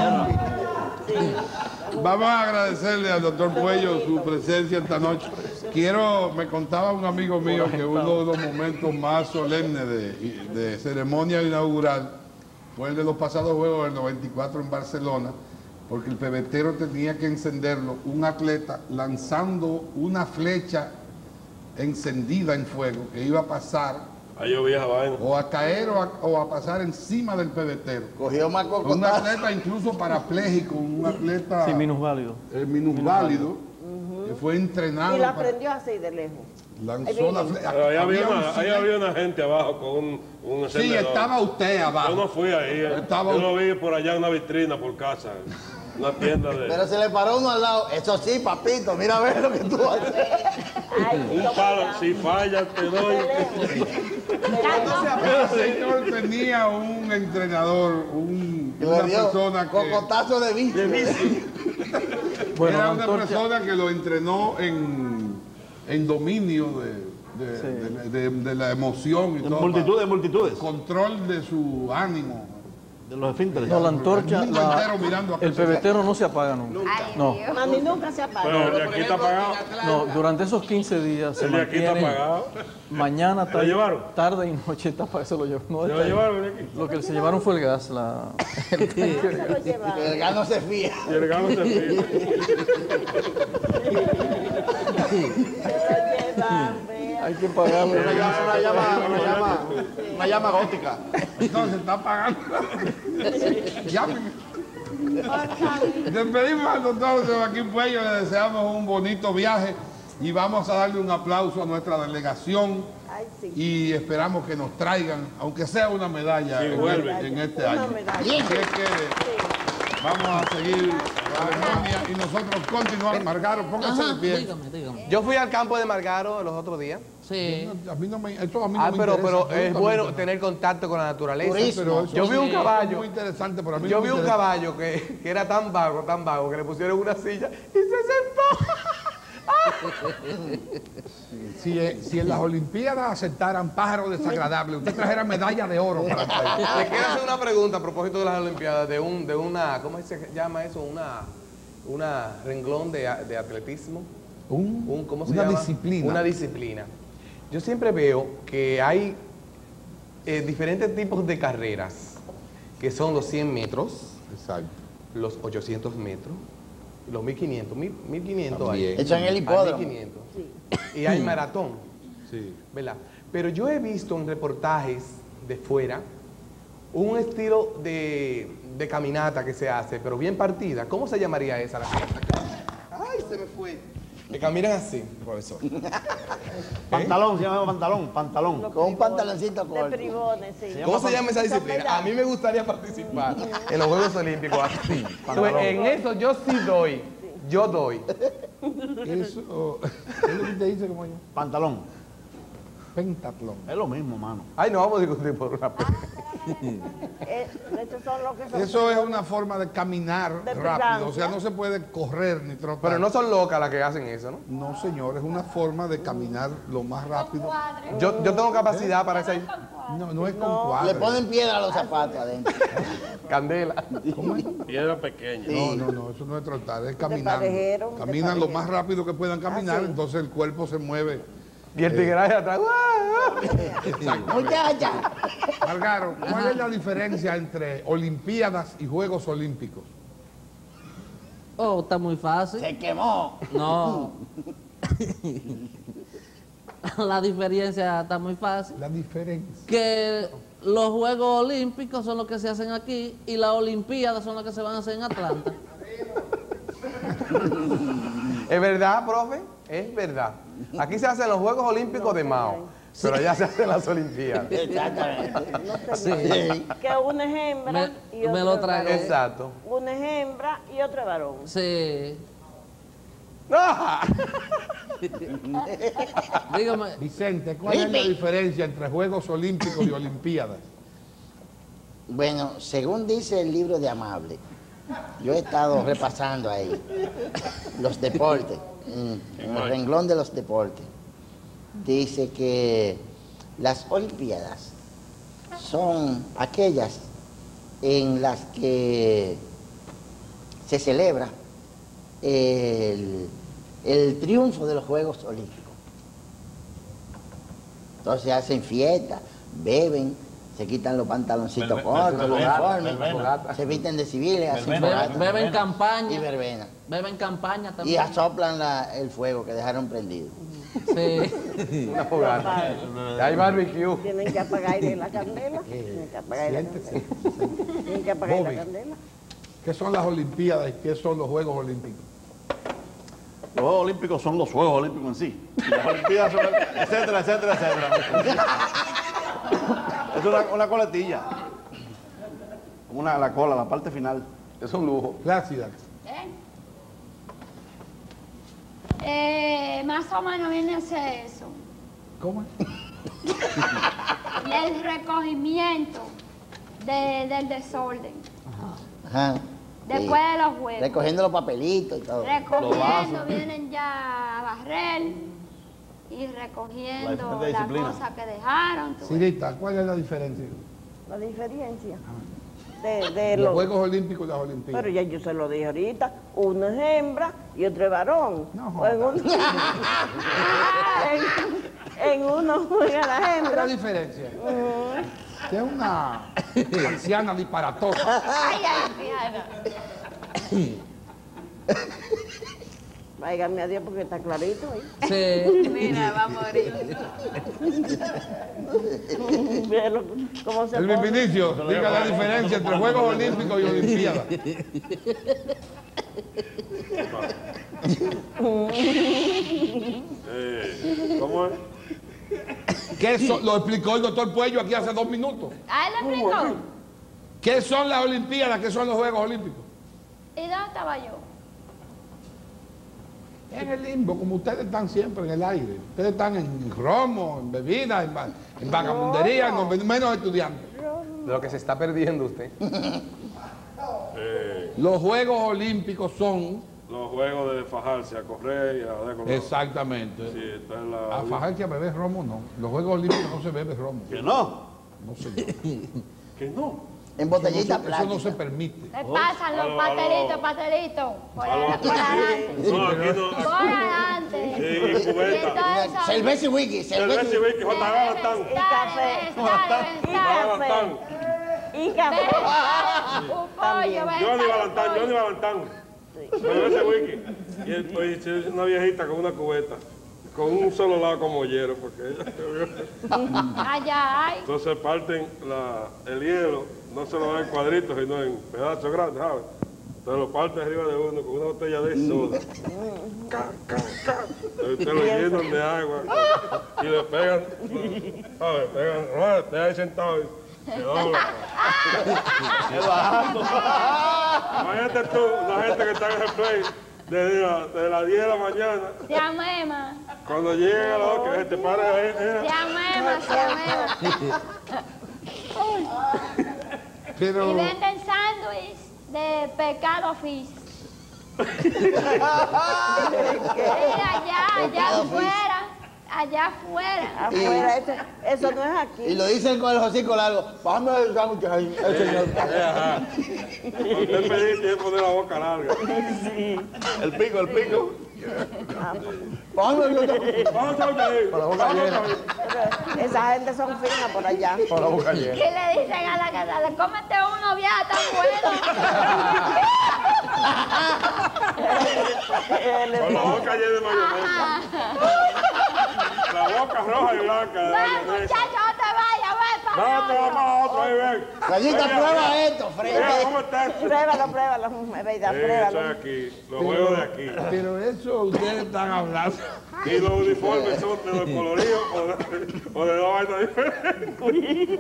Vamos a agradecerle al doctor Puello su presencia esta noche. quiero, me contaba un amigo mío que uno de los momentos más solemnes de, de ceremonia inaugural fue el de los pasados Juegos del noventa y cuatro en Barcelona, porque el pebetero tenía que encenderlo, un atleta lanzando una flecha encendida en fuego que iba a pasar o a caer o a, o a pasar encima del pebetero. Cogió más cocotazo. Un atleta incluso parapléjico, un atleta Sí, minusválido. eh, minusválido, que fue entrenado Y la para- prendió así de lejos. lanzó la flecha. Pero ahí había, un una, ahí cien- había una gente abajo con un, un Sí, encendedor. estaba usted abajo. Yo no fui ahí. eh. Estaba Yo lo vi por allá en una vitrina por casa. Una tienda de... Pero se le paró uno al lado. Eso sí, papito, mira a ver lo que tú haces. un palo, si falla te doy. El señor tenía un entrenador, un, Que una le dio persona que... cocotazo de vicio. Bueno, era la una antorcha- persona que lo entrenó en, en dominio de, de, Sí. de- de- de la emoción y De todo. multitudes, multitudes. Control de su ánimo. De los esfínteres. No, la antorcha, El mundo la- entero mirando a el que se- pebetero no se apaga nunca. No, No, ni nunca se apaga. Pero de aquí está apagado. no, durante esos quince días se El de aquí está mantiene apagado. mañana, ¿Se lo llevaron? tarde, tarde y noche está apagado. Se lo llevaron. No, ¿Se lo está- llevaron de aquí? Lo que se llevaron fue el gas. La, el tanque de gas. El gano se fía. Y el gano se fija. Hay que pagarlo. Una llama, una llama, una llama, una llama gótica. Entonces está apagando. Llámenme. Despedimos al doctor Joaquín Puello, le deseamos un bonito viaje y vamos a darle un aplauso a nuestra delegación Ay, sí. y esperamos que nos traigan, aunque sea una medalla Sí, en, vuelve. en este Una año. medalla. Así es que vamos a seguir la ceremonia y nosotros continuamos. Margaro, póngase de pie. Dígame, dígame. Yo fui al campo de Margaro los otros días. Sí. A mí no me, esto a mí no Ah, me pero, interesa, pero es absolutamente bueno nada. tener contacto con la naturaleza. Pero eso Yo vi un sí, caballo. muy interesante, pero a mí Yo no vi me un interesa. caballo que, que era tan vago, tan vago, que le pusieron una silla y se sentó. Si, eh, si en las Olimpiadas aceptaran pájaros desagradables, usted trajera medalla de oro para el país. Le quiero hacer una pregunta a propósito de las Olimpiadas, de un, de una, ¿cómo se llama eso? Una, una renglón de, a- de atletismo. Un- Un- ¿Cómo se una llama? disciplina. Una disciplina. Yo siempre veo que hay eh, diferentes tipos de carreras, que son los cien metros, Exacto. los ochocientos metros, los mil quinientos, mil quinientos hay. También. Eso en el Hay hipódromo. mil quinientos. Y hay maratón. Sí. ¿Verdad? Pero yo he visto en reportajes de fuera un estilo de, de caminata que se hace, pero bien partida. ¿Cómo se llamaría esa? La Ay, se me fue. Que caminan así, profesor. Pantalón, se llama pantalón, pantalón. Con un pantaloncito De corto. privones, sí. ¿Cómo se llama esa disciplina? A mí me gustaría participar en los Juegos Olímpicos así. Entonces, en eso yo sí doy. Yo doy. Eso, ¿qué es lo que usted dice como yo? Pantalón. Pentatlón. Es lo mismo, mano. Ay, no vamos a discutir por una vez. Eh, estos son los que son. Eso es una forma de caminar De rápido, o sea, distancia. no se puede correr ni trotar. Pero no son locas las que hacen eso, ¿no? No, señor, es una forma de caminar lo más rápido. Yo, yo tengo capacidad para esa No, no es con No. cuadros. Le ponen piedra a los zapatos adentro. candela. Piedra pequeña. No, no, no, eso no es trotar, es caminar. parejero, de Caminan lo parejero. más rápido que puedan caminar, Ah, sí. entonces el cuerpo se mueve. Y el tigreaje atrás. Muchacha. Margaro, ¿cuál es la diferencia entre Olimpiadas y Juegos Olímpicos? Oh, está muy fácil. Se quemó. No. La diferencia está muy fácil. La diferencia. Que los Juegos Olímpicos son los que se hacen aquí y las Olimpiadas son las que se van a hacer en Atlanta. ¿Es verdad, profe? Es verdad. Aquí se hacen los Juegos Olímpicos de Mao, pero allá se hacen las Olimpiadas. Exactamente. No sé. Sí. Que una es hembra Me- y me otro lo es tragué. varón. Exacto. Una es hembra y otro es varón. Sí. ¡Ah! Dígame. Vicente, ¿cuál es la diferencia entre Juegos Olímpicos y Olimpiadas? Bueno, según dice el libro de Amable, yo he estado repasando ahí los deportes, mm, en el renglón de los deportes. Dice que las Olimpiadas son aquellas en las que se celebra el, el triunfo de los Juegos Olímpicos. Entonces hacen fiesta, beben, se quitan los pantaloncitos Verbe- cortos, verbe- los verbena, uniformes, verbena. se visten de civiles, hacen Verbena. fogata. Beben- beben campaña. Y verbena. Beben campaña Y también. asoplan la- el fuego que dejaron prendido. Sí. Una fogata. Hay barbecue. Tienen que apagar la candela. Tienen que apagar la Siéntese. candela. Tienen que apagar Bobby. la candela. ¿Qué son las Olimpiadas y qué son los Juegos Olímpicos? Los Juegos Olímpicos son los Juegos Olímpicos en sí. Y las Olimpiadas son, etcétera, etcétera, etcétera. Es una, una coletilla. Una, la cola, la parte final. Es un lujo. Gracias. Eh, más o menos viene a ser eso. ¿Cómo? Y el recogimiento de- del desorden. Ajá. Después Sí. de los juegos. Recogiendo los papelitos y todo. Recogiendo, vienen ya a barrer y recogiendo La diferente las disciplina. cosas que dejaron. tú. Cirita, ¿cuál es la diferencia? La diferencia de, de Los los... Juegos Olímpicos y las Olimpiadas. Pero ya yo se lo dije ahorita, uno es hembra y otro es varón. O en, uno, en, en uno juega la ¿Cuál es hembra. la diferencia? Que es una anciana disparatosa. Ay, ay, fíjate. Váigame a Dios porque está clarito ahí. Sí. Mira, va a morir. Velo cómo se El pone. Vinicio, diga la diferencia entre Juegos Olímpicos y Olimpiadas. Eh, ¿Cómo es? ¿Qué son? Lo explicó el doctor Puello aquí hace dos minutos. Ah, él le explicó. ¿Qué son las Olimpiadas? ¿Qué son los Juegos Olímpicos? ¿Y dónde estaba yo? En el limbo, como ustedes están siempre en el aire. Ustedes están en romo, en bebidas, en, va- en vagabundería, en los menos estudiantes. De lo que se está perdiendo usted. Eh, Los Juegos Olímpicos son... los juegos de fajarse a correr y a dar con Exactamente. Sí, está en la... A fajarse a beber romo no. Los Juegos Olímpicos no se bebe romo. ¿Que no? No, señor. ¿Que no? En botellita Eso no, se- eso no se plástica. permite. Me pasan los aló, pastelitos, aló. pastelitos. Por, Aló. ahí- por adelante. No, aquí no. Por adelante. Sí, Y cubeta. entonces son- Cerveza y wiki, cerveza Cerveza y whisky, J. Galantán. Y café. Bebestar, Galantán. Y café. bebestar, un pollo, Johnny bebestar, Valentán, un Johnny pollo. Valentán. Cerveza y whisky. Y el- pues, es una viejita con una cubeta. Con un solo lado como mollero, porque ella... Allá hay. Entonces parten la, el hielo, no se lo dan en cuadritos, sino en pedazos grandes, ¿sabes? Entonces lo parten arriba de uno con una botella de soda. Ca, ca, ca. Entonces te lo llenan de agua y le pegan, ¿sabes? Pegan, no, te ahí sentado y se dobla. ¡Qué barato! Imagínate tú, la gente que está en el play desde la, desde las diez de la mañana, Se amema. cuando lleguen a la hora que se te pare ahí, Se mira. amema, se amema. Pero... Y venden sándwich de pescado fish. Sí, allá, allá Pescado fish. afuera. Allá afuera. Afuera, eso, eso no es aquí. Y lo dicen con el hocico largo. Vamos el sándwich ahí, el señor. Ajá. Usted pedí tiene que poner la boca larga. Sí. El pico, el pico. Vamos el Vamos a ver. Con la boca llena. Pero esa gente son finas por allá. Con la boca ¿Qué llena. le dicen a la casada? Cómete uno, vieja, tan bueno. Con la boca llena de mayonesa. La boca roja y blanca de Va, mayonesa. muchacho, no te vayas, ve para No, te vamos a otro ahí, ven. Gallita, Mira, prueba mira. esto, Fred. Mira, ¿cómo estás? Pruébalo, pruébalo, es verdad, Eso es pruébalo. aquí, los juegos de aquí. Pero eso ustedes están hablando. Y los uniformes son de los coloridos o de, o de dos vainas diferentes.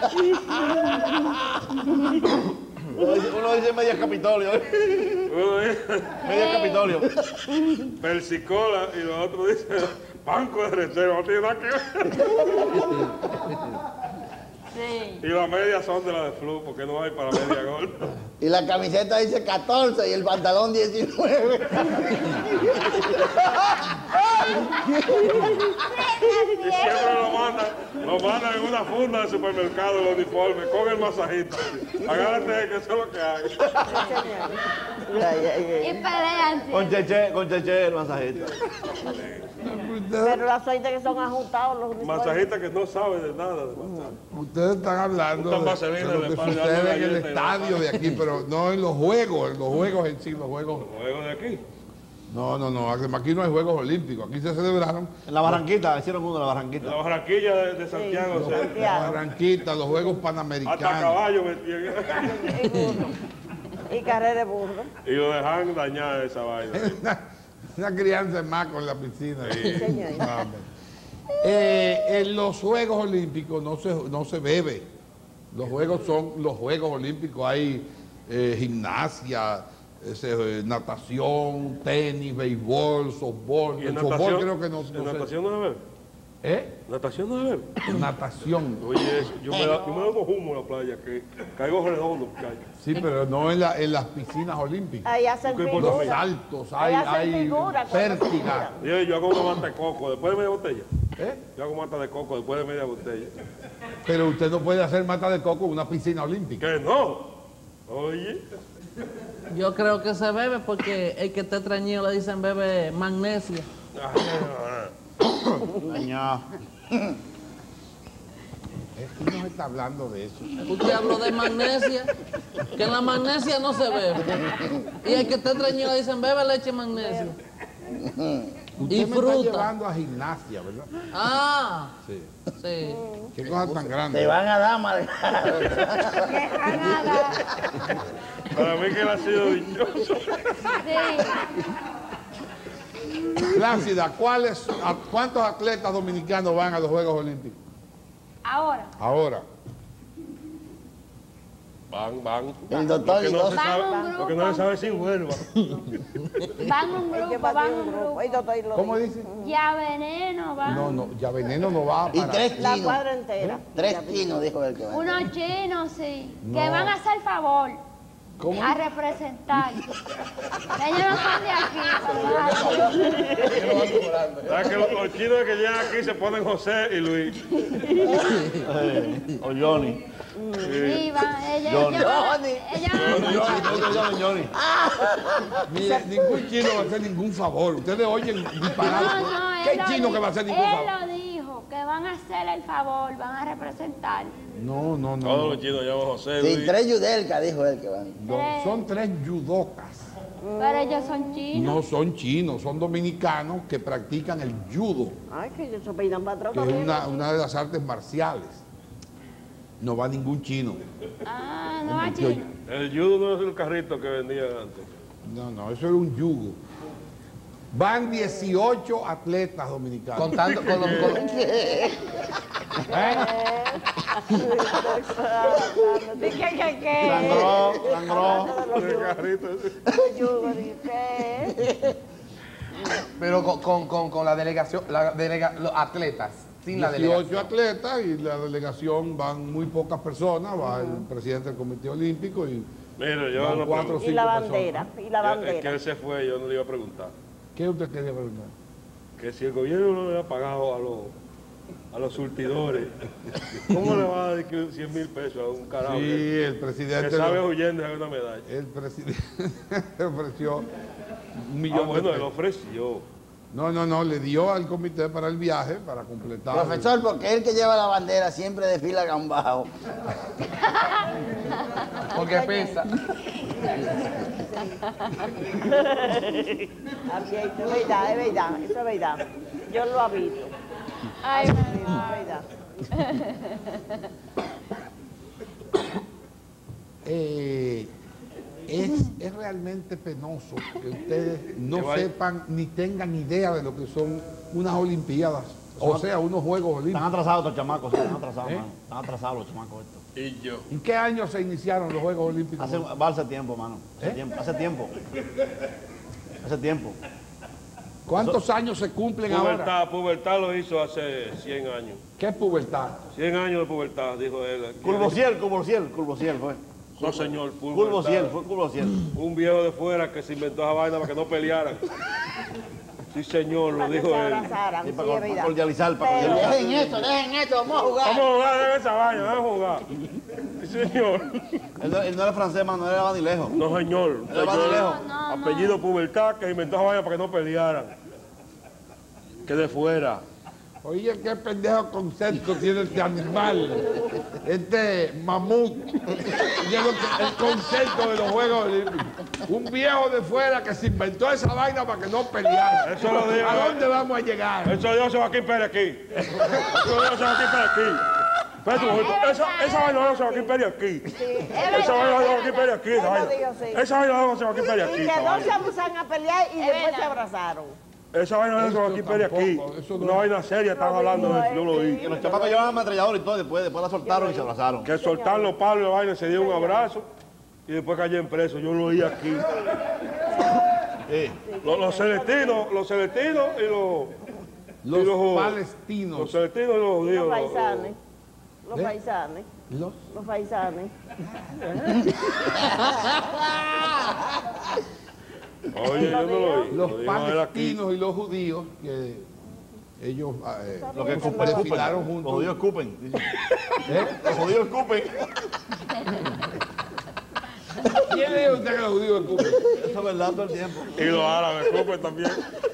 Uno dice, uno dice media Capitolio. Uno dice Media Capitolio. persicola y los otros dicen banco de reserva. No tiene nada que ver. Sí. Y las medias son de la de flu, porque no hay para media gol. Y la camiseta dice catorce y el pantalón diecinueve. Y siempre lo mandan, lo mandan en una funda de supermercado, el uniforme, con el masajito. Agárrate que eso es lo que hay. Y pelean. Con Cheche, con Cheche el masajista. Pero las suertes que son ajustados los uniformes. Masajista que no sabe de nada de masaje. Ustedes están hablando Gustan de, vaselina, de lo le que ponen sucede en el galleta y estadio de aquí, pero no en los juegos, en los juegos en sí, los juegos. ¿Los juegos de aquí? No, no, no, aquí no hay Juegos Olímpicos, aquí se celebraron. En la Barranquita, hicieron uno en la Barranquita. En la Barranquilla de, de Santiago. Los, sí. la Barranquita, los Juegos Panamericanos. Hasta caballo metían. Y carrera de burro. Y lo dejan dañar esa vaina. una, una crianza más con la piscina. Sí. Señor. No, eh, en los Juegos Olímpicos no se, no se bebe. Los Juegos son los Juegos Olímpicos. Hay eh, gimnasia, ese, eh, natación, tenis, béisbol, softball. ¿Y El en softball natación? creo que no, ¿En no se- natación no se bebe? ¿Eh? ¿Natación no se bebe? Natación. Oye, yo me, da, yo me da unos humos en la playa, que caigo redondo. Caigo. Sí, pero no en, la, en las piscinas olímpicas. Ahí hacen ¿Qué importa? Los figuras. saltos, Ahí hay, hacen hay figuras. pértiga. Yo, yo hago una mata de coco después de media botella. ¿Eh? Yo hago mata de coco después de media botella. Pero usted no puede hacer mata de coco en una piscina olímpica. ¿Qué no? Oye. Yo creo que se bebe porque el que esté trañido le dicen bebe magnesia. Dañado. Aquí no se está hablando de eso. Usted habló de magnesia, que en la magnesia no se bebe. Y el que esté trañido le dicen bebe leche magnesia. Usted Y me fruta. está llevando a gimnasia, ¿verdad? Ah, Sí. sí. Qué cosa tan grande. Te van a dar marcado. Para mí que él ha sido dichoso. Plácida, ¿cuáles, a, ¿cuántos atletas dominicanos van a los Juegos Olímpicos? Ahora. Ahora. Van, van. El doctor Porque y no dos. se Van sabe, un grupo. porque no se sabe si vuelva. Van un Hay que grupo, batir van un un grupo. grupo. Ahí doctor y lo ¿Cómo dice. dice? Ya veneno, van. No, no, ya Veneno no va Y para... tres La chinos. cuadra entera. Tres chinos, dijo el que va. Unos chinos, sí. No. Que van a hacer favor. ¿Cómo? A representar. Ellos no son de aquí. ¿Sabes que los, los chinos que llegan aquí se ponen José y Luis? O Johnny. Sí, van. Ellos, Johnny. ellos van a- Johnny. ellos Johnny, Johnny, Johnny, Johnny. Mire, ningún chino va a hacer ningún favor. Ustedes oyen disparar. No, no, ¿Qué él lo chino di- que va a hacer ningún Él favor? lo dijo, que van a hacer el favor, van a representar. No, no, no. Todos no. los chinos llaman José, Sí, Luis. tres yudelcas, dijo él que van. No, son tres judocas. Pero ellos son chinos. No son chinos, son dominicanos que practican el judo, Ay, que ellos se peinan para atrás que es también. una, una de las artes marciales. No va ningún chino. Ah, no va Yo- chino. El judo no es el carrito que vendían antes. No, no, eso era un yugo. Van dieciocho atletas dominicanos. Contando con los... con- ¿De qué, qué, qué? Sangró, sangró. El carrito ese. Yo dije, Pero con, con, con, con la delegación, la delega, los atletas, sin la dieciocho delegación. atletas y la delegación van muy pocas personas, va el presidente del Comité Olímpico y Mira, yo van no cuatro o pregunto. y cinco la personas. bandera, y la Ya, Es que bandera. él se fue, yo no le iba a preguntar. ¿Qué usted quería preguntar? Que si el gobierno no le ha pagado a los, a los surtidores, ¿cómo le va a dar cien mil pesos a un carajo Sí, que, el presidente que sabe lo- huyendo y una medalla? El presidente le ofreció un millón Ah, bueno, de él pesos. ofreció. No, no, no, le dio al comité para el viaje, para completar. Profesor, porque el que lleva la bandera siempre desfila gambao. Porque pesa. Así es, es verdad, es verdad, eso es verdad. Yo lo he visto. Ay, Es mamá. verdad. Eh, es, es realmente penoso que ustedes no Que vaya- sepan ni tengan idea de lo que son unas Olimpiadas, o sea, unos Juegos Están Olímpicos. atrasados estos chamacos, sí, están atrasados, ¿Eh? mano. Están atrasados los chamacos estos. Y yo. ¿En qué año se iniciaron los Juegos Olímpicos? Hace, va hace tiempo, mano. Hace ¿Eh? tiempo. Hace tiempo. Hace tiempo. ¿Cuántos años se cumplen ahora? Pubertad, pubertad lo hizo hace cien años. ¿Qué es pubertad? cien años de pubertad, dijo él. Curvociel, Curvociel, Curvociel fue. No, señor, pubertad. Curvociel, fue Curvociel. Un viejo de fuera que se inventó esa vaina para que no pelearan. Sí, señor, lo Para que dijo se él. abrazaran, Sí, sí, para es cor- para verdad. cordializar, para Pero- cordializar. Dejen eso, dejen eso, vamos a jugar. Vamos a jugar en esa vaina, vamos a jugar. Sí, señor. Él, no- él no era francés, mano, él era ni lejos. No, señor. Él va de Señor, lejos. No, no. apellido Pubertad que inventó esa vaina para que no pelearan. que de fuera. Oye, qué pendejo concepto tiene este animal, este mamut. Y es lo que- el concepto de los Juegos Olímpicos. Un viejo de fuera que se inventó esa vaina para que no peleara. Eso lo digo. ¿A dónde vamos a llegar? Eso dio Joaquín Pérez aquí. Eso dio Joaquín Pérez aquí. Espérate un momento. Esa, esa vaina dio Joaquín Pérez aquí. Esa vaina dio Joaquín Pérez aquí. Esa vaina. Esa vaina dio Joaquín Pérez aquí. Y esa que dos vaina. se abusan a pelear y después se abrazaron. Esa vaina de Joaquín Pérez aquí. Una vaina seria, están hablando de eso, yo lo vi. Que los chamacos llevaban ametrallador y todo, después, después la soltaron y se abrazaron. Que soltaron los palos y la vaina, se dio un abrazo y después cayeron presos. Yo lo oí aquí. Los, los celestinos, los celestinos y los... Los y los palestinos. Los celestinos y los judíos. Los paisanes. Los ¿Eh? paisanes. Los Los paisanes. Oye, yo no lo oí. Los Lo dijo él aquí. palestinos y los judíos, que ellos eh, Lo que escupen, desfilaron escupen. juntos. Los judíos escupen. dicen. ¿Eh? Los judíos escupen. ¿Quién le dijo a usted que los judíos escupen? Eso es verdad todo el tiempo. Y los árabes escupen también.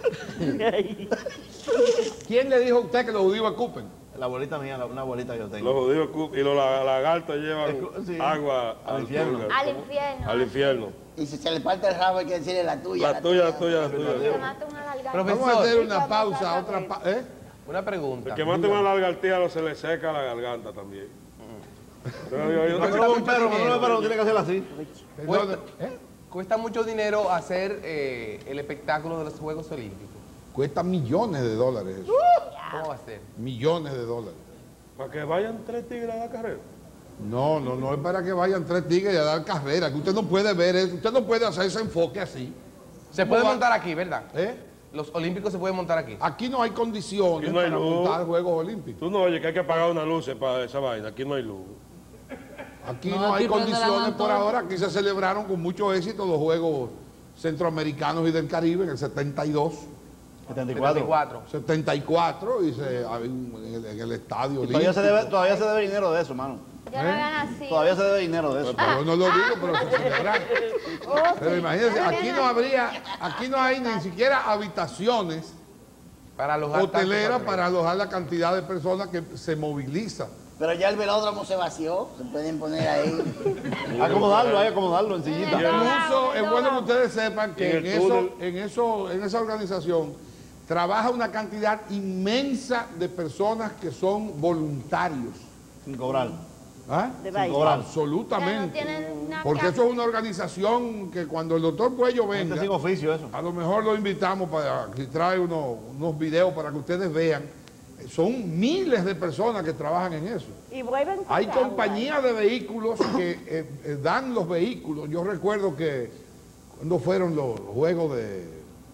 ¿Quién le dijo a usted que los judíos escupen? La abuelita mía, la- una abuelita que yo tengo. Los judíos escupen y los la- lagartos llevan Sí. agua Al infierno. purga- Al infierno. Al infierno. Y si se le parte el rabo hay que decirle la tuya. La tuya, la tuya, la Se tuya. mata una lagartija. Vamos a hacer una pausa, otra pausa. ¿Eh? Una pregunta. El que mate una lagartija no se le seca la garganta también. Pero yo- yo- Cuando uno ve un perro, cuando uno ve un perro, tiene que hacerlo así. Perdón, ¿eh? Cuesta mucho dinero hacer eh, el espectáculo de los Juegos Olímpicos. Cuesta millones de dólares eso. ¿Cómo va a ser? Millones de dólares. Para que vayan tres tigres a la carrera. No, no, no es para que vayan tres tigres a dar carrera, que usted no puede ver eso, usted no puede hacer ese enfoque así. Se puede ¿Cómo va? montar aquí, ¿verdad? ¿Eh? Los Olímpicos se pueden montar aquí. Aquí no hay condiciones Aquí no hay para luz. montar Juegos Olímpicos. Tú no oyes que hay que pagar unas luces para esa vaina. Aquí no hay luz. Aquí No, no, hay aquí prenderán condiciones por todo. ahora. Aquí se celebraron con mucho éxito los Juegos Centroamericanos y del Caribe en el setenta y dos. setenta y setenta y cuatro. cuatro. setenta y cuatro y se, había un- en, el, en el estadio Y todavía se, debe, olímpico. todavía se debe dinero de eso, mano. Yo no había nacido. Todavía se debe dinero de eso. Pero yo no lo digo, pero se celebraron. Pero imagínense, aquí no habría, aquí no hay ni siquiera habitaciones Para los hoteleras para alojar la cantidad de personas que se movilizan. Pero ya el velódromo se vació, se pueden poner ahí. Acomodarlo, hay que acomodarlo en sillita. Incluso es bueno que ustedes sepan que En en, el eso, túnel. en, eso, en esa organización trabaja una cantidad inmensa de personas que son voluntarios. Sin cobrar. ¿Ah? De baile. cobrar. Absolutamente. Que no tienen nada Porque que eso es una organización que cuando el doctor Cuello venga, Gente sin oficio, eso. a lo mejor lo invitamos para que trae unos, unos videos para que ustedes vean. Son miles de personas que trabajan en eso. Y vuelven con Hay agua. compañías de vehículos que eh, eh, dan los vehículos. Yo recuerdo que cuando fueron los juegos de...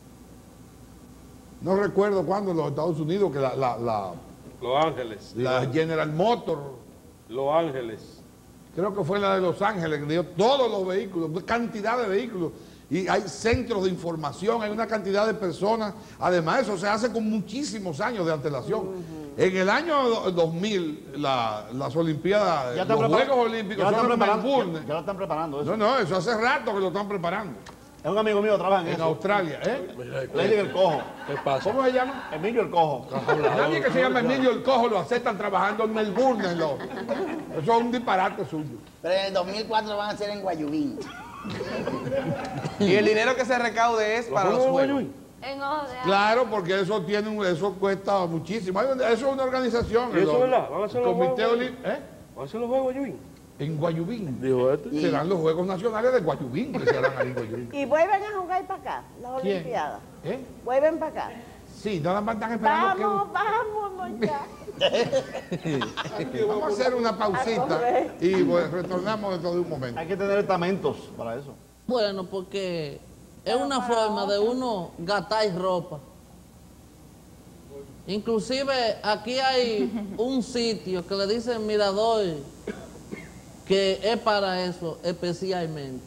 No recuerdo cuándo en los Estados Unidos, que la, la, la, Los Ángeles. la General Motors, Los Ángeles. creo que fue la de Los Ángeles, que dio todos los vehículos, cantidad de vehículos. Y hay centros de información, hay una cantidad de personas. Además, eso se hace con muchísimos años de antelación. En el año do- dos mil, la- las Olimpiadas, Ya están los prepar- Juegos Olímpicos ya lo están son en preparando, Melbourne. ya, ya lo están preparando eso. No, no, eso hace rato que lo están preparando. Es un amigo mío que trabaja en, En eso. Australia, ¿eh? Lady el Cojo. ¿Qué pasa? ¿Cómo se llama? Emilio el Cojo. Nadie que se llama Emilio el Cojo lo aceptan trabajando en Melbourne. en lo- Eso es un disparate suyo. Pero en el dos mil cuatro lo van a hacer en Guayubín. Y el dinero que se recaude es para los Juegos. En ojo de agua. Claro, porque eso tiene un- eso cuesta muchísimo. Hay un- Eso es una organización. ¿Y eso el- es verdad? ¿Van a hacer el los Comité Juegos? Olí- ¿eh? ¿Van a hacer los Juegos, Yui? En Guayubín. Dijo este. Serán los Juegos Nacionales de Guayubín que se harán ahí en Guayubín. Y vuelven a jugar para acá, las ¿Quién? Olimpiadas. ¿Eh? Vuelven para acá. Sí, nada más están esperando que... Vamos, vamos, muchachos. Vamos a hacer una pausita y pues, retornamos dentro de un momento. Hay que tener estamentos para eso. Bueno, porque es una forma de uno gastar ropa. Inclusive aquí hay un sitio que le dicen Mirador, que es para eso especialmente.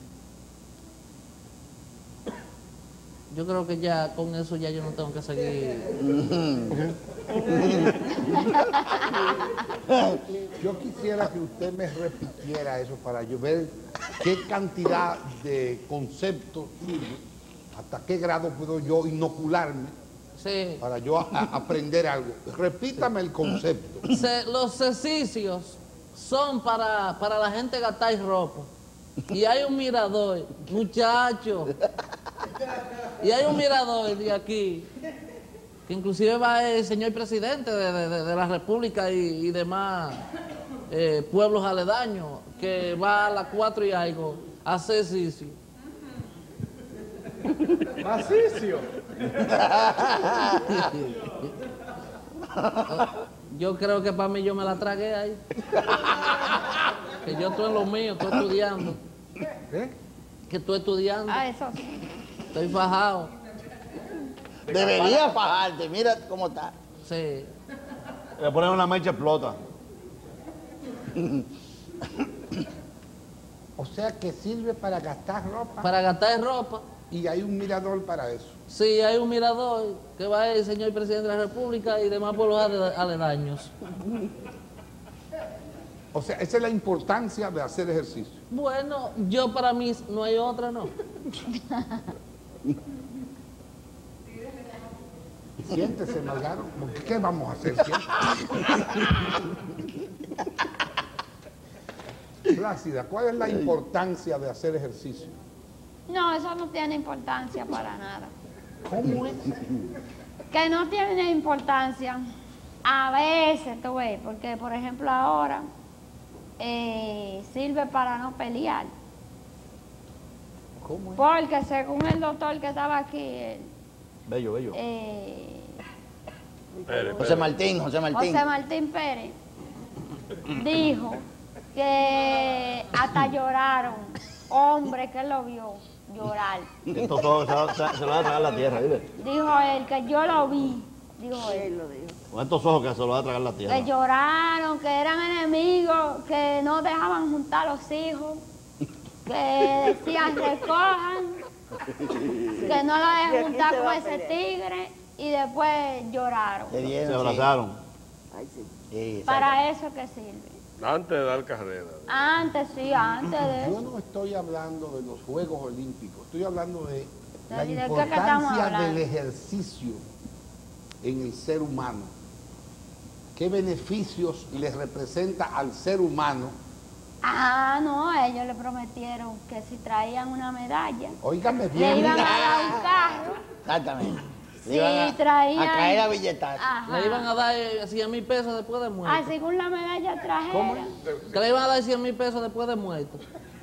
Yo creo que ya con eso ya yo no tengo que seguir. Yo quisiera que usted me repitiera eso para yo ver qué cantidad de conceptos, hasta qué grado puedo yo inocularme Sí. Para yo a- a aprender algo. Repítame el concepto. Se- los ejercicios son para, para la gente gastar ropa. Y hay un mirador, muchacho. Y hay un mirador de aquí, que inclusive va el señor presidente de, de- de la República y, y demás eh, pueblos aledaños, que va a las cuatro y algo a hacer ejercicio. Macicio. Yo creo que para mí yo me la tragué ahí. Que yo estoy en lo mío, estoy estudiando. ¿Eh? Que estoy estudiando. Ah, eso sí. Estoy fajado. Debería fajarte, mira cómo está. Sí. Le ponen una mecha, explota. O sea que sirve para gastar ropa. Para gastar ropa. Y hay un mirador para eso. Sí, hay un mirador que va el señor presidente de la República y demás pueblos ale- aledaños. O sea, esa es la importancia de hacer ejercicio. Bueno, yo para mí no hay otra, ¿no? Siéntese, Margaro. ¿Qué vamos a hacer? Plácida, ¿cuál es la importancia de hacer ejercicio? No, eso no tiene importancia para nada. ¿Cómo es? Que no tiene importancia. A veces, tú ves, porque por ejemplo ahora eh, sirve para no pelear. ¿Cómo es? Porque según el doctor que estaba aquí, él, Bello, bello. eh, José Martín, José Martín. José Martín Pérez, dijo que hasta lloraron hombres que lo vio llorar. Estos ojos se, va- se, se lo va a tragar la tierra, ¿viste? Dijo él que yo lo vi, dijo él. Con estos ojos que se lo va a tragar la tierra. Que lloraron, que eran enemigos, que no dejaban juntar a los hijos, que decían recojan, que no lo dejen juntar con ese tigre y después lloraron. Se abrazaron. Para eso que sirve. Antes de dar carrera. Antes sí, antes de Yo eso. no estoy hablando de los Juegos Olímpicos, estoy hablando de la ¿De qué que estamos importancia hablando? del ejercicio en el ser humano. ¿Qué beneficios le representa al ser humano? Ah, no, ellos le prometieron que si traían una medalla, Óigame le bien. iban a dar un carro. Exactamente. Sí, Le iban a- traían- a caer a billetar. Ajá. Le iban a dar eh, cien mil pesos después de muerto. Ah, según la medalla trajera. Que le iban a dar cien mil pesos después de muerto.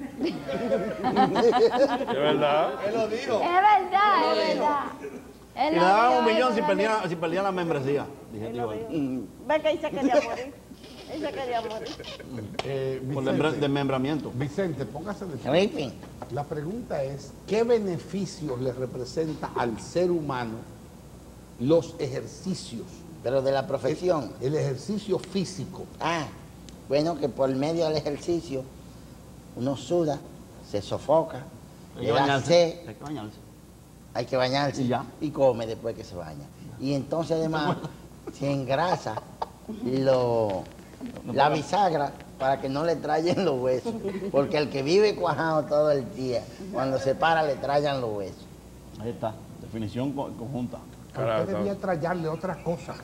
¿Es verdad? Él lo dijo. Es verdad, es verdad. Y Él le lo daban dijo, un millón él si lo perdían, si perdían la membresía. Dije, digo, Ve que ahí se quería morir. Ahí se quería morir. Eh, por Vicente, desmembra- desmembramiento. Vicente, póngase de Ripping. La pregunta es, ¿qué beneficios le representa al ser humano los ejercicios? Pero de la profesión. El, el ejercicio físico. Ah, bueno, que por medio del ejercicio uno suda, se sofoca, Hay le que da bañarse. sed, Hay que bañarse. hay que bañarse Y ya. y come después que se baña. Y entonces además se engrasa lo, la bisagra para que no le traigan los huesos. Porque el que vive cuajado todo el día, cuando se para le traigan los huesos. Ahí está. Definición co- conjunta. Usted debía traerle otra cosa.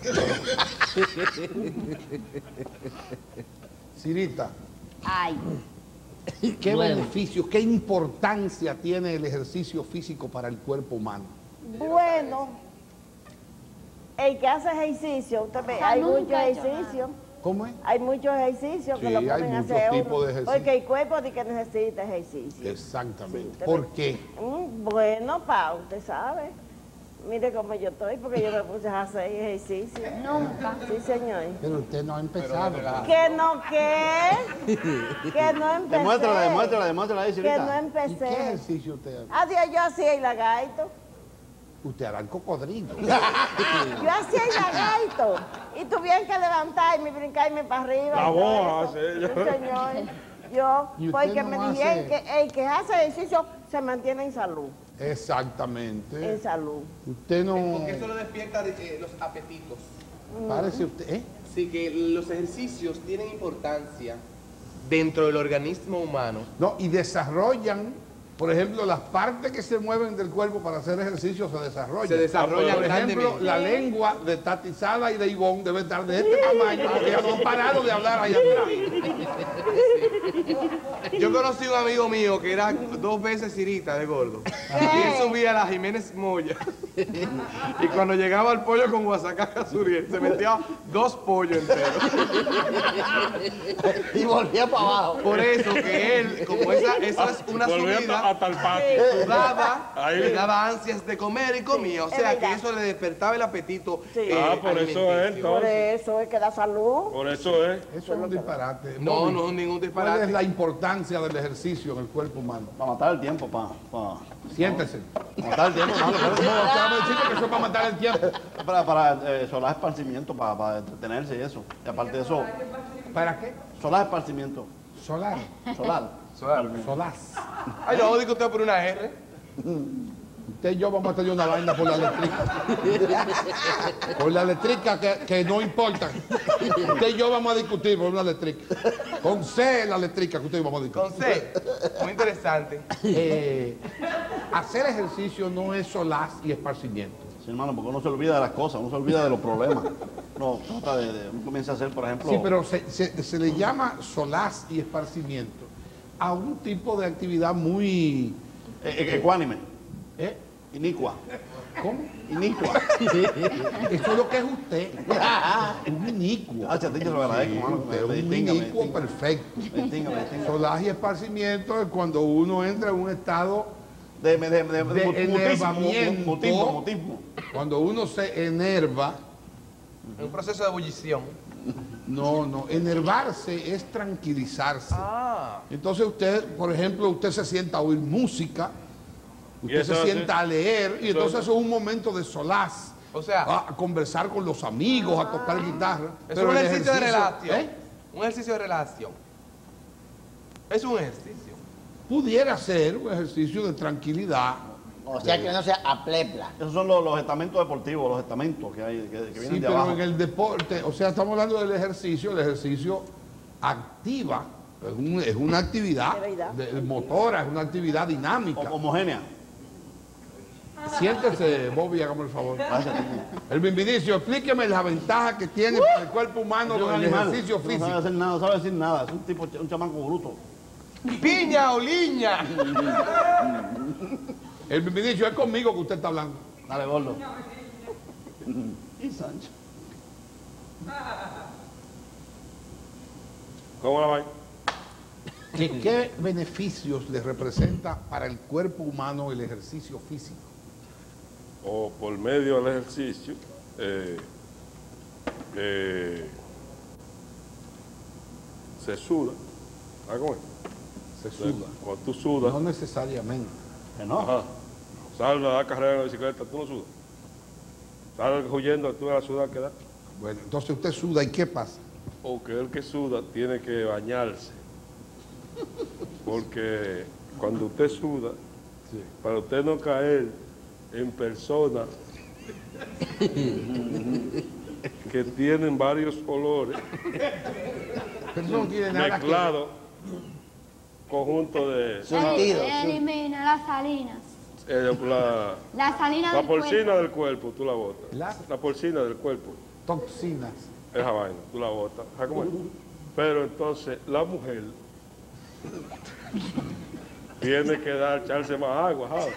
Cirita, Ay, ¿qué Bueno. beneficios, qué importancia tiene el ejercicio físico para el cuerpo humano? Bueno, el que hace ejercicio, usted ve, Ajá, hay nunca muchos he hecho ejercicios. ¿Cómo es? Hay muchos ejercicios que Sí, lo hay pueden muchos hacer tipos uno, de ejercicios. porque el cuerpo de que necesita ejercicio. Exactamente. usted ¿Por ve. qué? Mm, Bueno, pa, usted sabe. Mire cómo yo estoy, porque yo me puse a hacer ejercicio. nunca. Sí, señor. Pero usted no ha empezado. Que no, ¿qué? Que no empecé. Demuéstrala, demuéstrala, demuéstrala ahí, Que no Cirita. ¿Y qué empecé. ejercicio usted hace? Adiós, yo hacía el lagarto. Usted hará el cocodrilo. Yo hacía el lagarto. Y tuvieron que levantarme y brincarme para arriba. La y todo boja, eso. sí, yo. Sí, señor. Yo, ¿Y usted porque no me hace- dijeron que el que hace ejercicio se mantiene en salud. Exactamente. En salud. Usted no... Porque eso le despierta eh, los apetitos. Parece usted... ¿eh? Sí, que los ejercicios tienen importancia dentro del organismo humano. No, y desarrollan por ejemplo, las partes que se mueven del cuerpo para hacer ejercicio se desarrollan. Se desarrollan Por ejemplo, grandemente. la lengua de Tati Sala y de Ivonne debe estar de este tamaño porque ya no han parado de hablar allá atrás. Yo conocí un amigo mío que era dos veces cirita de gordo. Y él subía a la Jiménez Moya. Y cuando llegaba al pollo con Guasacaca Suriel, se metía dos pollos enteros. Y volvía para abajo. Por eso que él, como esa, esa es una Volvía subida, hasta el patio. sudaba, Ahí. le daba ansias de comer y comía. O Es sea que verdad. eso le despertaba el apetito. Sí. eh, Ah, por eso es, alimenticio. Por entonces. eso es que da salud. Por eso es. Eso es un disparate. No, Bobby, no es ningún ¿cuál es disparate. la importancia del ejercicio en el cuerpo humano? Para matar el tiempo, para... Siéntese. Para matar el tiempo, No, hermano. usted va a decir que eso es para matar el tiempo. Para, para eh, solar esparcimiento, para, para entretenerse y eso. Y aparte de eso, ¿Para qué? solar esparcimiento. Solar. Solar. Solar. Solaz. Ay, no, digo usted por una R. Usted y yo vamos a tener una vaina por la eléctrica. Por la eléctrica que, que no importa. Usted y yo vamos a discutir por una eléctrica. Con C la eléctrica que usted y yo vamos a discutir. Con C. Muy interesante. Eh, hacer ejercicio no es solaz y esparcimiento. Sí, hermano, porque uno se olvida de las cosas, uno se olvida de los problemas. No, trata de, de uno comienza a hacer, por ejemplo... Sí, pero se, se- se le llama solaz y esparcimiento a un tipo de actividad muy... eh, eh, ecuánime, ¿Eh? inicua. ¿Cómo? Inicua. Eso es lo que es usted. Un inicuo. Ah, a ti yo lo agradezco, hermano. Usted es Me un distinga, me inicuo distinga. perfecto. Me distinga, me distinga. Solaz y esparcimiento es cuando uno entra en un estado De, de, de, de, de mutismo, enervamiento. mutismo, mutismo. Cuando uno se enerva. Un proceso de ebullición. No, no. Enervarse es tranquilizarse. Ah. Entonces usted, por ejemplo, usted se sienta a oír música, ¿Y usted eso se hace? sienta a leer, y Eso entonces hace. eso es un momento de solaz. O sea, A conversar con los amigos, a tocar guitarra. es Pero un el ejercicio de relación. ¿eh? Un ejercicio de relación. Es un ejercicio. Pudiera ser un ejercicio de tranquilidad. O sea que no sea a plepla. Esos son los, los estamentos deportivos, los estamentos que hay, que, que vienen Sí, de pero abajo. en el deporte, o sea, estamos hablando del ejercicio, el ejercicio activa, es, un- es una actividad De verdad. de- motora, es una actividad dinámica. Ho- homogénea. Siéntese, Bobby, hágame el favor. Gracias, Titi. El Bimbinicio, explíqueme la ventaja que tiene para el cuerpo humano Es un el animal, ejercicio no sabe físico. hacer nada, no sabe decir nada. Es un tipo, un chamaco bruto. ¡Piña o liña! El Bimbinicio, es conmigo que usted está hablando. Dale, gordo. Y Sancho. ¿Cómo la vaina? ¿Qué, qué beneficios le representa para el cuerpo humano el ejercicio físico? O por medio del ejercicio, eh, eh, se suda. ¿Sabes cómo es? Se suda. Cuando tú sudas, No necesariamente. Que no. ajá, sales a dar carrera en la bicicleta, tú no sudas. Sales huyendo, tú vas a sudar, ¿qué da? Bueno, entonces usted suda, ¿y qué pasa? O que el que suda tiene que bañarse. Porque cuando usted suda, para usted no caer en personas que tienen varios olores Pero eso no tiene nada que ver. mezclados, conjunto de Sentido. Elimina las salinas. eh, la, La salina la del cuerpo. porcina del cuerpo, tú la botas. La- La porcina del cuerpo, Toxinas. esa vaina, tú la botas. ¿Sabes cómo es? Pero entonces la mujer tiene que dar, echarse más agua, ¿sabes?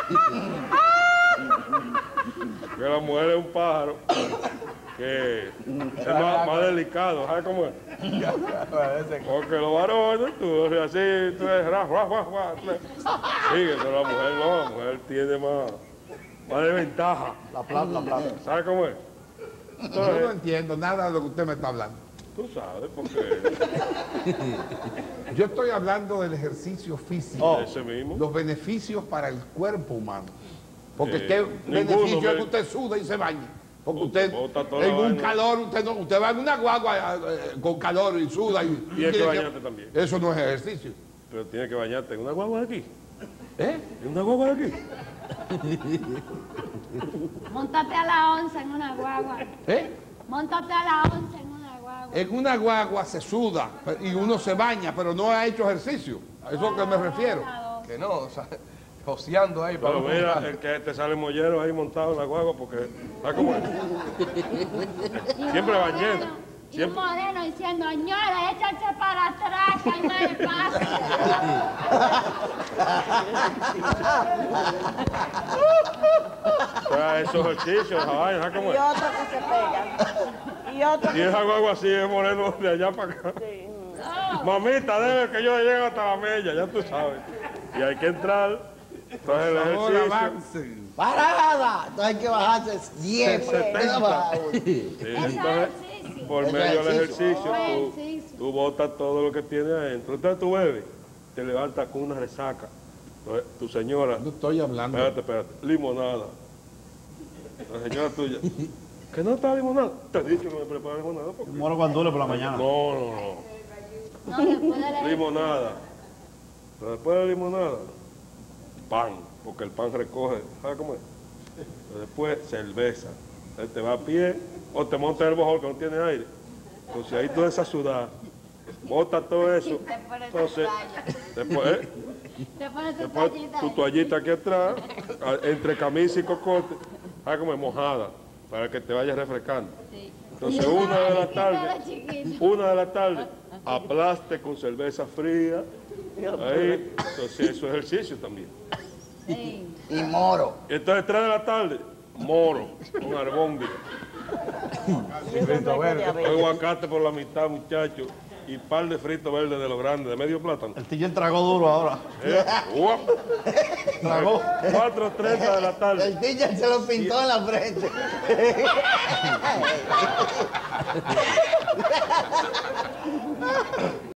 Que la mujer es un pájaro que es más, más delicado, ¿sabes cómo es? Porque los varones, tú eres así, tú eres ra, ra, ra, ra, tú eres- sigue, pero la mujer no, la mujer tiene más, más de ventaja. La plata, la plata. ¿Sabes cómo es? Yo no Entonces, entiendo nada de lo que usted me está hablando. tú sabes, porque Yo estoy hablando del ejercicio físico. Oh. ese mismo. Los beneficios para el cuerpo humano. Porque Eh, qué ninguno, beneficio es men. que usted suda y se bañe. Porque Bota- usted bota toda en la un vaina. calor, usted no, usted va en una guagua eh, con calor y suda y, Y hay que tiene bañarte también. Eso no es ejercicio. Pero tienes que bañarte en una guagua de aquí. ¿Eh? ¿En una guagua de aquí? Móntate a la once en una guagua. ¿Eh? Móntate a la once en una guagua. En una guagua se suda y uno se baña, pero no ha hecho ejercicio. A eso es lo que me refiero. Que no, o sea, joseando ahí para... Pero mira, el que te sale mollero ahí montado en la guagua porque... ¿Sabes cómo es? Siempre van llenos. Y un moreno diciendo, señora, échate para atrás, que hay más espacio. O sea, esos ejercicios, esa vaina, ¿sabes cómo Y es? otro que se pega. Y otro Y esa guagua así es moreno de allá para acá. Mamita, debe que yo llegue hasta la mella, ya tú sabes. Y hay que entrar, entonces el ejercicio. ¡Parada! Entonces hay que bajarse diez. setenta. Sí, entonces, por medio del ejercicio, tú, Ejercicio. tú botas todo lo que tienes adentro. Entonces tú bebes, te levantas con una resaca. Entonces, tu señora... No estoy hablando. Espérate, espérate. Limonada. La señora tuya. ¿Que no está limonada? Te he dicho que me prepara limonada. Porque... Moro con dule por la mañana. No, no, no. No, después de la... Limonada. Pero después de la limonada, pan, porque el pan recoge, ¿sabes cómo es? Pero después cerveza. Él te va a pie o te monta en el bojón que no tiene aire. Entonces ahí toda esa sudada, bota todo eso. Entonces, después, ¿eh? Te pones tu después toallita tu ahí. toallita aquí atrás, a- entre camisa y cocote, ¿sabes cómo es? Mojada, para que te vayas refrescando. Entonces una de la tarde, una de la tarde, aplaste con cerveza fría. Ahí, entonces eso es ejercicio también. Y moro. Entonces tres de la tarde, moro, con arbóndiga. Frito verde. Un aguacate por la mitad, muchachos, y par de fritos verdes de los grandes, de medio plátano. El Tiller tragó duro ahora. Eh, ¡Uap! Tragó. cuatro treinta de la tarde. El teacher se lo pintó en la frente.